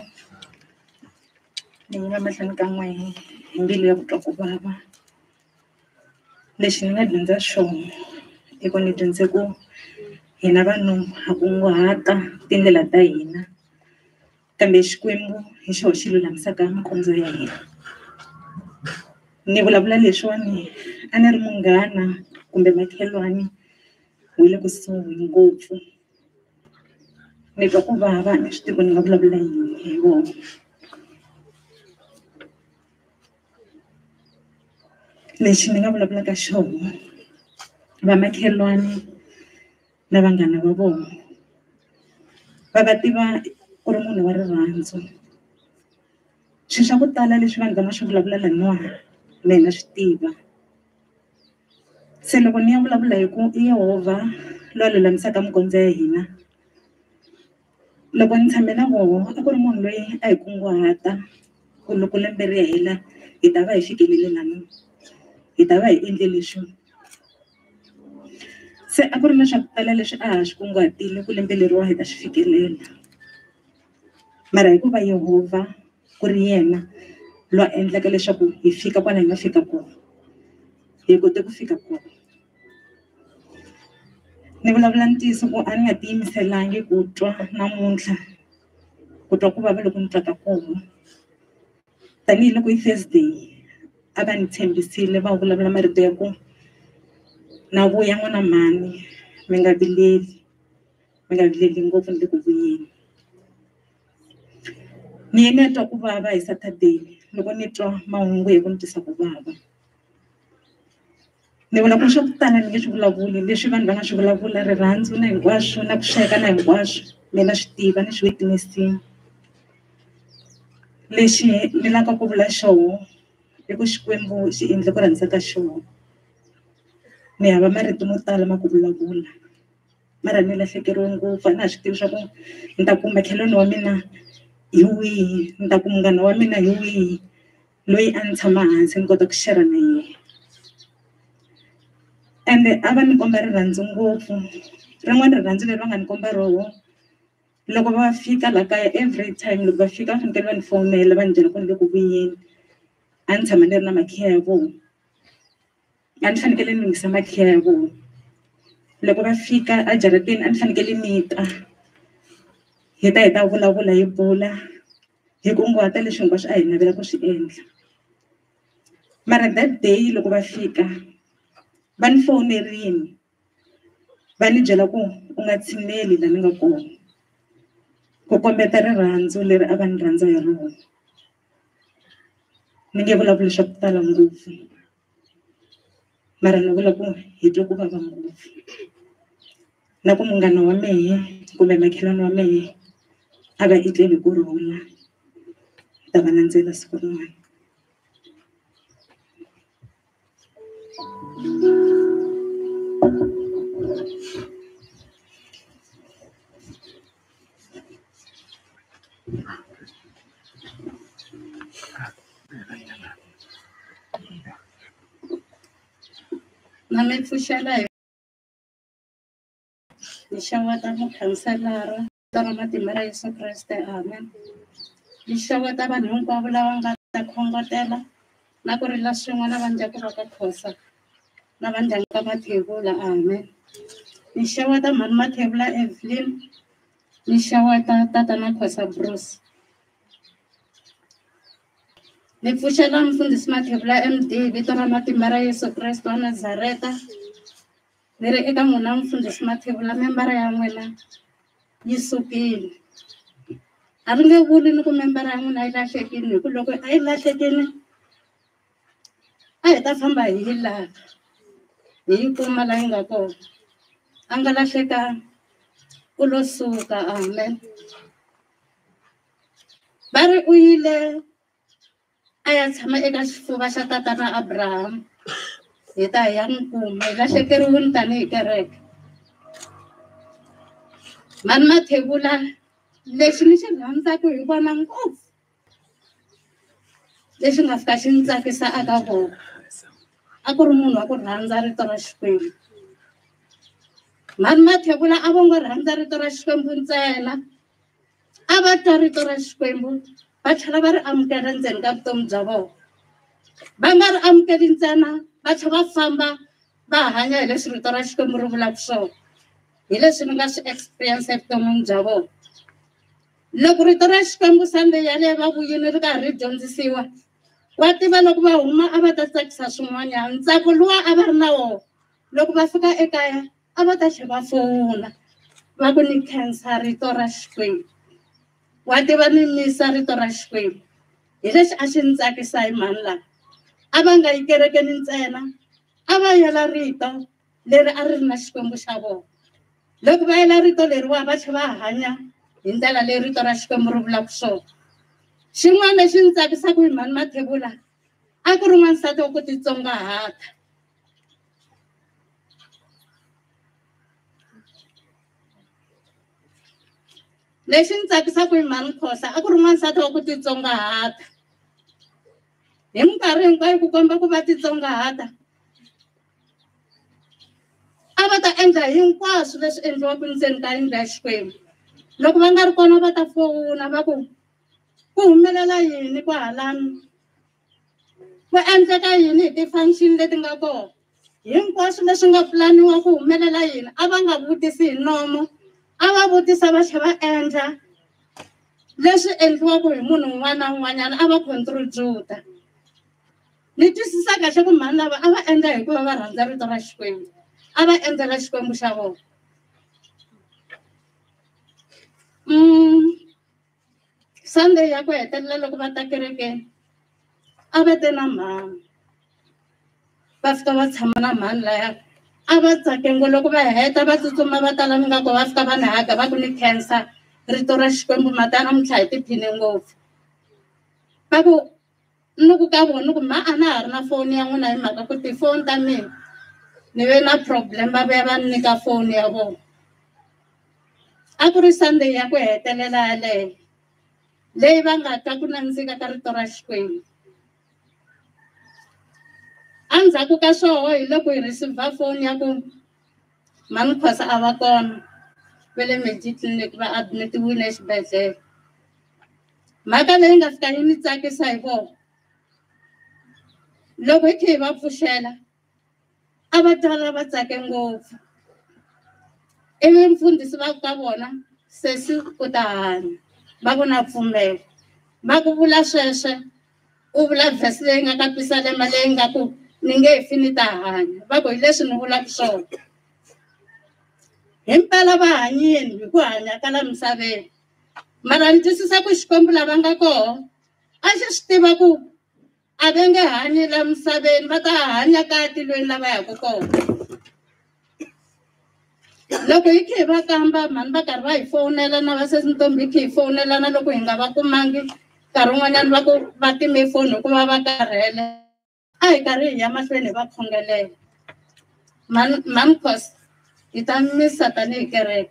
Ni nga mahlweni ka n'we hi mbilu ya ku twa ku vava. Lexi ni nga dyondza xona i ku ni dyondze ku hina vanhu ha kunguhata tindlela ta hina, kambe Xikwembu hi xona xi lulamisaka magondzo ya hina. Ni vulavula leswiwani a ni ri munghana kumbe makhelwani wa le kusuhi ngopfu. Ni twa ku vava ni swi tivi ku ni nga vulavula yini hi vona. Lexi ni nga vulavulaka xona, vamakhelwani na vanghana va vona va tiva ku ri munhu wa rirhandzu. Swilo swa ku tala leswi vanhu va nga swi vulavula laniwani na hina swi tiva. Se loko ni ya vulavula hi ku i Yehovha loyi a lulamisaka magondzo ya hina, loko ni tshame na vona a ku ri munhu loyi a hi kunguhata ku loko lembe ri hela hi ta va hi fikelele lani, hi ta va hi endle leswi. Se a ku ri na swa ku tala leswi a ha swi kunguhatile ku lembe leriwa hi ta swi fikelela. Mara hikuva Yehovha ku ri yena loyi a endlaka leswaku hi fika kwala hi nga fika kona, hi kote ku fika kona. Ni vulavula ntiyiso ku a ni nga tiyimiselangi ku twa namuntlha, ku twa ku vava loko ni twaka kona. Tanihiloko hi Thursday a va ni tshembisile va vulavula marito ya ku na vuya n'wana mhani mi nga vileli ngopfu ni le ku vuyeni. Ni ye ni ya twa ku vava hi Saturday loko ni twa mahungu hi ku ni twisa ku vava. Ni vula ku swa ku tala ni nge swi vulavuli leswi vanhu va nga swi vulavula, rirhandzu na hinkwaswo na ku sweka na hinkwaswo mina swi tiva ni swi witness-ile. Lexi ni lavaka ku vula xona i ku Xikwembu xi endle ku rhandza ka xona. Ni hava marito mo tala ma ku vulavula, mara ni lahlekeriwe ngopfu a na ha swi tivi swa ku ni ta ku makhelwani wa mina hi wihi, ni ta ku munghana wa mina hi wihi loyi a ni tshama hansi ni kota ku share na yena. Ende a va ni komba rirhandzu ngopfu. Rin'wana rirhandzu leri va nga ni komba roho, loko va fika la kaya every time loko va fika va fanekele va ni fonela va ni byela ku ni le ku vuyeni. A ni tshama ni ri na makhiya ya vona, a ni fanekele ni lunghisa makhiya ya vona. Loko va fika a jaratini a ni fanekele ni ta hi ta vulavula hi bula hi kunguhata leswi hinkwaswo a hi navela ku swi endla. Mara that day loko va fika va ni fonerini va ni byela ku u nga tshineli la ni nga kona, ku kombeta rirhandzu leri a va ni rhandza hi rona. Ni nge vulavuli swa ku tala ngopfu, mara ni vula ku hi twe ku vava ngopfu. Na ku munghana wa mehe kumbe makhelwani wa mehe a va etleli kurhula, hi ta va landzela siku rin'wana. na mi pfuxela hi xeweta mukhanselara tara matimba ra Yesu Kreste amen hi xeweta vanhu hinkwavo lava nga ta khongotela na ku rila swin'we na vandyangu va ka Khosa na vandyangu ka Mathebula amen hi xeweta mhani Mathebula Evelyn hi xeweta tatana Khosa Bruce ni pfuxela mfundhisi Mathebula MD vito ra matimba ra Yesu Kreste wa Nazareta ni ri eka n'wina mfundhisi Mathebula membara ya n'wina yi sukile a ri nge vuli ni ku membara ya n'wina yi lahlekile hi ku loko a yi lahlekile a hi ta famba hi yi lava hi yi kuma laha yi nga kona a nga lahlekanga u lo suka amen va ri u yile a ya tshama eka xifuva xa tatana Abraham hi ta hi ya n'wi kuma hi lahlekeriwile tanihi kereke mhani Mathebula lexi ni xi rhandzaka hi vona ngopfu lexi nga fika xi ni tsakisa aka vona a ku ri munhu wa ku rhandza rito ra Xikwembu mhani Mathebula a vo ngo rhandza rito ra Xikwembu ntsena a va twa rito ra Xikwembu va tlhela va ri amukela ndzeni ka vutomi bya vona va nga ri amukeli ntsena va tlhela va famba va hanya hi leswi rito ra Xikwembu ri vulaka swona hi leswi ni nga swi experience evuton'wini bya vona loko rito ra Xikwembu Sunday yaleyo va vuyini ri karhi ri dyondzisiwa wa tiva loko va huma a va ta tsakisa swin'wanyana ntsako luwa a va ri na wona loko va fika ekaya a va ta tlhela va fona va ku ni khensa rito ra Xikwembu wa tiva ni misa rito ra Xikwembu hi lexi a xi ni tsakisa hi mhani lawa a va nga yi kerekeni ntsena a va yela rito leri a ri ri na Xikwembu xa vona loko va yela rito leriwa va tlhela va hanya hi ndlela leyi rito ra Xikwembu ri vulaka swona xin'wana lexi ni tsakisaka hi mhani Mathebula a ku ri n'wansati wa ku titsongahata lexi ni tsakisaka hi mhani Khosa a ku ri n'wansati wa ku titsongahata hi minkarhi hinkwayo ku komba ku va titsongahata a va ta endla hinkwaswo leswi endliwaka ndzeni ka yindlu ya Xikwembu loko va nga ri kona va ta fona va ku humelela yini kwahalani ku endleka yini hi ti-function leti nga kona hinkwaswo leswi nga pulaniwa ku humelela yini a va nga vutisi hi nomo a va vutisa va tlhela va endla leswi endliwaka hi munhu un'wana na un'wanyana a va contribute ni twisisa kahle ku mhani lava a va endla hikuva va rhandza rito ra Xikwembu a va endlela Xikwembu xa vona Sunday ya ku hetelela loko va ta kerekeni a va te na mhani va fika va tshama na mhani laya a va tsake ngo loko va heta va tsutsuma va tala mi nga ku va fika va ni haga va ku ni khensa rito ra Xikwembu mata namuntlha hi tiphine ngopfu va ku ni ku ka vona ku ma a na ha ri na foni ya n'wina hi mhaka ku tifoni ta mina ni ve na problem va vuya va ni nyika foni ya vona a ku ri Sunday ya ku hetelela yaleyo leyi va nga twa ku nandzika ka rito ra Xikwembu endzhaku ka swoho hi loko hi receive foni ya ku mhani Khosa a va kona va le Mediclinic va admitiwile exibedhlele mhaka leyi nga fika yi ni tsakisa hi vona loko hi kha hi va pfuxela a va twala va tsake ngopfu ivi mfundhisi va ka vona sesi u ta hanya va ku na pfumela va ku vula sweswe u vula vhesi leyi nga ka Pisalema leyi nga ku ni nge fi ni ta hanya va ku hi leswi ni vulaka swona himpela va hanyini hi ku hanya ka la misaveni mara ni twisisa ku Xikwembu lava nga koho a xi swi tiva ku a va nge hanyi la misaveni va ta hanya ka tilweni lava yaka kona loko hi kha hi va kamba mhani va karhi va hi fowunela na va sesi Ntombi hi kha hi fowunelana loko hi nga va kumangi nkarhi wun'wanyana va ku va time foni hikuva va karhele a hi karhi hi ya mahlweni hi va khongelela mhani Khosa hi ta misa tanihi kereke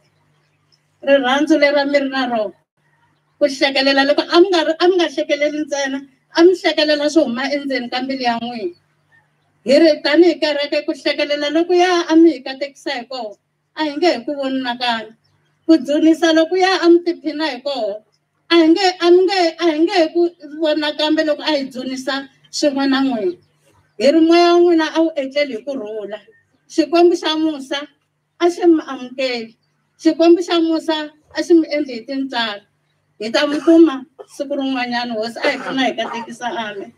rirhandzu leri mi ri na rona ku hlekelela loko a mi nga hlekeleli ntsena a mi hlekelela swo huma endzeni ka mbilu ya n'wina hi ri tanihi kereke ku hlekelela loko ya a mi hi katekisa hi kona a hi nge hi ku voni nakambe ku dzunisa loko ya a mi tiphina hi kona a hi nge hi ku vona kambe loko a hi dzunisa swin'we na n'wina hi ri moya wa n'wina a wu etleli hi kurhula xikwembu xa Musa a xi mi amukeli xikwembu xa Musa a xi mi endli hi tintswalo hi ta mi kuma siku rin'wanyana hosi a hi pfuna hi katekisa amen.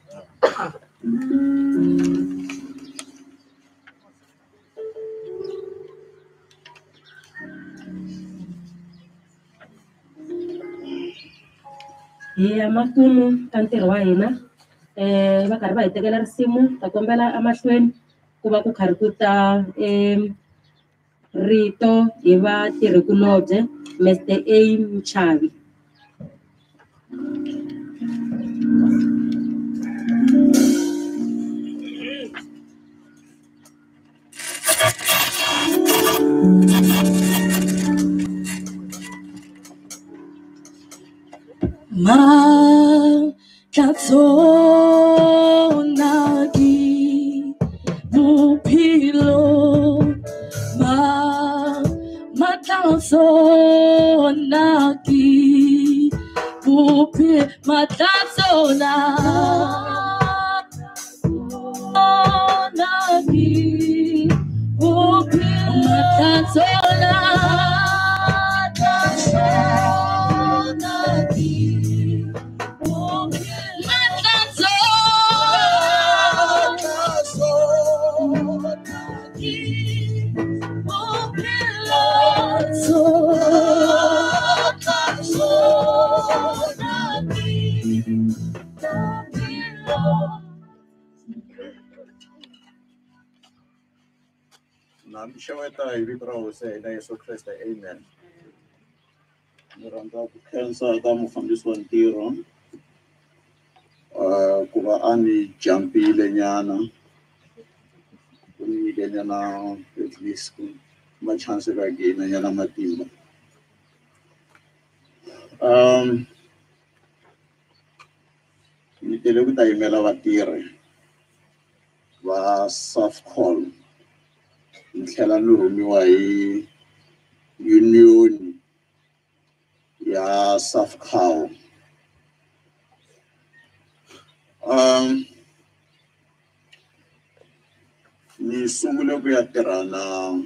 Hi ya makumu ka ntirho wa hina va karhi va hi tekela risimu ta kombela emahlweni ku va ku karhi ku ta rito hi vatirhikulobye Mr. A Mchavi. Makatonagi Bupilo Makatonagi Bupi Makatonagi Bupi Makatonagi Namshaweta hi vito ra Hosi ya hina Yesu Kreste, amen. Ni rhandza ku khensa ka mufambisi wa ntirho ku va a ni jampile nyana ku nyike nyana at least machance ka gain nyana matimba. Ni tele ku ta yimela vatirhi va Safcol ni tlhela ni rhumiwa hi union ya Safcow. Ni sungule ku ya tirha na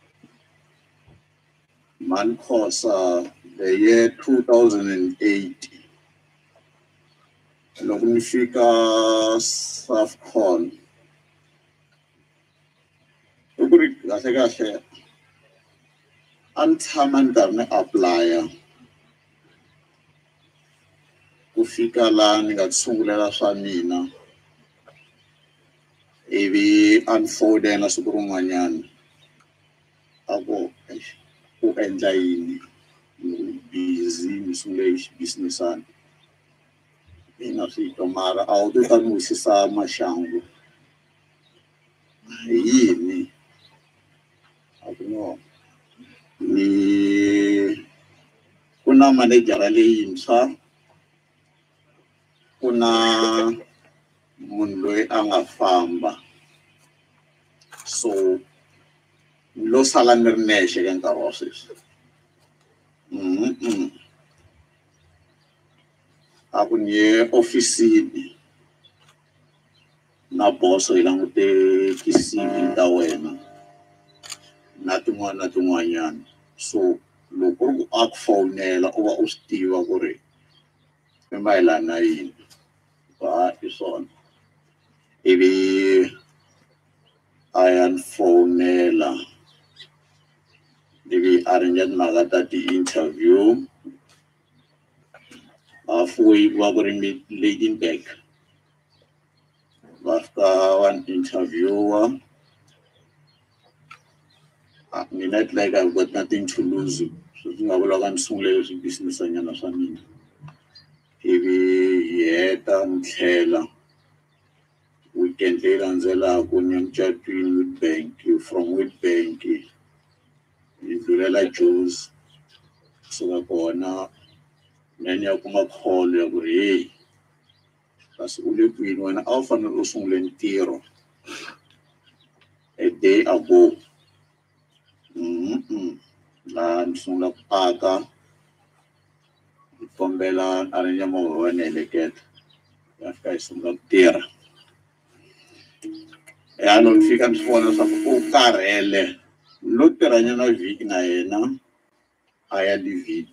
Mankosa the year 2008. Loko ni fika Safcol ku ri kahle a ni tshama ni karhi ni applya ku fika laha ni nga sungulela swa mina ivi a ni fonela siku rin'wanyana a ku u endla yini ni busy ni sungule xibisinesana mina swi twa mara a wu to ta ni wisisa maxangu hi yini a ku no ni ku na manejara leyintshwa ku na munhu loyi a nga famba so lo sala ni ri nexe ka nkarhi wa sweswi. A ku ni ye ofisini na boso hi langute ti-CV ta wena na tin'wana na tin'wanyana so loko ku a ku fonela u va u swi tiva ku ri i mayelana na yini va i swona ivi a ya ni fonela ivi a ringe timhaka ta ti-interview halfway va ku ri Ladenburg va fika va ni interviewer. Mina it's like I've got nothing to lose. So ni nga vula ka ni sungule leswi business-anyana swa mina ivi hi heta ni tlhela weekend leyi landzelaka ni ya mucatwini Witbank, from Witbank ni dlulela Joe's kusuka kona then ya kuma call ya ku ri hey kasi u le kwini wena a wu fanele u sungule ntirho a day ago. Laha ni sungula ku aka ni kombela a ri nyama wa wena heleketa ya fika yi sungula ku tirha. Ni fika ni swi vona leswaku u karhele no tirhanyana vhiki na yena a ya livhini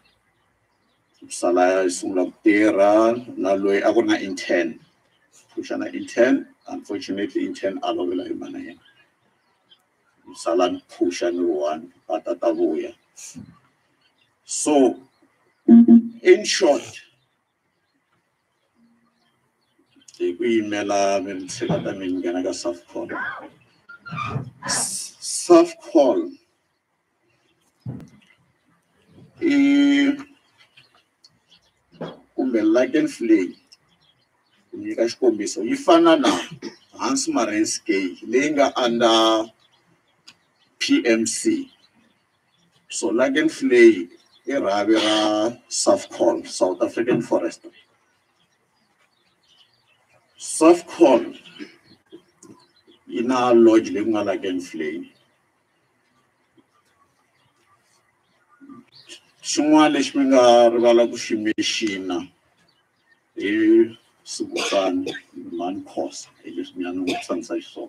sala ya sungula ku tirha na loyi a ku ri na intern phusha na intern. Unfortunately intern a lovela hi mana yena sala ni phusha ni one a ta vuya. So in short hi ku yimela mi tshika ta mi nghena ka Safcol. Safcol kumbe Luck and Flake ku nyika xikombiso yi fana na Hans Marensky leyi nga under PMC. So Luck and Flake i rhavi ra Safcol, South African Forestry. Safcol yi na lodge leyi ku nga Luck and Flake. Xin'wana lexi mi nga rivala ku xi mexina hi Sibukani Mankhosa hi leswi mina ni n'wi vutisanyisa xiswona.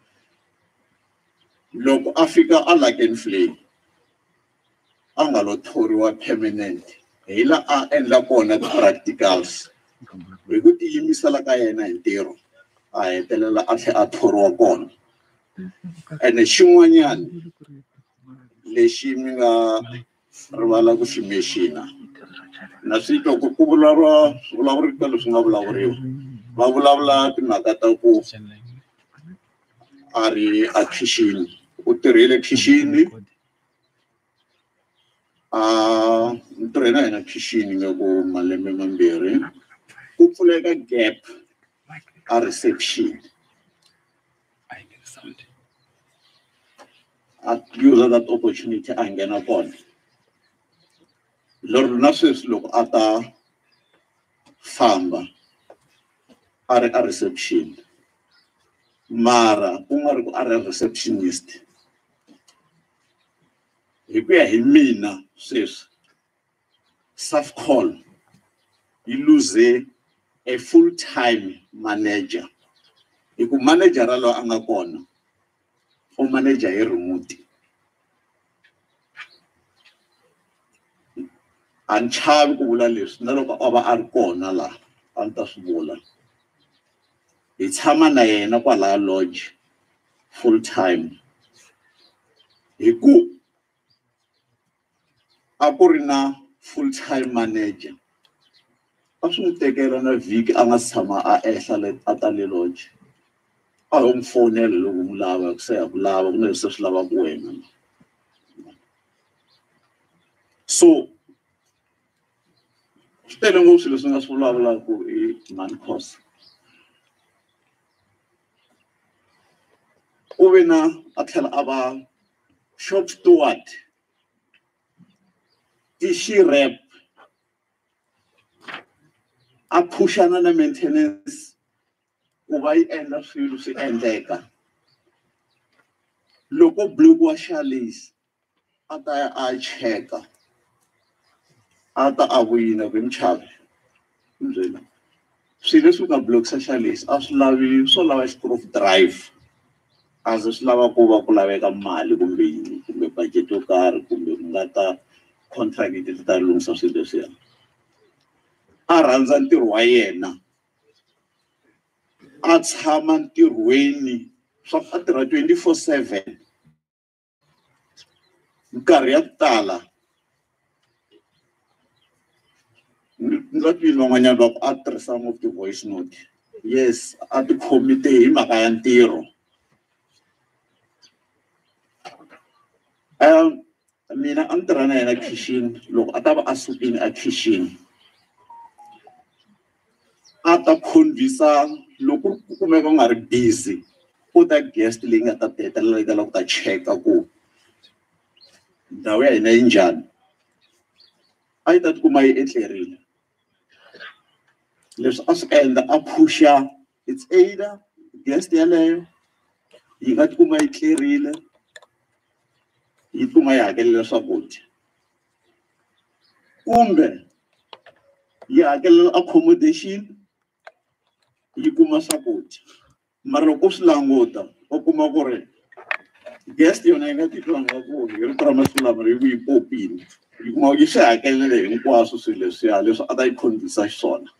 Loko a fika a Luck and Flake a nga lo thoriwa permanent hi la a endla kona ti-practicals hi ku tiyimisela ka yena hi ntirho a hetelela a tlhela a thoriwa kona. Ene xin'wanyana lexi mi nga rivala ku xi mexina na swi twa ku vulavurika leswi nga vulavuriwa va vulavula timhaka ta ku a ri a khixini u tirhile khixini ntirho na yena khixini nga ku malembe mambirhi ku pfuleka gap a reception a use that opportunity a nghena kona. Loro na sweswi loko a ta famba a ri a reception mara ku nga ri ku a ri receptionist. Hi ku ya hi mina sweswi Safcol yi lose a full-time manager hi ku manager loyi a nga kona u manager hi remote. A ni chavi ku vula leswi na loko a va a ri kona laha a ni ta swi vula hi tshama na yena kwalaya lodge full time hi ku a ku ri na full time manager a swi n'wi tekela na vhiki a nga si tshama a ehla a ta le lodge a ho n'wi fonela loko n'wi lava ku se ya ku lava ku na leswi swi lavaka wena. So swi tele ngopfu swilo leswi nga swi vulavulaka hi Mankhosa. U ve na a tlhela a va shop steward ti-she rep a phushana na maintenance ku va yi endla swilo swi endleka. Loko block wa Charles a ta ya a cheka a ta a vuyina ku michavi byela swilo leswi nga blockisa Charles a swi lavi swo lava screw drive a swi lava ku va ku laveka mali kumbe yini kumbe budget yo karhi kumbe ku nga ta contract ti ta lunghisa swilo leswiya. A rhandza ntirho wa yena a tshama ntirhweni swa a tirha 24/7 nkarhi ya ku tala nga twini van'wanyana va ku a tirhisa ngopfu ti-voice note. Yes a ti khomite hi mhaka ya ntirho. Mina a ni tirha na yena khixini loko a ta va a sukile a khixini a ta khonvisa loko ku kumeka u nga ri busy u ta guest leyi nga ta hetelela yi ta lava ku ta cheka ku ndhawu ya hina yi njhani a yi ta tikuma yi etlerile. leswi a swi endla a phusha it's either guest yaleyo yi nga tikuma yi tlerile yi tikuma yi hakelela swakudya kumbe yi hakelela accommodation yi kuma swakudya mara loko swi languta u kuma ku ri guest yona yi nga titwa nga ku hi rito ra masiku lama yi yi popile yi kuma yi swi hakelele hinkwaswo swilo leswiya leswi a ta yi khonvisa xiswona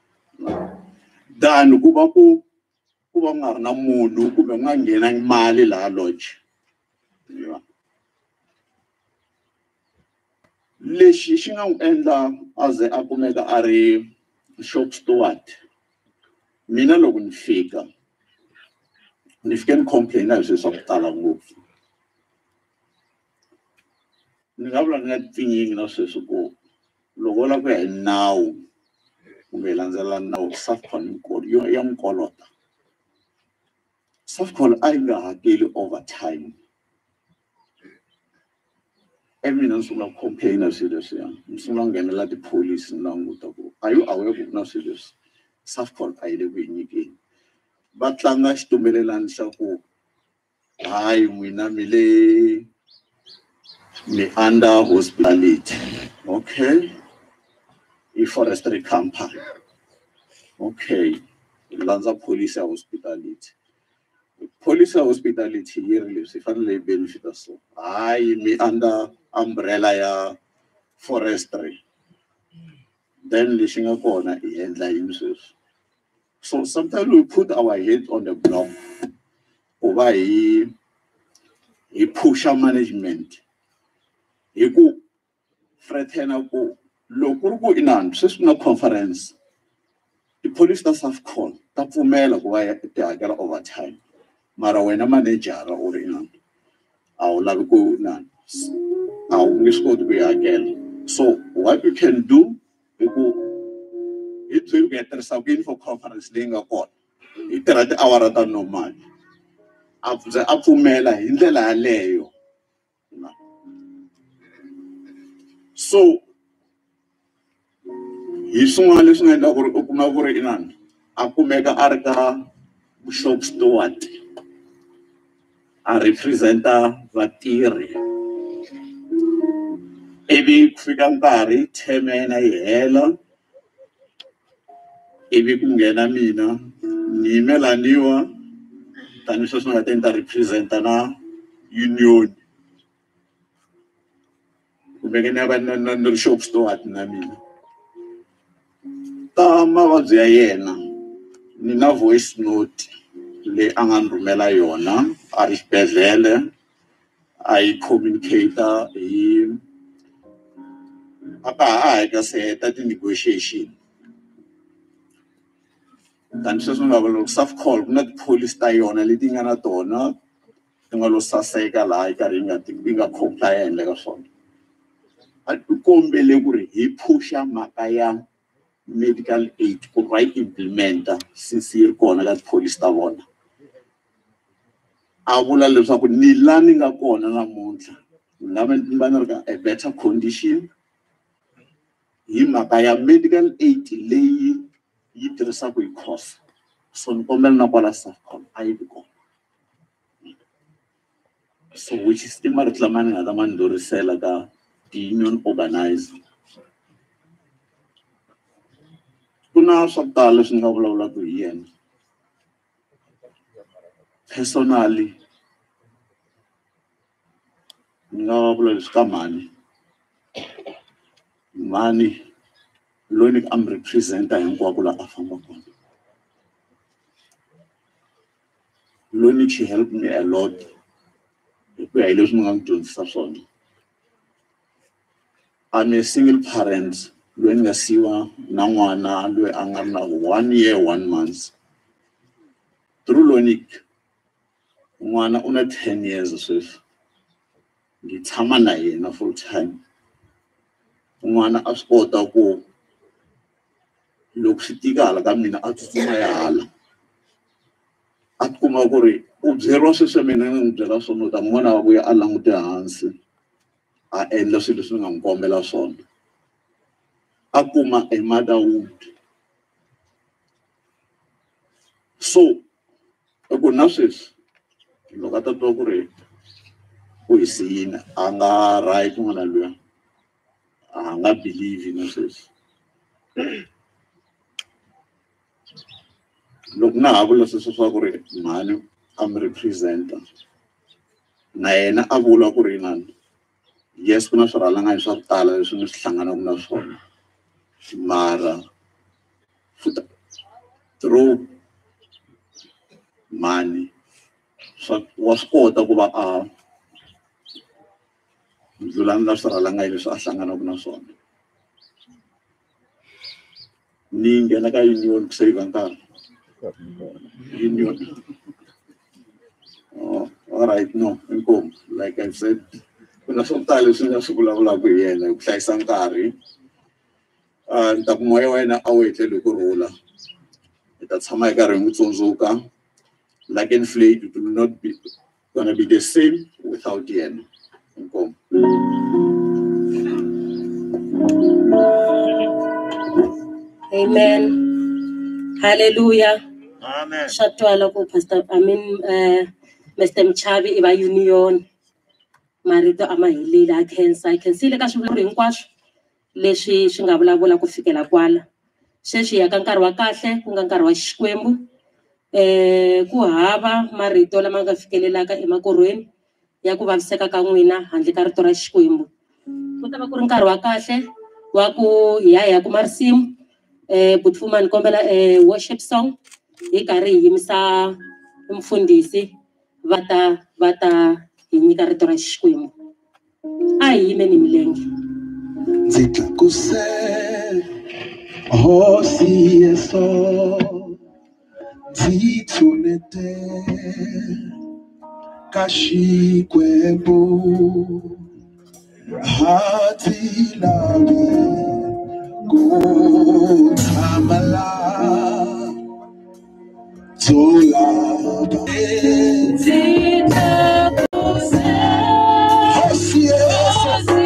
than ku va ku nga ri na munhu kumbe ku nga nghena mali laha lodge lexi xi nga n'wi endla a ze a kumeka a ri shop steward mina loko ni fika ni fike ni complaina hi swilo swa ku tala ngopfu ni nga vula ni nga tinyingi na sweswi ku loko u lava ku ya hi nawu kumbe hi landzelela nawu SAFCON ya n'wi kolota SAFCON a yi nga hakeli overtime mina ni sungula ku complaina swilo leswiya ni sungula nghenela tipholisi ni languta ku are you aware ku na swilo leswi SAFCON a yi le ku yi nyikeni va tlanga xitumbelelani xa ku hayi n'wina mi under hospitality okay i forestry company okay landza police ya hospitality police ya hospitality yi ri leswi fanele yi benefita so hayi mi under umbrella ya forestry then lexi nga kona hi endla yini sweswi so sometimes we put our head on the block ku va hi phusha management hi ku threatena ku loko ri ku inani sweswi na conference police ta SAFCON ta pfumela ku va ti hakela overtime mara wena manejara u ri inani a wu lavi ku inani a wu nge swi koti ku yi hakela so what you can do i ku hi byeli ku ya tirhisa ku yini for conference leyi nga kona hi tirha tiawara ta normal a pfumela hi ndlela yaleyo so hi swin'wana leswi nga endla ku ri u kuma ku ri inani a kumeka a ri ka shop steward a representa vatirhi ivi ku fika nkarhi term ya yena yi hela ivi ku nghena mina ni yimelaniwa tanihi sweswi ni nga ta ni ta representa na union kumbe ni ya va na ri shop steward na mina ta mavabyi ya yena ni na voice note leyi a nga ni rhumela yona a ri xibedhlele a yi communicata hi a ka se heta ti-negotiation tani sweswi nga vula loko SAFCON ku na tipholisi ta yona leti nga na tona ti nga lo saseka laha yi karhi yi nga comply handle ka swona a ti kombele ku ri hi phusha mhaka ya medical aid ku va yi implementa since yi ri kona ka tipholisi ta vona a vula leswaku ni la ni nga kona namuntlha ni lava ni va ni ri ka a better condition hi mhaka ya medical aid leyi yi tirhisaka hi cost so ni kombela na kwala SAFCON a yi vi kona so which is i marito lama ni nga ta ma ni dorisela ka ti-union organizer ku na swa ku tala leswi ni nga vulavulaka hi yena personally ni nga vula leswi ka mani loyi ni am representa hinkwako laha a famba kona loyi she helped me a lot hi ku ya hi leswi ni nga n'wi dyondzisa swona I'm a single parent loyi ni nga siwa na n'wana loyi a nga ri na 1 year 1 month through Lonic n'wana u na 10 years sweswi ni tshama na yena full time n'wana a swi kota ku loko swi tika hala ka mina a tsutsuma ya hala a kuma ku ri u byeriwa sweswi mina ni n'wi byela swona u ta n'wana wa vuya a langute hansi a endla swilo leswi nga n'wi kombela swona a kuma a motherhood So loko na sweswi loko a ta twa ku ri u hi siyile a nga right n'wana luya a nga believe na sweswi loko na ha vula sweswo swa ku ri mhani I'm representer na yena a vula ku ri inani yes ku na swirhalanganyi swa ku tala leswi ni swi hlanganaka na swona mara through mani wa swi kota ku va a ndlula na swirhalanganyi leswi a hlanganaka na swona ni nghena ka union ku save nkarhi union all right no inkomu like I said kuna swo tala leswi nga swi vulavulaka hi yena ku hlayisa nkarhi ni ta ku moya wa yena a wu hetleli ku rhula hi ta tshama hi karhi hi n'wi tsundzuka like inflate it will not be gonna be the same without yena inkomu Amen. Hallelujah. Amen. Shatwala ku Pastor Mr. Mchavi iba union marito amahilile a cancer I can see le ka swivulwa hinkwaswo leswi swi nga vulavula ku fikela kwala sweswi ya ka nkarhi wa kahle ku nga nkarhi wa Xikwembu ku hava marito lama nga fikelelaka emakorweni ya ku vaviseka ka n'wina handle ka rito ra Xikwembu ku ta va ku ri nkarhi wa kahle wa ku ya ku marisimu Butfuma ni kombela worship song hi karhi hi yimisa umfundisi va ta hi nyika rito ra Xikwembu a hi yimeni milenge ndzi tlakuse hosi Yesu ndzi tshunete ka Xikwembu hati lavi ku thamala tolaba ndzi tlakuse hosi Yesu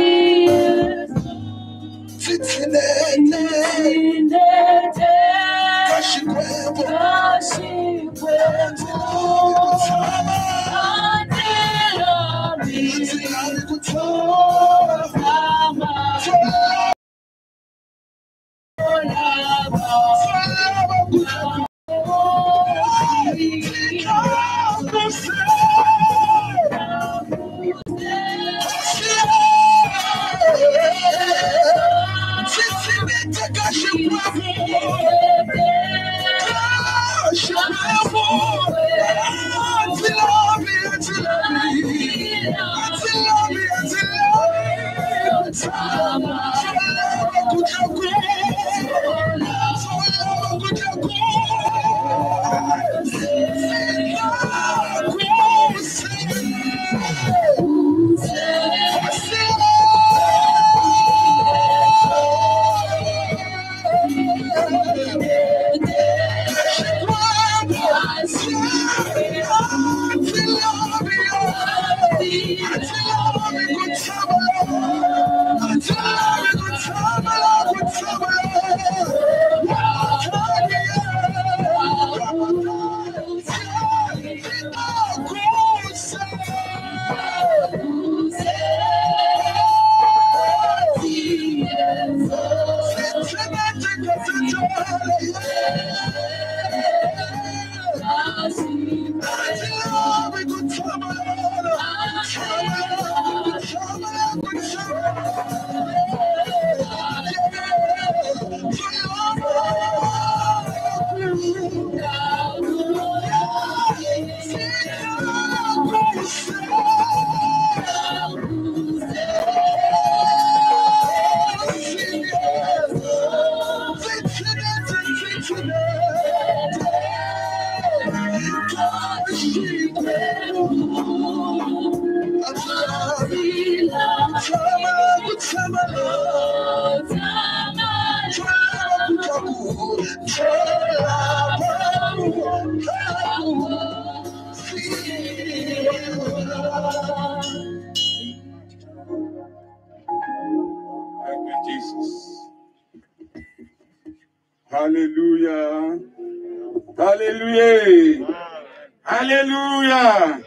Hallelujah. Hallelujah.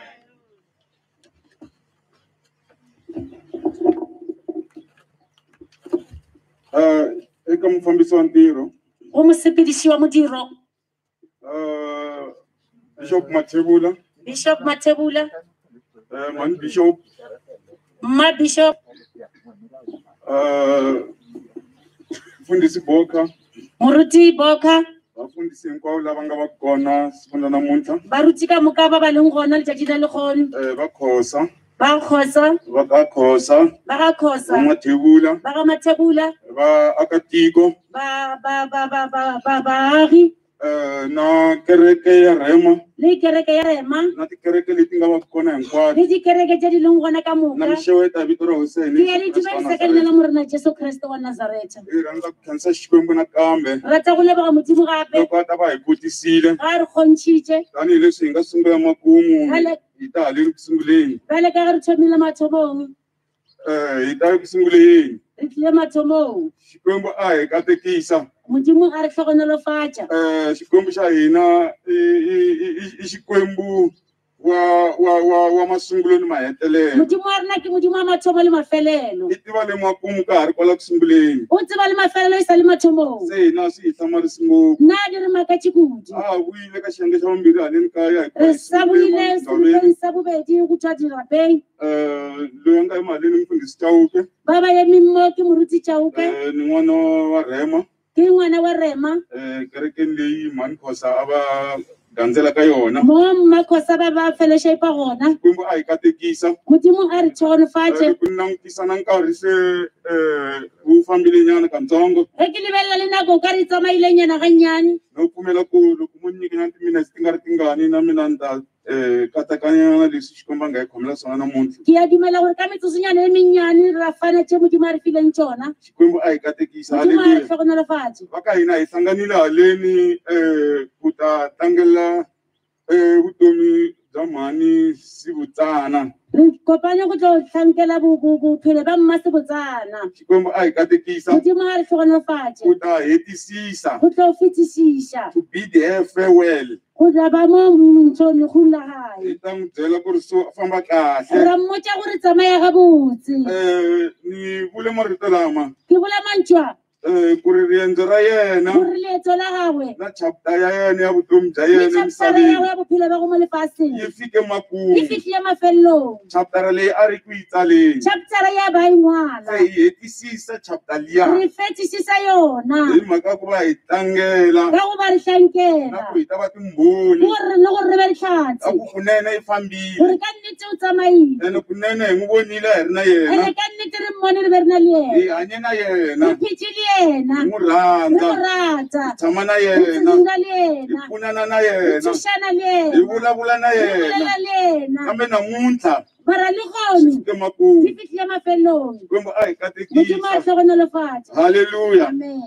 Eka mufambisi wa ntirho, Umusepedishi wa mudiro, Bishop Mathebula, Bishop Mathebula, man Bishop, ma Bishop, Mfundisi Boka, Muruti Boka, bafundisi hinkwavo lava nga va kona siku ra namuntlha, barutika mukaba ba leng gona letšatši la lekgono, va Khosa, ba Khosa, va ka Khosa, ba ga Khosa, va Mathebula, ba ga Mathebula, vaakatiko, baagi na kereke ya Rema, le kereke ya Rema, na tikereke leti nga va kona hinkwato, le dikereke tše di leng gona ka na moka, mixeweta vito ra Hoseni ke ya le dumedisa ka leina la morena Jesu Kriste wa Nazareta. hi rhandza ku khensa Xikwembu nakambe Rata go leboga Modimo gape loko a ta va hi kotisile ga a re kgontšhitše tanihileswi hi nga sungula makumu Hale- hi ta haleni ku sunguleni bjale ka ge re thomile mathomong hi ta ku sunguleni re tlile mathomong Xikwembu a hi katekisa Modimo a re tlhogonolofatša Xikwembu xa hina i Xikwembu wa masungulo ni mahetelelo Modimo wa rena ke Modimo wa mathomo le mafelelo i tiva le makumu ka ha ri kwala ku sunguleni o tseba le mafelelo e sa le mathomong se hina swi hi hlamarisi ngopfu nna di re makatše kudu a ha vuyile ka xiyenge xa vumbirhi haleni kaya hi re sa buile sebopeng sa bobedi go tswa dirapeng loyi a nga emaleni mfundhisi Chauke ba ba eme mo ke moruti Chauke ni n'wana wa Rema ke ngwana wa Rema kerekeni leyi mhani Khosa a va gandzela ka yona mo Makhosa ba ba fellowshipa gona Xikwembu a hi katekisa Modimo a re tlhogonofatše ku langutisa na nkarhi se wu fambile nyana kantsongo ge ke lebelela le nako o ka re tsamailengnyana gannyane no pfumela ku loko mo nyikanyana timinete ti nga ri tingani na mina ni ta katsakanyana leswi Xikwembu a nga hi khomela swona namuntlha ke a dumela gore ka metsotsonyana e mennyane ra fana tše Modimo a re fileng tšona Xikwembu a hi katekisa Modimo a re haleluya tlhogonolofatše va ka hina hi hlanganile haleni ku ta tlangela vutomi bya mhani Sibutsana re kopane go tlo tlhankela bophelo ba mma Sebotsana Xikwembu a hi katekisa Modimo a re tlhogonolofatše ku ta hetisisa go tlo fetišiša to bid her farewell go tla ba mo ntshonegong la gae hi ta n'wi byela ku ri so famba kahle ra mmotša gore tsamaya gabotse ni vule marito lama ke bola mantšwa ku ri riendzo ra yena gore leeto la gagwe na chapter ya yena ya vutomi bya le yena chaptara ya emisaveni go ya bophelo ba go mo lefaseng yi fike makumu e fihlile mafelelong chapter leyi a ri ku yi tsaleni chaptara ya ba ingwala se hi hetisisa chapter liya re fetisisa yona hi mhaka ku va hi tlangela ka go ba re na hlankela ku hi ta va timbhoni gore le gore re be a ditlhatse ku kunene yi fambile gore ka nnete o tsamaile ene kunene hi n'wi vonile hi ri na ene yena ka nnete re mmone re be re na le hi yena hanye na yena re phetse le yena hi n'wi re rhandza mo rata hi tshama na re yena tsidinga le hi yena pfunana na re yena thušana le hi yena vulavula na re yena bolela le yena kambe namuntlha mara le swi gone fike makumu di fihlile mafelelong Xikwembu a hi Modimo a katekisa tlhogonolofatše haleluya amen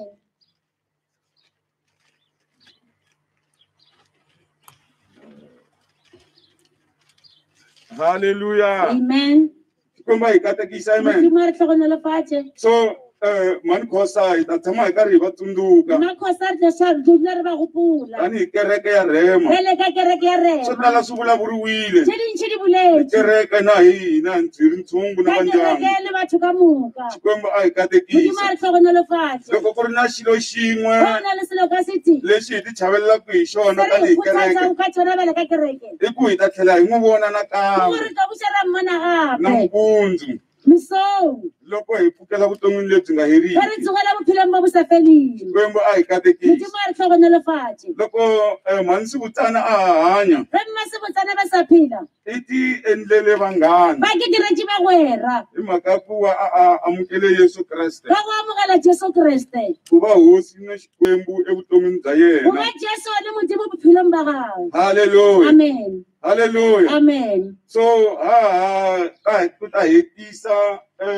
haleluya amen Xikwembu a hi katekisa amen Modimo a re tlhogonolofatše so mhani Khosa hi ta tshama hi karhi hi va tsundzuka Makhosa re tla dula re ba gopola tanihi kereke ya Rema bjale ka kereke ya swo Rema tala swi vulavuriwile tše dintšhi di hi boletše kereke na hina hi ri ntshungu na ka va ndyangu kereke le batho ka moka Xikwembu a hi Modimo a katekisa re tlhogonolofatše loko ku ri na xilo xin'we go na le selo ka seti lexi hi ti chavelelaku hi xona se re tanihi ikgothatšago kereke ka tšona bjale ka kereke i ku hi ta tlhela hi n'wi vona ke nakambe gore ka buša ra mmona gape nampundzu mesong loko hi pfukela vuton'wini lebyi nga heriki ge re tsogela bophelong bo bo sa feleng Xikwembu a hi katekisa Modimo a re tlhogonolofatše loko mhani Sibutsana a hanya ge mma Sebotsana ba sa phela i ti endlele vanghana ba ke diretše bagwera hi mhaka ku va a amukele Yesu Kreste ka go amogela Jesu Kriste ku va hosi na Xikwembu evuton'wini bya go ba yena Jesu le Modimo bophelong ba gago haleluya amen haleluya amen so ku ta hetisa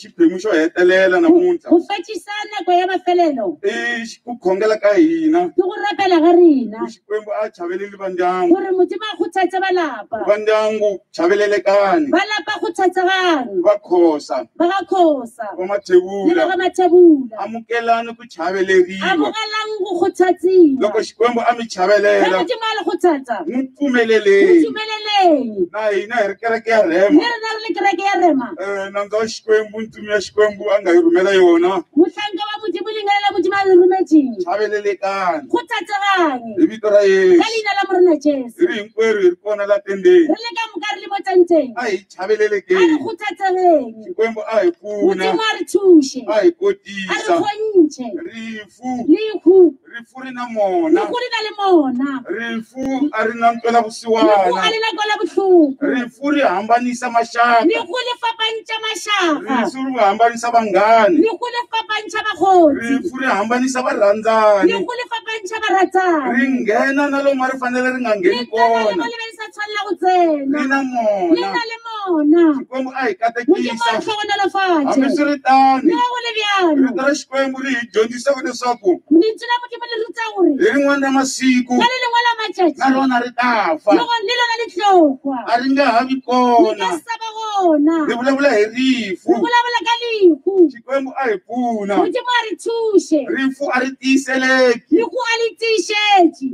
xiphemu xo hetelela namuntlha go fetisa nako ya mafelelo i ku khongela ka hina ke go rapela ga rena xikwembu a chaveleli va ndyangu gore modimo a kgothatse balapa va ndyangu chavelelekani balapa kgothatsegane va khosa ba ga khosa va le ba mathevula ga mathebula amukelani ku chaveleriwa amogelang go kgothatsiwa loko xikwembu a mi ge chavelela modimo a le kgothatsa n'wi mo pfumeleleni tumeleleng na hina hi ri kereke ya mme rhema re na re le kereke ya rema nandza wa xikwembu ntsumi ya xikwembu a nga hi rhumela yona mohlanka wa modimo lingelela modimo a le rometseng chavelelekani kgothatsegane hi vito ra ka yesu leina la morena jesu hi ri hinkwerhu hi ri kona la tendeni re le ka moka re le mo tsantseng a hi a re chavelelekeni kgothatsegeng xikwembu a hi pfuna modimo a re thushe a hi a re kotisa kgontšhe rifu lehu rifu ri na mona lehu le na le mona rifu a ri na ntwela lehu a vusiwana le na kwala bohloko rifu ri hambanisa maxaka lehu le fapantša mašaka rifu ri hambanisa vanghani lehu le fapantša bakgotsi rifu ri hambanisa varhandzani lehu le fapantša baratsani ri nghena na lomu a ri fanele ri nga le ngheni tsena le kona mo le be le sa tshwanela go tsena ri na le mona na le mona xikwembu a hi modimo a katekisa re tlhogonolofatše hambiswiritani le go le bjalo rito ra xikwembu ri hi dyondzisaka leswaku lentswe la modimo le ruta gore hi rin'wana ra masiku ka le lengwe la matšatši na rona ri ta fa le lona le tlhokwa a ri nga ha vi le kona ka saba gona ri vulavula hi rifu re bolavula ka lehu xikwembu a hi pfuna modimo a re thushe rifu a ri tiyiseleki lehu a le tiišetše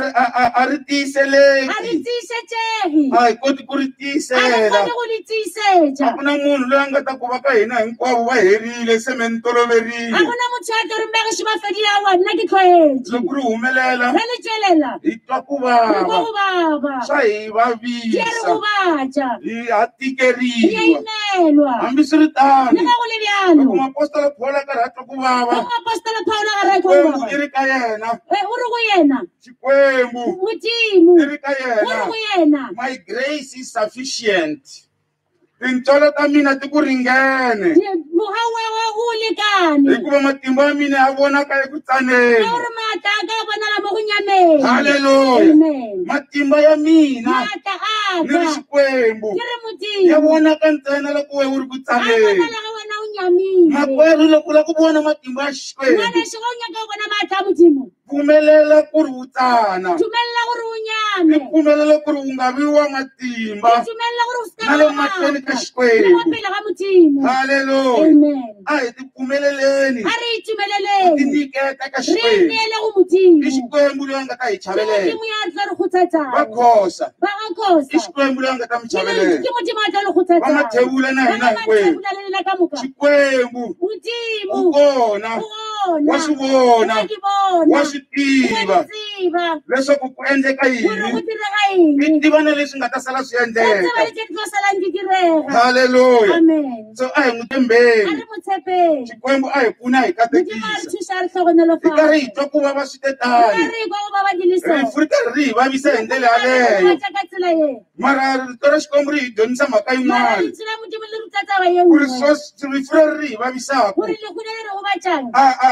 a ri a tiyiseleki re tiišetšege a hi koti ku ri a re tiyisela kgone go le tiišetša a ku na munhu loyi a nga ta ku va ka hina hinkwavo va herile se me ni a toloverile gona motho a tlo rembege xemafedi ya wa nna ke tlhoetše loko ri humelela re le tšwelela hi twa ku re kwa vava go baba swa hi ke re vavisa go batša hi ha ya tikeriwa imelwa le hambiswiritano ga go le bjalo loko maapostolo paul a karhi a twa ku vava go apostola paulo a ga xikwembu rekwa i ri ka yena o re go yena xikwembu modimo i ri ka o re yena go yena my grace is sufficient tintswalo ta mina ti ku ringene mogawewa o lekane hikuva matimba ya mina ya vonaka eku ka tsaneni gore maatla a ka bonala mo go nyameng halleluya amen matimba ya mina maatla a ni ri ka xikwembu ke re ya modimo vonaka ntsena loko we wu ri ku a tsaneni bonala ga wena o nyamile makwerhu loko u lava ku vona matimba ya ngwana xikwembu xi ga o nyaka go bona maatla a modimo pfumelela ku ri wu tsana tumelela gore o nyame pfumelela ku ri wu nga vi wa matimba tumelela gore o na le mahlweni ka le mo xikwembu pele ga modimo halleluya amen a hi ti pfumeleleni a re ti itumeleleng nyiketa ka re xikwembu neele go modimo i xikwembu loyi a nga ta hi ke chavelela modimo ya tla re kgothatsang va khosa ba ga khosa i xikwembu loyi a nga ta mi chavelela ke modimo a tla le va kgothatsang mathevula na hina hinkwenu mathebula le lela ka moka xikwembu modimo u kona ona wa swi vona wa di bona wa swi tiva tiva leswaku ku endleka gore go yini direga eng i tiva na leswi nga ta sala swi o tseba endleka le ke tlo salang di direga halleluya amen so a hi n'wi a tembeni re mo tshepeng xikwembu a hi pfuna hi modimo a re katekisa thuša a re hi tlhogonolofatša karhi hi twa ku vava swi ka tetani re kwa go baba di le so rifu ri karhi ri hi vavisa hi ndlela yaleyo batša ka tsela ye mara rito ra xikwembu ri hi dyondzisa mhaka mara yin'wana lentswe la modimo le ruta taba ye ku ri nngwe rifu leri ri hi vavisaka gore lekgone le re go batšang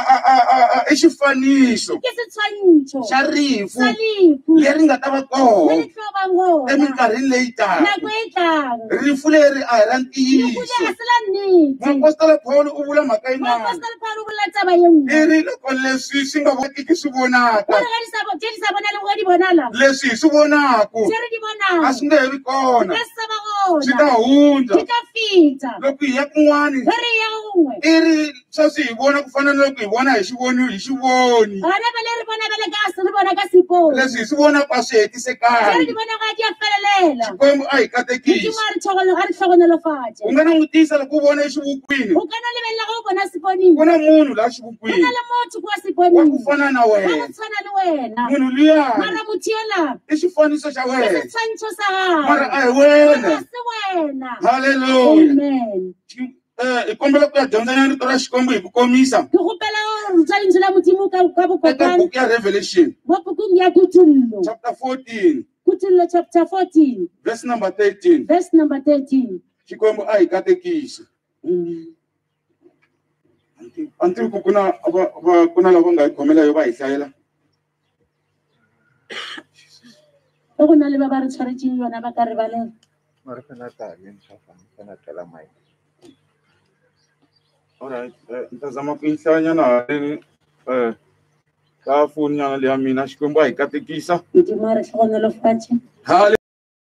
i xifaniso ke setshwantšho xa rifu sa lefu leri nga ta va le kona le tlo bang gona eminkarhini leyi taka nako e tlang rifu leri a hi ra lekgone ntiyiso a se la nnete moapostolo paul u vula mhaka yin'wana moapostole paulo o bolela taba ye nngwe i ri loko leswi swi nga vonaki swi vonaka gore ga tše di sa bonale go di bonala leswi hi swi vonaku tše re di a bonang swi nge he vi kona ka se sa ba swi gona ta hundza di tla fita loko hi ya kun'wani ge re ya gongwe i ri swa swi hi vona ku fana na loko hi vona hi xivoni gona bale re bona bale ka se re bona ka sepone leswi hi swi vonaka a swi tše re di hetisekangi bona ga di a felelela xikwembu a hi modimo katekisa a re tlhogonolofatše u nga langutisa loko u vona exivukwini o kana lebelela go o bona seponing ku na munhu laha go xivukwini na le motho kwa wa seponing ku fana na wa go wena tshwana le wena munhu luyani mara motho yola i xifaniso xa ke wena setshwantšho sa mara a gae hi wena mara se wena halleluya amen hi kombela ku ya dyondzana rito ra xikwembu hi ku komisa ke gopela go ruta lentswe la modimo ka eka bokopane buku ya revelation mo pukung ya kutullo chapter 14 kutullo chapter 14 verse number 13 verse number 13 xikwembu a hi katekisa antivi ku ku na lava nga hi khomela yo va hi hlayela ge go na le ba ba re tshwaretseng yona ba ka ribalela Alright, ntazama kuyihlanya na ka phone nyana le ya mina Xikwembu a hi katekisa. Modimo re tlhokomelo fatshe. Hallelujah.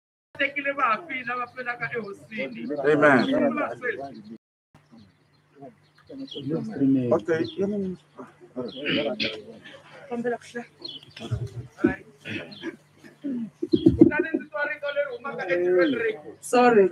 Amen. Okay. Sorry.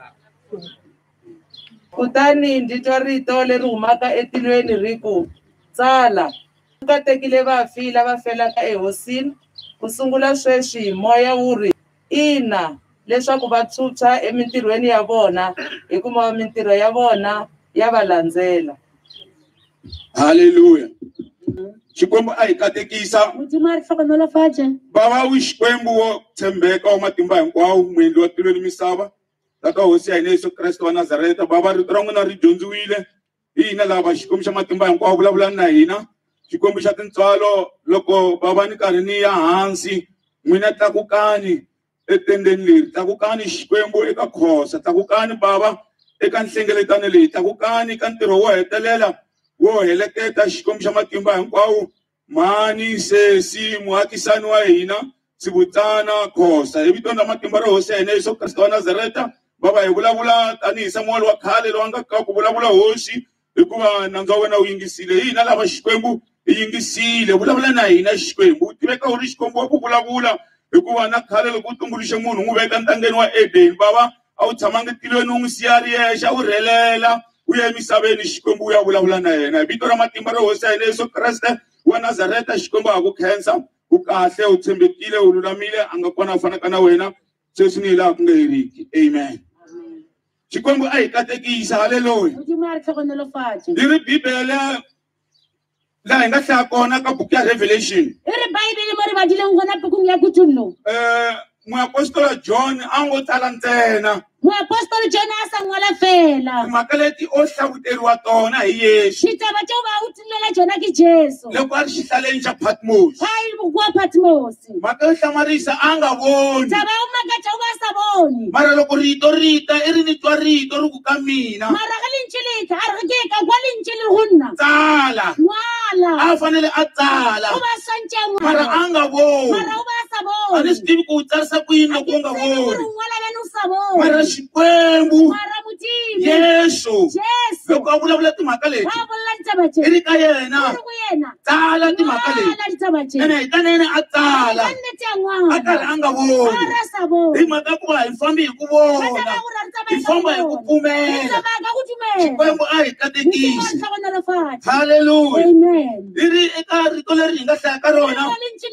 Kutani ndi twa rito leri humaka etilweni ri ku tsala. Ka tekile vafi lava felaka ehosini ku sungula sweswi hi moya wu ri ina leswaku va tshutsa emitirhweni ya vona hikuva mitirho ya vona ya va landzela. Hallelujah. Xikwembu a hi katekisa. Modimo re tlhokomelo fatshe. Baba wi Xikwembu wo tshembeka wa matimba hinkwawo muendli wa tilo ni misava. Tata hosi ya hina Yesu Kreste wa Nazareta. Baba rito ra n'wina ri dyondziwile hina lava Xikwembu xa matimba hinkwawo vulavula na hina. Xikwembu xa tintswalo loko baba ni karhi ni ya hansi n'wina tlakukani etendeni leri, tlakukani Xikwembu eka khosa, tlakukani baba eka nhlengeletano leyi, tlakukani eka ntirho wo hetelela wo heleketa Xikwembu xa matimba hinkwawo mhani sesi muhakisani wa hina Sibutsana khosa hi vito ra matimba ra hosi ya hina Yesu Kreste wa Nazareta. Baba hi vulavula tanihi Samuel wa khale loyi a nga ka ku vulavula hosi hikuva nandzu wa wena wu yingisile hina lava Xikwembu hi yingisile vulavula na hina Xikwembu tiveka u ri Xikwembu wa ku vulavula hikuva na khale loko u tumbuluxe munhu n'wi veka ntangeni wa Eden baba a wu tshamanga tilweni u n'wi siya ri yexe a wu rhelela u ya emisaveni Xikwembu u ya vulavula na yena hi vito ra matimba ra hosi ya hina Yesu Kreste wa Nazareta. Xikwembu a ku khensa u kahle u tshembekile u lulamile a nga kona a fanaka na wena sweswi ni laha ku nga heriki. Amen. Xikwembu a hi katekisa. Hallelujah. Modimo re tlhokomelo fatshe. Hi ri Bibele laha hi nga hlaya kona ka buku ya Revelation. E re Bible mo re badileng gona bukung ya kutullo. Muapostola John a ngo tsala ntsena. Muapostoli John a sa ngola fela. Timhaka leti o hlavuteriwa tona hi Yesu. Xitaba xo va u tilela Jona ki Jesu. Loko a ri xihlaleni xa Patmos. Hayi bukuwa Patmos. Mhaka yo hlamarisa a nga voni. Taba u makacha u va sa voni. Mara loko rito rita i ri ni twa rito ri ku ka mina. Mara ga linchilika a re ke ka kwa linchili hunna. Tsala. Wala. A fanele a tsala. U va sanchangwa. Mara a nga voni. Mara u va sa voni. A ni swi tivi ku u tsarisa ku yini loko u nga voni. Wala venu sa voni. Mara Xikwembu Mara Mutimi. Yesu. Jesu. Loko a vulavula timhaka leti. Va vulavula taba leti. I ri ka yena. Ku ku yena. Tsala timhaka leti. Wala taba leti. Ene hi kanene a tsala. A karhi a nga voni. Mara sa voni. Hi mhaka ku va hi fambi hi ku vona. Hi famba hi ku pfumela. Xikwembu a hi katekisi. Hallelujah. Amen. Hi ri eka rito leri hi nga hlaya ka rona.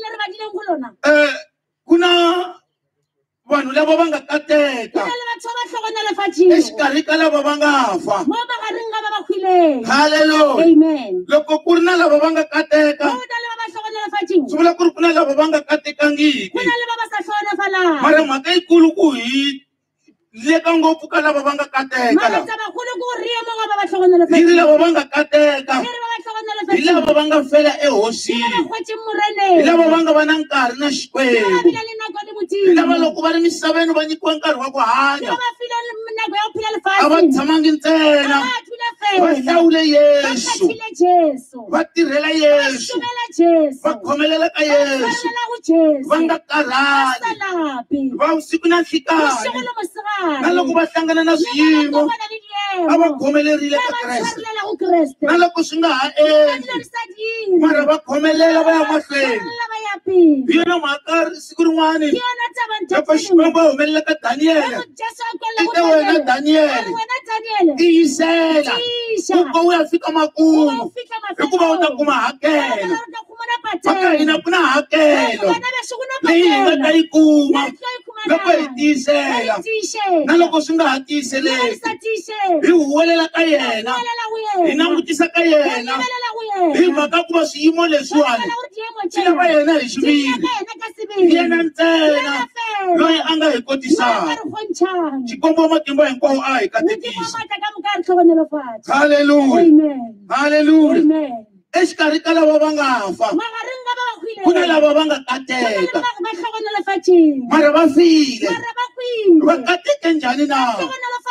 Ku na vanhu lava va nga kateka exikarhi ka lava va nga fa. Hallelujah. Amen. Loko ku ri na lava va nga kateka swi vula ku ri ku na lava va nga katekangiki. Mara mhaka yikulu ku hi le ka ngopfu ka lava va nga kateka lava. Hi ri lava va nga kateka hi lava va nga fela ehosini. Hi lava va nga va na nkarhi na Xikwembu. Hi lava loko va ri misaveni va nyikiwa nkarhi wa ku hanya a va tshamangi ntsena va hlawule Yesu va tirhela Yesu va khomelela ka Yesu va nga karhali va usiku na nhlikani na loko va hlangana na swiyimo a va khomelerile ka Kreste na loko swi nga ha endli mara va khomelela va ya mahlweni. Hi yona mhaka siku rin'wani loko Xikwembu a humelela ka Daniel eka wena Daniel tiyisela u ya fika makumu hikuva u ta kuma hakelo. Mhaka hina ku na hakelo leyi hi nga ta yi kuma loko hi tiyisela na loko swi nga ha tiyiseleki hi huwelela ka yena hi langutisa ka yena hi mhaka ku va swiyimo leswiwani swi lava yena hi xiviri hi yena ntsena loyi a nga hi kotisaka. Xikwembu wa matimba hinkwawo a hi katekisa. Hallelujah. Hallelujah. Exikarhi ka lava va nga fa ku na lava va nga kateka mara va file va kateke njhani na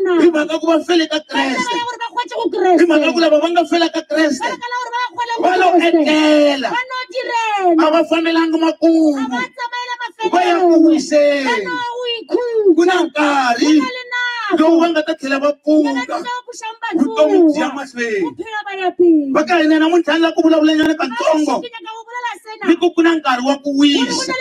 na hi mhaka ku va fele ka Kreste gore ba khwetse go hi Kreste mhaka ku lava va nga fela ka Kreste ba kala gore ba khwela va lo go Kreste etlela ba no direla a va fanelanga makumu ba tsamaela va ya ku mafelo wiseni ba no uikhuja ku na nkarhi lowu va nga ta tlhela va pfuka vutomi byi ya mahlweni va ka hina namuntlha ni lava ku vulavula nyana katsongo ni ku na nkarhi wa ku wisa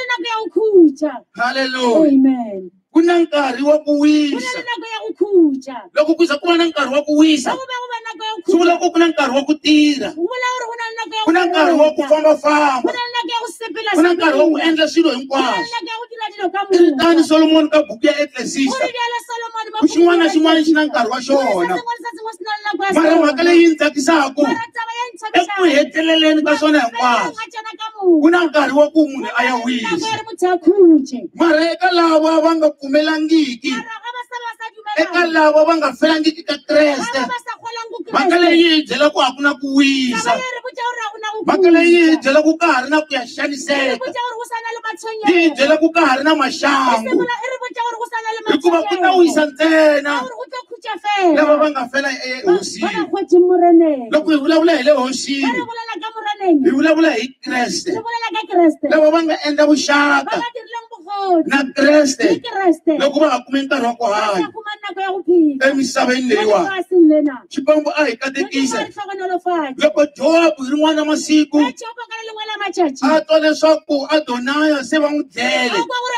haleluya Amen. ku na nkarhi wa ku wisa loko ku za ku va na nkarhi wa ku wisa swi vula ku na nkarhi wa ku tirha ku na nkarhi wa ku fambafamba ku na nkarhi wa ku endla swilo hinkwaswo i ri tani Solomon ka buku ya Ecclesiastes ku xin'wana na xin'wana xi na nkarhi wa xona mara mhaka leyi ndzi tsakisaka eku heteleleni ka swona hinkwaswo ku na nkarhi wa ku munhu a ya wisa mara eka lava va nga pfumelangiki eka lava va nga felangiki ka Kreste mhaka leyi hi byela ku a ku na ku wisa mhaka leyi hi byela ku ka ha ri na ku ya xaniseka hi byela ku ka ha ri na maxangu hikuva ku ta wisa ntsena lava va nga fela ehosini loko hi vulavula hi le hosini hi vulavula hi Kreste lava va nga endla vuxaka na Kreste loko va ha kume nkarhi wa ku hanya emisaveni leyiwani Xikwembu a hi katekisa loko Jobu hi rin'wana masiku a twa leswaku Adonaya se va n'wi dlele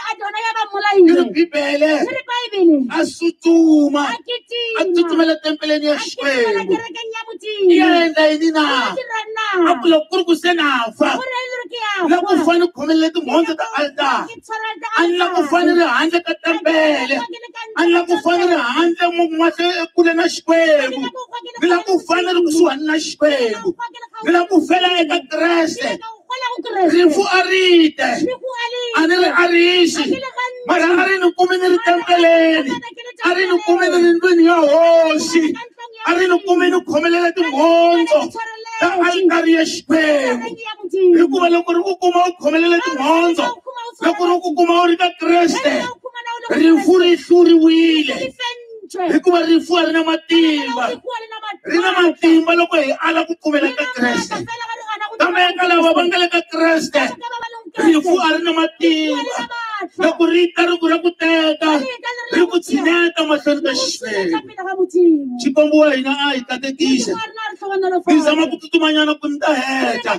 hi ri Bibele a tsutsuma a tsutsumela tempeleni ya Xikwembu i ya endla yini na a ku loko ku ri ku se na fa la ku fane khomelele timhondzo ta altara a ni la ku fane ri handle ka tempele a ni la ku fane ri handle mahle kule na Xikwembu ni la ku fane ri kusuhani na Xikwembu ni la ku fela eka Kreste rifu a rite a ni ri a rixi mara a ri ni kumi ni ri tempeleni a ri ni kumi ni ri ndlwini ya hosi a ri ni kumi ni khomelela timhondzo ta altari ya Xikwembu hikuva loko ri ku kuma u khomelela timhondzo loko ri ku kuma u ri ka Kreste rifu ri hluriwile hikuva rifu a ri na matimba ri na matimba loko hi ala ku kumela ka Kreste kambe eka lava va nga le ka Kreste rifu a ri na matimba loko ri ta ri ku ra ku teka ri ku tshineta mahlweni ka Xikwembu Xikwembu wa hina a hi katekisa hi zama ku tsutsumanyana ku ni ta heta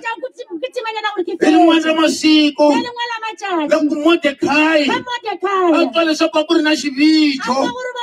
hi rin'wana ra masiku loko Modekai a twa leswaku a ku ri na xivijo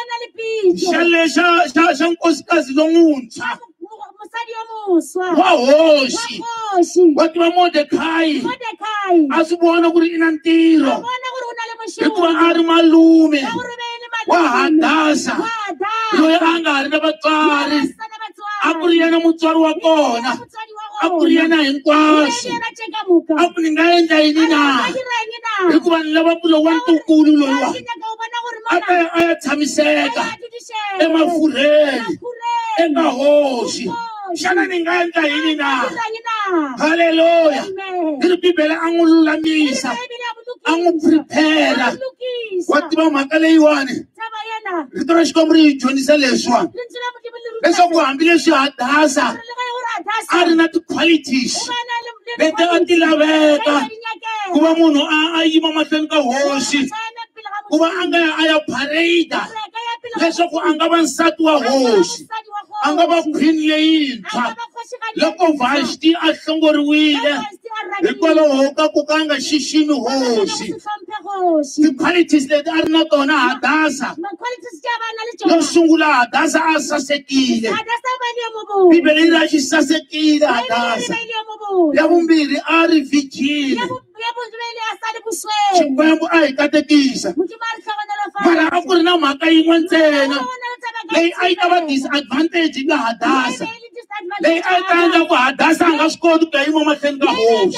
xa nkosikazi lomuntshwa wa hosi wa tiva Modekai a swi vona ku ri i na ntirho hikuva a ri malume wa Hadasa loyi a nga ha ri na vatswari a ku ri yena mutswari wa kona a ku ri yena hinkwaswo a ku ni nga endla yini na hikuva ni lava ku lowa ntukulu loyiwa a ya tshamiseka emafurheni eka hosi xana ni nga endla yini na haleluya hi ri Bibele a n'wi lulamisa a n'wi prepare wa tiva mhaka leyiwani rito ra Xikwembu ri hi dyondzisa leswiwani leswaku hambileswi Hadasa a ri na ti-qualities leti a ti laveka ku va munhu a yima mahlweni ka hosi ku va a nga ya a ya parade leswaku a nga va nsati wa hosi a nga va queen leyintshwa loko Vashti a hlongoriwile hikwalaho ka ku ka nga xiximi hosi ti-qualities leti a ri na tona Hadasa yo sungula Hadasa a sasekile Bibele yi ri a xi sasekile Hadasa ya vumbirhi a ri virgin Xikwembu a hi katekisa mara a ku ri na mhaka yin'we ntsena leyi a yi ta va disadvantage ka Hadasa leyi a yi ta endla ku Hadasa a nga swi koti ku ya yima mahlweni ka hosi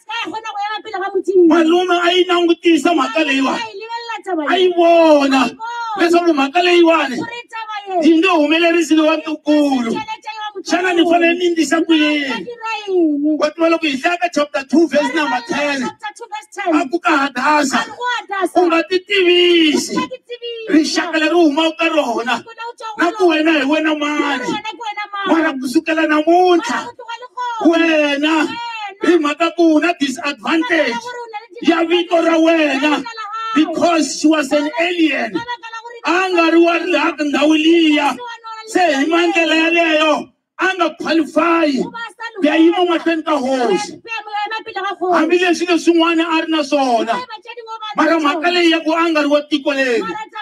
malume a yi langutisa mhaka leyiwani a yi vona leswaku mhaka leyiwani yi nge humelerisi lowa ntukulu xana ni fanele ni ndlisa ku yini wa tiva loko hi hlaya ka chapter 2 verse number 10 a ku ka Hadasa u nga ti tivisi ri rixaka leri u humaka ka rona na ku wena hi wena mani mara kusukela namuntlha wena hi mhaka ku u na disadvantage ya vito ra wena because she was an alien a nga ri wa laha ka ndhawu liya se hi mandlela yaleyo a nga qualify ku ya yima mahlweni ka hosi hambileswi leswin'wana a ri na swona mara mhaka leyi ya ku a nga ri wa tiko leri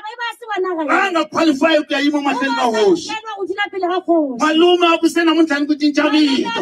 a nga qualify ku ya yima mahlweni ka hosi malume a ku se namuntlha ni ku cinca vito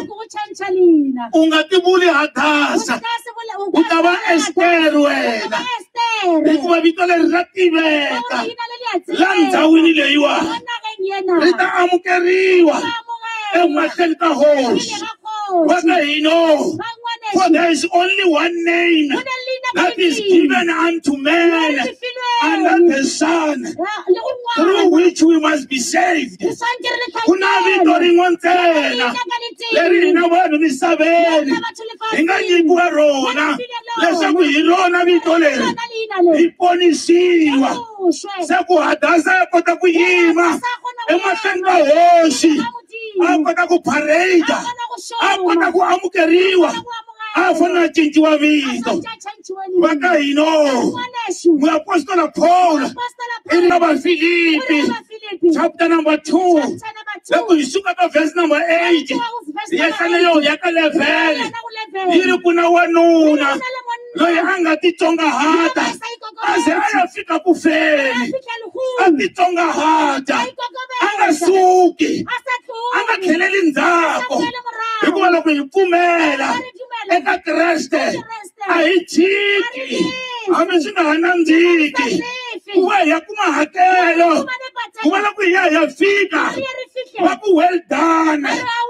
u nga ti vuli Hadasa u ta va Esther wena hikuva vito leri ra tiveka la ndhawini leyiwa ri ta amukeriwa emahlweni ka hosi wa ka hino. For there is only one name that is given unto man under the sun, through which we must be saved. Kuna vito rin'we ntsena leri hina vanhu misaveni hi nga nyikiwa rona leswaku hi rona vito leri hi ponisiwa se ku Hadasa ya kota ku yima emahlweni ka hosi a kota ku parade a kota ku amukeriwa a fana cinciwa vito va ka hino muapostola Paul in Filipi chapter number 2 loko hi suka ka verse number 8 yesaleyo ya ka 11 yi ri ku na wanuna loyi a nga titsongahata a ze a ya fika ku feni a titsongahata a nga suki a nga tlheleli ndzhaku hikuva loko hi pfumela eka Kreste a hi chiki hambi swi nga ha nandziki ku va hi ya kuma hakelo ku va loko hi ya fika va ku well done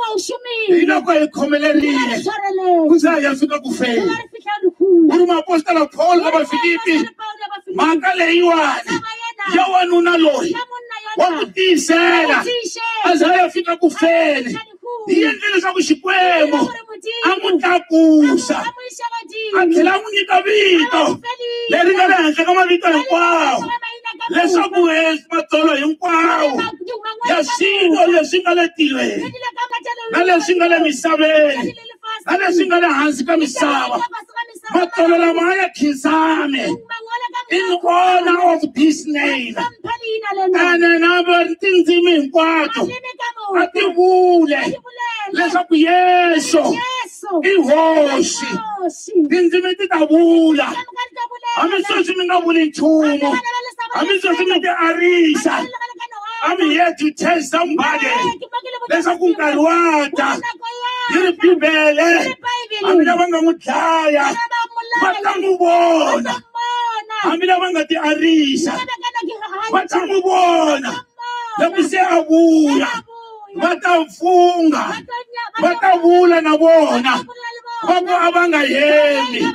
hi loko hi khomelerile ku za hi ya fika ku feni ku ri muapostola Paul ka vaFilipi mhaka leyiwani ya wanuna loyi wa ku tiyisela a za ya fika ku feni hi endle leswaku Xikwembu a n'wi tlakusa a tlhela a n'wi nyika vito leri nga le henhla ka mavito hinkwawo leswaku matsolo hinkwawo ya swilo leswi nga le tilweni na leswi nga le misaveni na leswi nga le hansi ka misava matsolo lama ya khinsame in honor of this name ene na tindzimi hinkwato a ti vule leswaku Yesu i hosi tindzimi ti ta vula hambi sweswi mi nga vuli nchumu hambi sweswi mi ti arisa I'm here to tell somebody leswaku nkarhi wa ta yi ri Bibele hambi lava nga n'wi dlaya va ta n'wi vona hambi lava nga ti arisa va ta n'wi vona loko se a vula va ta mfunga va ta vula na vona va ku a va nga hemi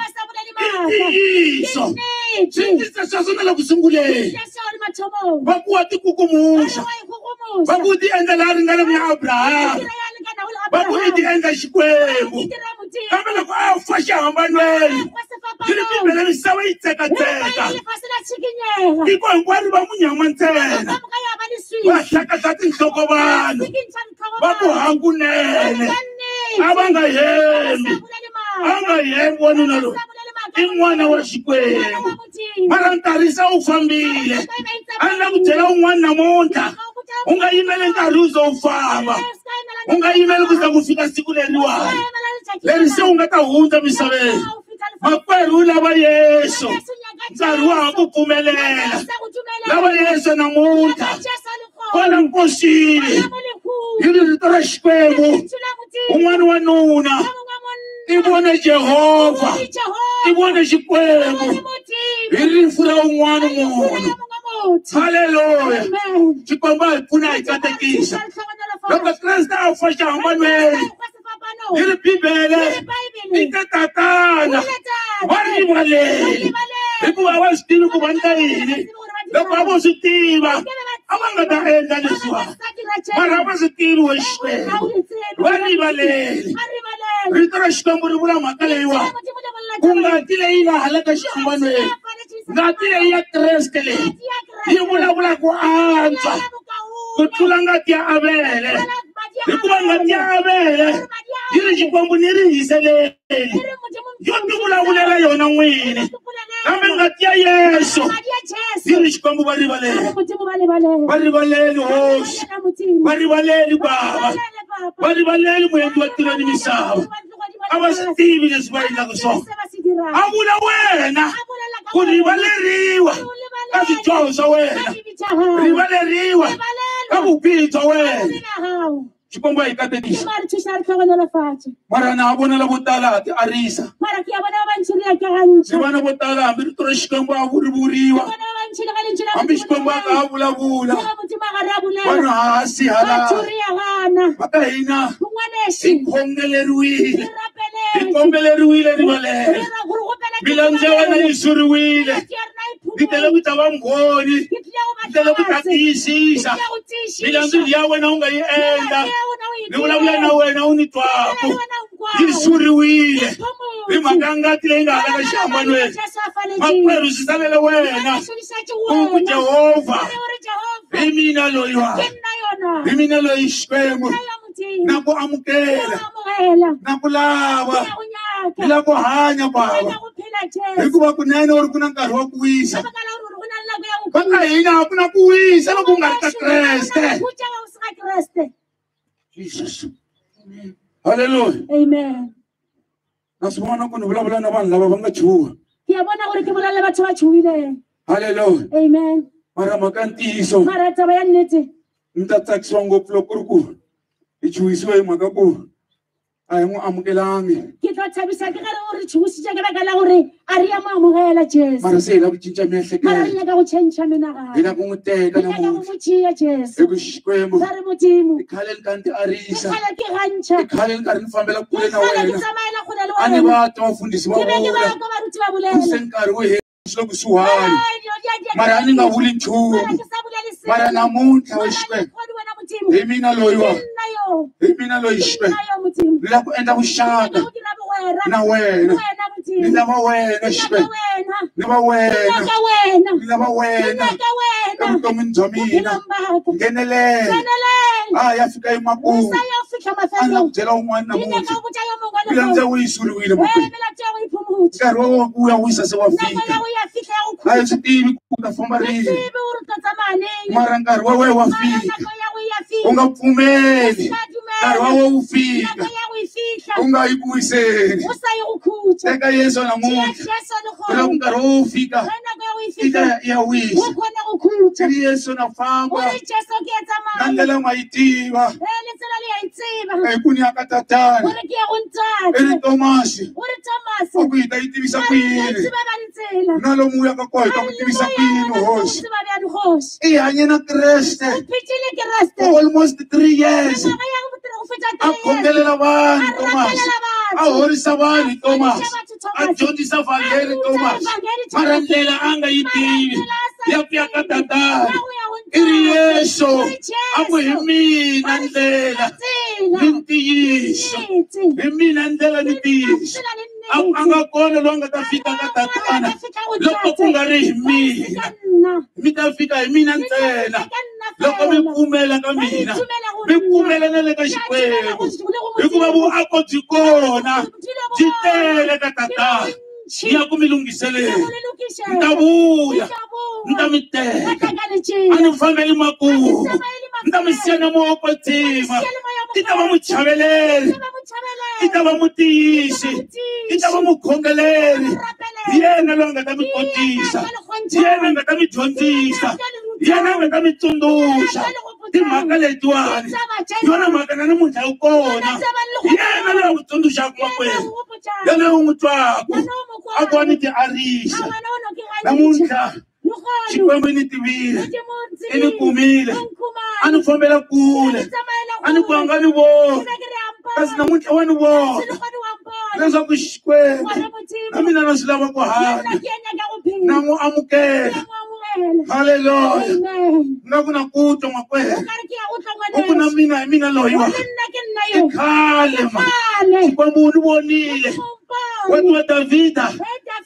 ntiyiso swin'wisa swa swona le ku sunguleni va ku wa tikukumuxa va ku ti endla laha ri nga le ya Abrahamu va ku i ti endla Xikwembu kambe loko a fa xihambanweni yi ri Bibele misava yi tsekatseka tiko hinkwaro va munyama ntsena va hlakahla tinhloko vanhu va ku hangunene a va nga hemi a nga hemi wanuna loyi i n'wana wa Xikwembu mara nkarhi wu fambile a ni la ku byela un'wana namuntlha u nga yimeli nkarhi wu zo wu famba u nga yimeli ku za ku fika siku leriwani leri se u nga ta hundza misaveni makwerhu u lava Yesu nkarhi wa ha ku pfumelela lava Yesu namuntlha kwala nkosini yi ri rito ra Xikwembu un'wana wanuna i vona Jehova i vona Xikwembu hi rifu ra un'wana munhu haleluya Xikwembu a hi pfuna hi katekisa loko Kreste a fa xihambanweni hi ri Bibele i te tatana va rivaleli hikuva va swi tivi ku va endla yini loko a vo swi tiva a va nga ta endla leswiwani mara va swi tivi we Xikwembu va rivaleli rito ra Xikwembu ri vula mhaka leyiwani ku ngati leyi nga hala ka xihambanweni ngati leyi ya Kreste leyi yi vulavula lava ku antswa ku tlula ngati ya Abele hikuva ngati ya Abele yi ri Xikwembu ni ri hiseleli yo tivulavulela yona n'wini kambe ngati ya Yesu yi ri Xikwembu va rivaleli hosi va rivaleli Baba va rivaleli Muendli wa tilo ni misava a va swi tivi leswi va endlaka swona a vula wena ku rivaleriwa ka swidyoho swa wena rivaleriwa ka vubihi bya wena Xikwembu hi katekisa mara na vona lavo tala ati arisa ni vana vo tala hambi rito ra Xikwembu a vuriwa hambi Xikwembu a ka vulavula vanhu hasi hala maka hina hi khongeleriwile rivalele milandzu ya wena yi suriwile yi tele ku ta va mghoni yi tele ku ta tiyisisa milandzu ya wena u nga yi endla ni vulavula na wena u ni twako yi suriwile hi mhaka ngati leyi nga hala ka xihambanweni makwerhu swi salele wena ku Jehovha hi mina loyi hi mina loyi Xikwembu na ku amukela na ku lava ni lava ku hanya Baba hikuva kunene u ri ku na nkarhi wa ku wisa maka hina ku na ku wisa loko u nga ri ka Kreste Jesus Hallelujah Amen na swi vona ku ni vulavula na vanhu lava va nga chuha ke bona gore ke vulavula batho ba chuhile Hallelujah Amen mara mhaka ntiyiso mara taba ya nnete ni ta tsakisiwa ngopfu loko ku ri ku hi chuhisiwe hi mhaka ku a hi n'wi amukelangi ke tla thabisa ke gare gore chuhusitse ke baka la gore a re ya mo amogela Jesu mara se hi lava ku cinca mara re miehleketo nyaka go change menagano hi lava ku n'wi teka nyaka go namuntlha mo tšea Jesu hi ku Xikwembu ba re modimo i khale ni kha ni ti arisa kgale ke gantšha i khale ni karhi ni fambela kule na kgale ke wena tsamaela kgole le a ni wena va twa vafundhisi va ke be ke vula ba ko baruti ba ku bolela se nkarhi wo hesi lo kusuhani mara a ni nga vuli nchumu mara namuntlha wa Xikwembu hi mina loyi hi mina loyi Xikwembu ni lava ku endla vuxaka na wena ni lava wena Xikwembu ni va wena ni lava wena evuton'wini bya mina nghenelela ya fika emakumu a ni la ku byela wun'wana namuntlha milandzu ya wena yi suriwile makwenu nkarhi wa ku ya wisa se wa fika a hi swi tivi ku ta famba rini mara nkarhi wa wena wa fika u nga pfumeli nkarhi wa wena wu fika u nga yi ku wiseni teka Yesu namuntlha u lava ku nkarhi wa wu fika i ta ya wisa ivi Yesu na famba na ndlela u nga yi tiva hi ku ni ya ka tatana i ri Tomasi u ku hi ta yi tivisa ku yini na lomu u yaka kona hi ta ku tivisa ku yini hosi i hanye na Kreste for almost 3 years a khongelela vanhu Tomasi a horisa vanhu Tomasi a dyondzisa vhangeli Tomasi mara ndlela a nga yi tivi ya ku ya ka tatana i ri Yesu a ku hi mina ndlela ni ntiyiso hi mina ndlela ni ntiyiso a nga kona loyi a nga ta fika ka tatana loko ku nga ri hi mina mi ta fika hi mina ntsena loko mi pfumela ka mina mi pfumela na le ka Xikwembu hikuva vuako byi kona byi tele ka tatana ya ku mi lunghiselela ni ta vuya ni ta mi teka a ni fambeli makumu ni ta mi siya na moko ntima i ta va muchaveleri i ta va mutiyisi i ta va mukhongeleri yena loyi a nga ta mi kotisa yena a nga ta mi dyondzisa yena a nga ta mi tsundzuxa timhaka letiwani yona mhaka na namuntlha yi kona yena loyi a n'wi tsundzuxaka makwenu yena loyi u n'wi twaka a ku va ni ti arisa namuntlha Xikwembu i ni tivile i ni kumile a ni fambela kule a ni ku a nga ni voni kasi namuntlha wa ni vona leswaku Xikwembu na mina na swi lava ku hanya na n'wi amukela Hallelujah nga ku na ku twa makwenu u ku na mina hi mina loyiwa i khale ma Xikwembu u ni vonile wena wa Davhida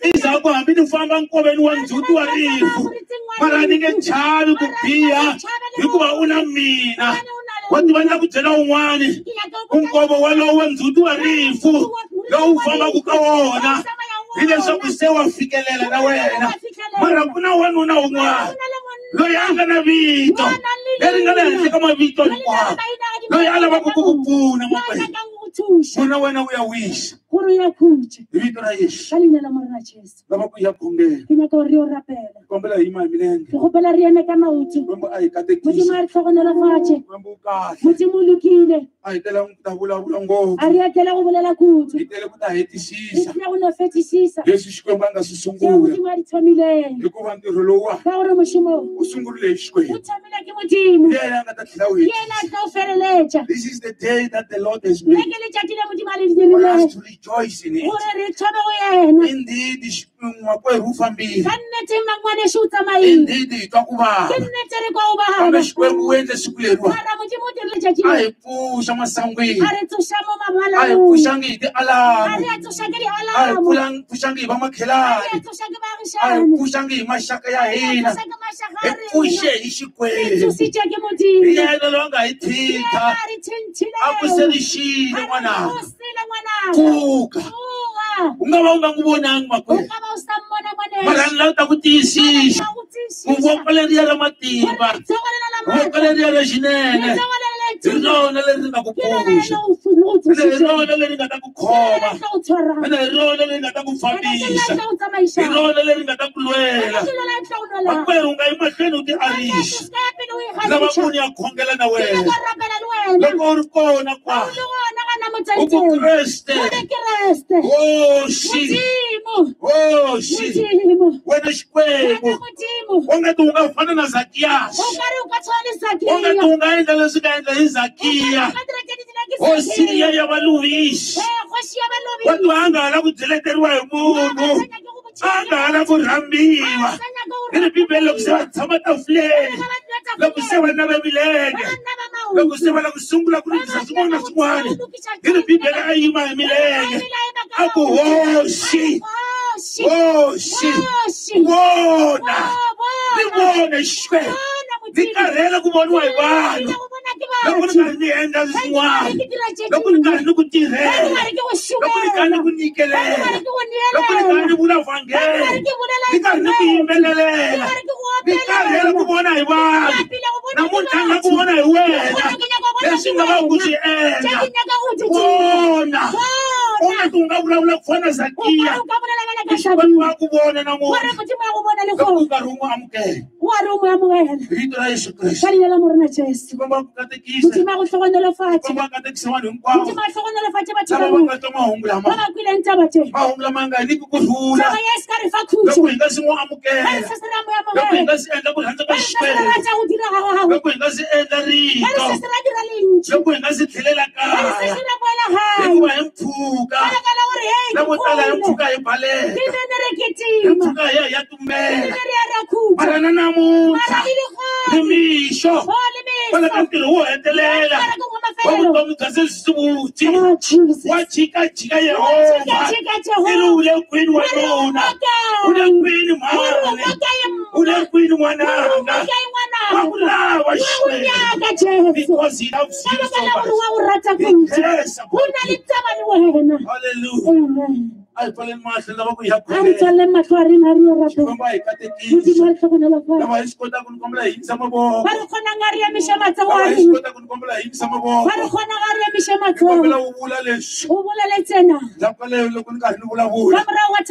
iza ku hambi ni famba nkoveni wa ndzhuti wa rifu mara ni nge chavi ku biha hikuva u na mina wa tiva na ku byela un'wani unkovo walowo wa ndzhuti wa rifu lowu fambaku ka wona hi leswaku se wa fikelela na wena mara ku na wanuna un'wana loyi a nga na vito leri nga le henhla ka mavito hinkwawo loyi a lavaka ku ku pfuna makwena pfuna wena u ya wisa hi vito ra Yesu lava ku ya khongela kombela hi yima hi milenge mambo a hi katekisa mambo u kahle a hi tela ku ta vulavula ngopfu hi tele ku ta hetisisa leswi Xikwembu a nga swi sungula hikuva ntirho lowuwa u sungurile hi Xikwembu yena a nga ta tlhela u hetisa. This is the day that the Lord has made for us to rejoice in it. Indeed, makwerhu u fambile. Indeed, hi twa ku vava. Kambe Xikwembu u endle siku leriwa a hi pfuxa masangwini, a hi pfuxangi hi tialamu, a hi pfuxangi hi vamakhelani, a hi pfuxangi hi maxaka ya hina, hi pfuxe hi Xikwembu. Hi yena loyi a nga hi tshika a ku se rixile n'wananga. Pfuka u nga va u nga n'wi vonangi makwenu mara ni lava ta ku tiyisisa ku voko leriya ra matimba, voko leriya ra xinene hi rona leri nga ku pfuxa, hi rona leri nga ta ku khoma, hi rona leri nga ta ku fambisa, hi rona leri nga ta ku lwela. Makwerhu u nga yi mahlweni u ti arisa lava ku ni ya khongela na wena loko u ri kona kwa u ku Kreste hosi wena Xikwembu u nga ti u nga fana na Zakiyasi, u nga ti u nga endla leswi nga endla hi Zakiya hosi liya ya valuvisi watu a nga ha la ku byeleteriwa hi munhu, a nga ha la ku rhambiwa. Hi ri Bibele loko se va tshama tafuleni, loko se va nave milenge, loko se va la ku sungula ku rindzisa swin'wana na swin'wana, hi ri Bibele a yima hi milenge a ku hosi vona ni vona Xikwembu ni karhele ku voniwa hi vanhu loko ni karhi ni endla swin'wana, loko ni karhi ni ku tirhela, loko ni karhi ni ku nyikelela, loko ni karhi ni vula vhangeli, ni karhi ni ku yimbelelela, ni karhele ku vona hi vanhu namuntlha ni nga ku vona hi wena leswi nga va ku swi endla vona u nga ti u nga vulavula ku fana na Zakiya Xikwembu va ku vona namuntlha loko u karhi u n'wi amukela hi vito ra Yesu Kreste. Xikwembu va ku katekisa, Xikwembu va katekisa vanhu hinkwavo lava va nga twa mahungu lama, mahungu lama nga hi ni ku kurhula loko hi nga si n'wi amukela, loko hi nga si endla ku rhandza ka Xikwembu, loko hi nga si endla rito, loko hi nga si tlhelela kaya hikuva hi mpfhuka na vo tala hi mpfhuka hi balela, hi mpfhuka hi ya tumela mara na namuntlha ni mixo kwala ka ntirho wo hetelela wa vutomi bya Sesuti wa jikajika Yehova i ri u le kwini wanuna, u le kwini mhani, u le kwini n'wananga wa ku lava Xikwembu because he loves you so much. He cares about you. Hallelujah. I fell in my life lava ku ya khongela Xikwembu a hi katekisa lava hi swi kota ku ni kombela hi yimisa mavoko, lava hi swi kota ku ni kombela hi yimisa mavoko, kombela u vula leswi ndzhaku leyo loko ni karhi ni vulavula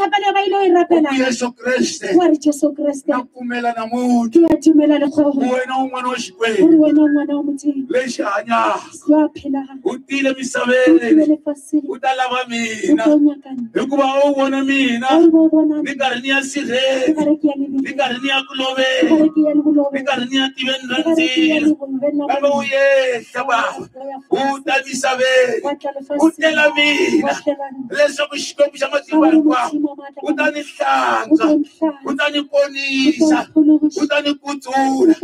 u Yesu Kreste na pfumela namuntlha wena un'wana wa Xikwembu lexi hanyaka u tile misaveni u ta lava mina hikuva u vona mina ni karhi ni ya sirhela, ni karhi ni ya ku lovela, ni karhi ni ya tiveni ra ndzilo kambe u yehla Baba u ta misaveni u tela mina leswaku Xikwembu xa matimba hinkwawo u ta ni hlantswa, u ta ni ponisa, u ta ni kutsula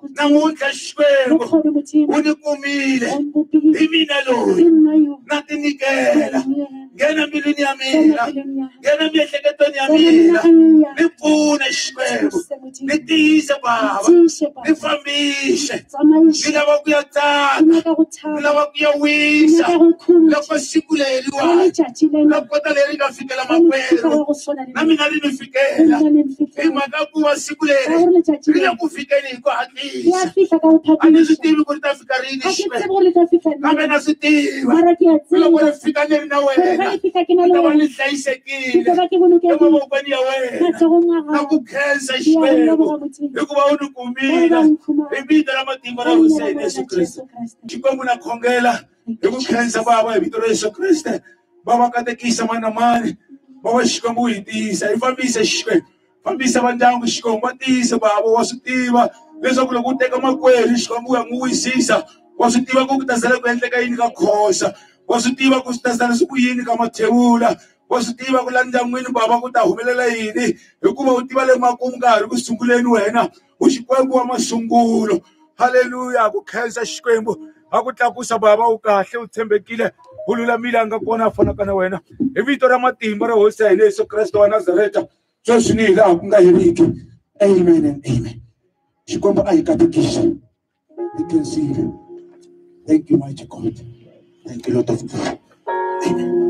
namuntlha Xikwembu u ni kumile hi mina loyi na tinikela nghena mbilwini ya mina nghena miehleketweni ya mina ni pfuna Xikwembu ni tiyise Baba ni fambise ni lava ku ya tsaka ni lava ku ya wisa loko siku leriwa loko kota leri nga fikela makwerhu na mina ri ni fikela hi mhaka ku va siku leri ri le ku fikeni hi ku hatlisa a ni swi tivi ku ri ta fika rini kambe na swi tiva loko ri fika ni ri na wena ni ta va ni hlayisekile emavokweni ya wena na ku khensa Xikwembu hikuva u ni kumile hi vito ra matimba ra Hoseni Yesu Kreste Xikwembu na khongela hi ku khensa Baba hi vito ra Yesu Kreste Baba katekisa mani na mani Baba Xikwembu hi tiyisa hi fambise Xikwembu fambisa va ndyangu Xikwembu va tiyise Baba wa swi tiva leswaku loko u teka makwerhu Xikwembu u ya n'wi wisisa wa swi tiva ku ta zela ku endleka yini ka Khosa wa swi tiva ku swi ta zela ku yini ka Mathevula wa swi tiva ku la ndyangwini Baba ku ta humelela yini hikuva u tiva le makumu nkarhi ku sunguleni wena u Xikwembu wa masungulo haleluya ku khensa Xikwembu a ku tlakusa Baba u kahle u tshembekile u lulamile a nga kona a fanaka na wena hi vito ra matimba ra Hoseni Yesu Kreste wa Nazareta sweswi ni hi laha ku nga heriki amen and amen Xikwembu a hi katekisa hi khensile thank you mighty God thank you Lord of God amen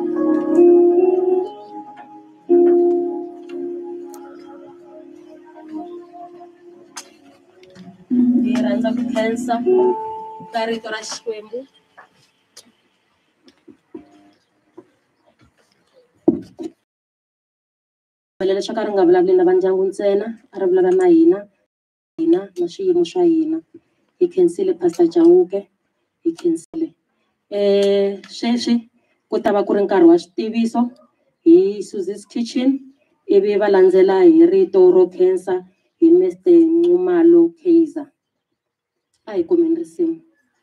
Hi rhandza ku khensa ka rito ra Xikwembu leswaku a ri nga vulavuli na va ndyangu ntsena a ri vulavula na hina na swiyimo swa hina hi khensile Pastor Chauke hi khensile sweswi ku ta va ku ri nkarhi wa switiviso hi Susie's Kitchen ivi va landzela hi rito ro khensa hi Mr. Nxumalo Kaiser a hi kumeni risimu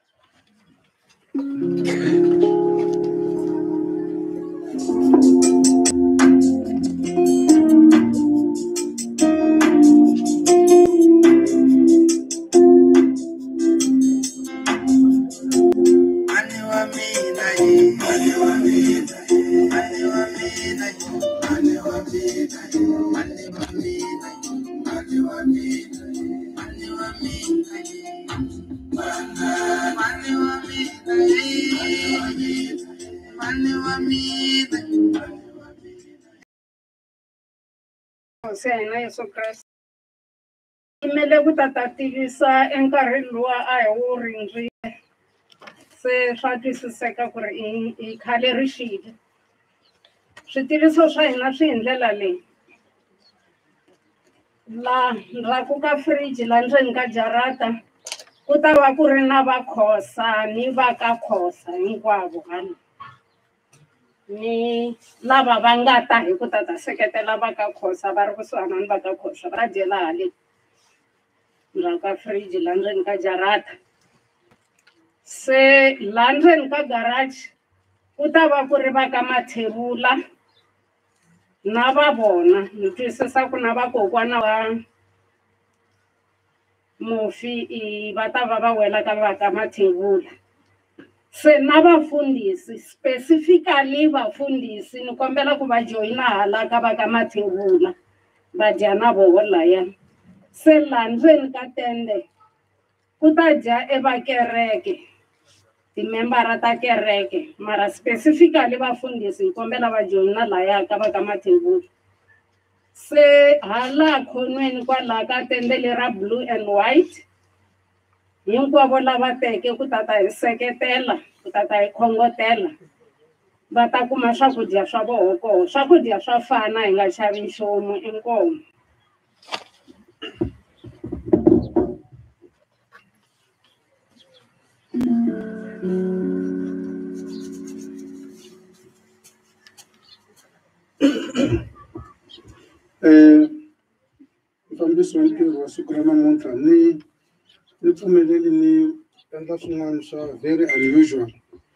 Hoseni Yesu Kreste imele ku ta tivisa enkarhini luwa a hi wu rindzile se swa twisiseka ku ri i khale ri xile switiviso swa hina swi hi ndlela leyi la ndzhaku ka fridge la ndzeni ka jarata ku ta va ku ri na va Khosa ni va ka Khosa hinkwavo hano ni lava va nga ta hi ku ta seketela va ka Khosa va ri kusuhana ni va ka Khosa va dyela hale ndzhaku ka fridge la ndzeni ka jarata se la ndzeni ka garage ku ta va ku ri va ka Mathevula na va vona ni twisisa ku na vakokwana wa Mufi va ta va wela ka va ka Mathevula se na vafundhisi specifically vafundhisi ni kombela ku va joina hala ka va ka Mathevula va dya na voho laya se la ndzeni ka tende ku ta dya evakereke timembara ta kereke mara specifically vafundhisi ni kombela va joina laya ka va ka Mathevula se hala khonweni kwala ka tende lera blue and white hinkwavo lava teke ku tata hi seketela ku tata hi khongotela va ta kuma swakudya swa voho koho swakudya swa fana hi nga xavi nchumu inkomu mfambisi wa ntirho wa siku ra namuntlha ni pfumeleli ni endla swin'wana swa very unusual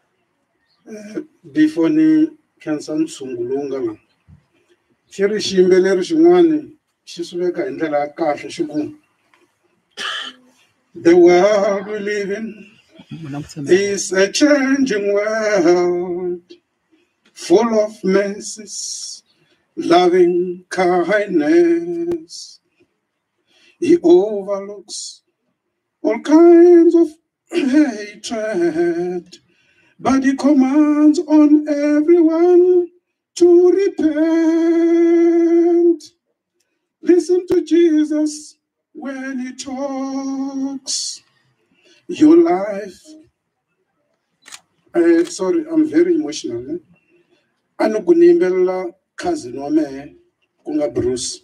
before ni khensa ntshungu lowu nga laha xi ri xiyimbeleri xin'wani xi swi veka hi ndlela ya kahle xi ku The world we live in is a changing world, full of mercies, loving kindness. He overlooks all kinds of hatred, but he commands on everyone to repent. Listen to Jesus when he talks. Your life. Sorry, I'm very emotional. Ano kunimbela cousin wa me kunga Bruce.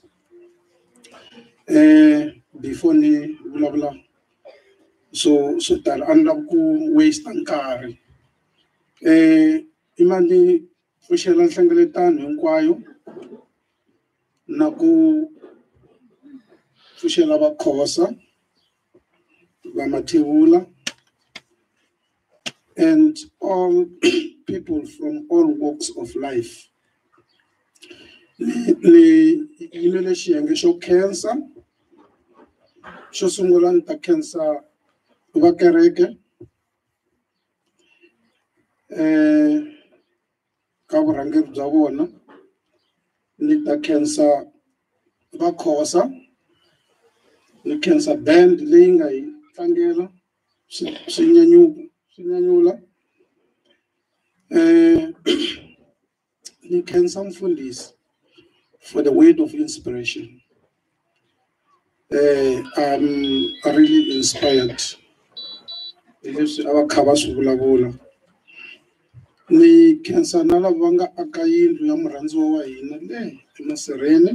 Before ni blah blah. So tal anda ku waste nkarhi. Imani fushela nhlengeletano hinkwayo na ku fushela vakhosa va Mathebula and all people from all walks of life. Ni yimele xiyenge xo khensa xo sungula ni ta khensa va kereke ka vurhangeri bya vona, ni ta khensa vakhosa, ni khensa band leyi nga hi tlangela swi nyanyula, ni khensa mfundhisi for the word of inspiration. I'm really inspired. Leswi a va kha va swi vulavula. Ni khensa na lava va nga aka yindlu ya murhandziwa wa hina le emasirheni.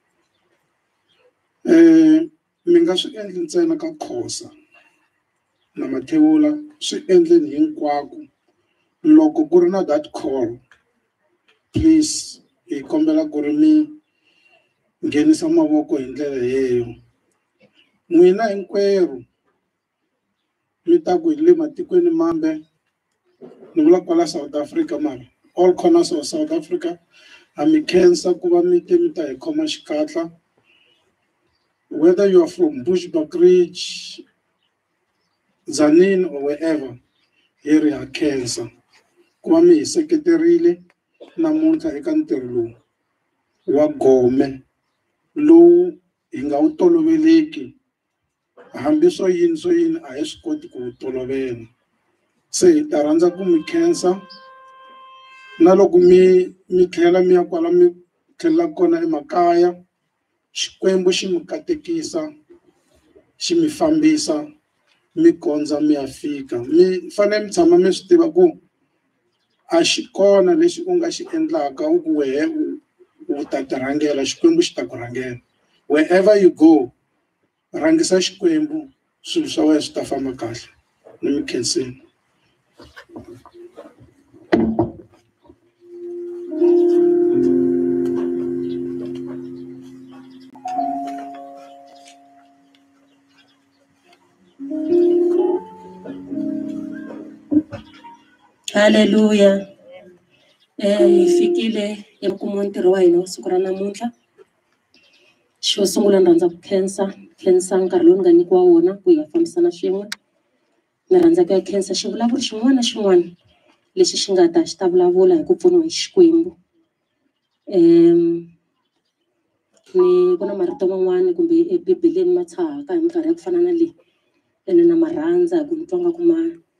Mi nga swi endli ntsena ka Khosa na Mathebula, swi endleni hinkwako. Loko ku ri na that call, please hi kombela ku ri mi nghenisa mavoko hi ndlela yeyo. N'wina hinkwerhu mi ta ku hi le matikweni mambe, ni vula kwala South Africa mara all corners of South Africa, ha mi khensa ku va mi te mi ta hi khoma xikatla. Whether you are from Bushbuckridge, Tzaneen or wherever, here ha khensa ku va mi hi seketerile namuntlha eka ntirho lowu wa gome lowu hi nga wu toloveleki. Hambi swo yini a hi swi koti ku wu tolovela. Se hi ta rhandza ku mi khensa na loko mi tlhela mi ya kwala mi tlhelela kona emakaya, Xikwembu xi mi katekisa, xi mi fambisa, mi kondza mi ya fika. Mi fanele mi tshama mi swi tiva ku a xi kona lexi u nga xi endlaka u ku wehe u ta ti rhangela, Xikwembu xi ta ku rhangela. Wherever you go, rhangisa Xikwembu, swilo swa wena swi ta famba kahle. Ni mi khenseni. Hallelujah. Hi fikile emakumu wa ntirho wa hina wa siku ra namuntlha. Xo sungula ni rhandza ku khensa nkarhi lowu ni nga nyikiwa wona ku hi ya fambisana swin'we. Ni rhandza ku ya khensa xivulavuri xin'wana na xin'wana lexi xi nga ta xi ta vulavula hi ku pfuniwa hi Xikwembu. Ni ku na marito man'wana kumbe ebibeleni ma tshahaka hi minkarhi ya ku fana na leyi, ene na ma rhandza hi ku ni twa nga ku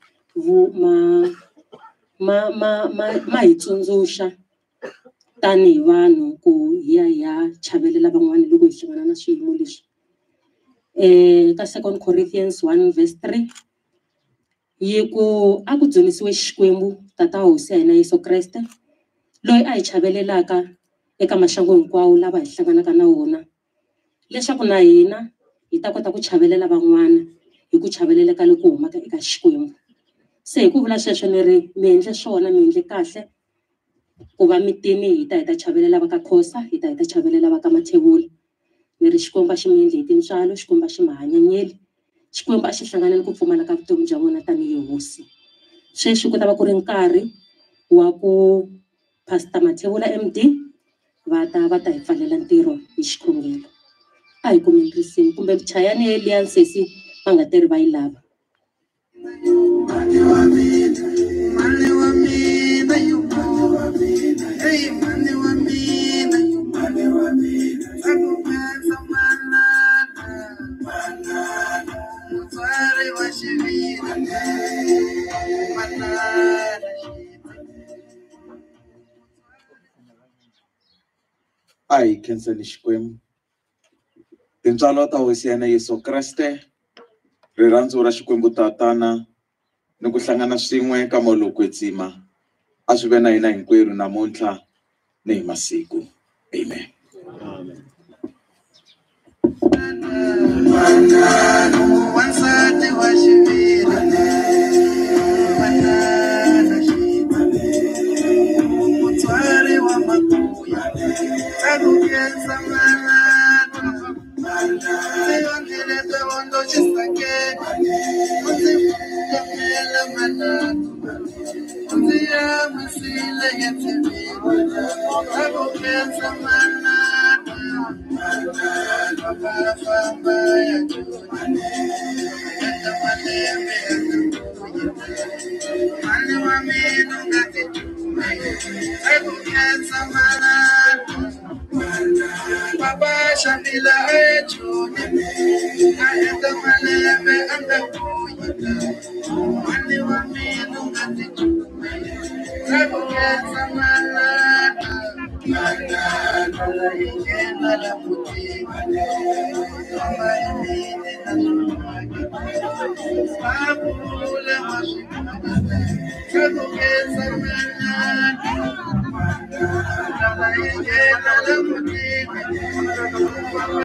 ma hi tsundzuxa tanihi vanhu ku hi ya chavelela van'wana loko hi hlangana na swiyimo leswi. Ka 2 Corinthians 1:3 yi ku a ku dzunisiwe Xikwembu tata hosi ya hina Yesu Kreste loyi a hi chavelelaka eka maxangu hinkwawo lava hi hlanganaka na wona, leswaku na hina hi ta kota ku chavelela van'wana hi ku chavelela ka loko humaka eka Xikwembu. Se hi ku vula sweswo ni ri mi endle swona, mi endle kahle ku va mitini hi ta chavelela va ka Khosa, hi ta chavelela va ka Mathebula. Ni ri Xikwembu a xi mi endle hi tintswalo, Xikwembu a xi mi hanyanyeli, Xikwembu a xi hlanganile ku pfumala ka vutomi bya vona tanihi hosi. Sweswi ku ta va ku ri nkarhi wa ku Pastor Mathebula MD va ta hi pfalela ntirho hi xikhongelo. A hi kumeni risimu kumbe Chayani Elian Sesi va nga teri va yi lava. Ai khensani Xikwembu. Tintswalo ta hosi ya Yesu Kreste, rirhandzu ra Xikwembu Tatana ni ku hlangana swin'we ka maloko etsima a swi ve na hina hinkwerhu namuntlha ni hi masiku. Amen.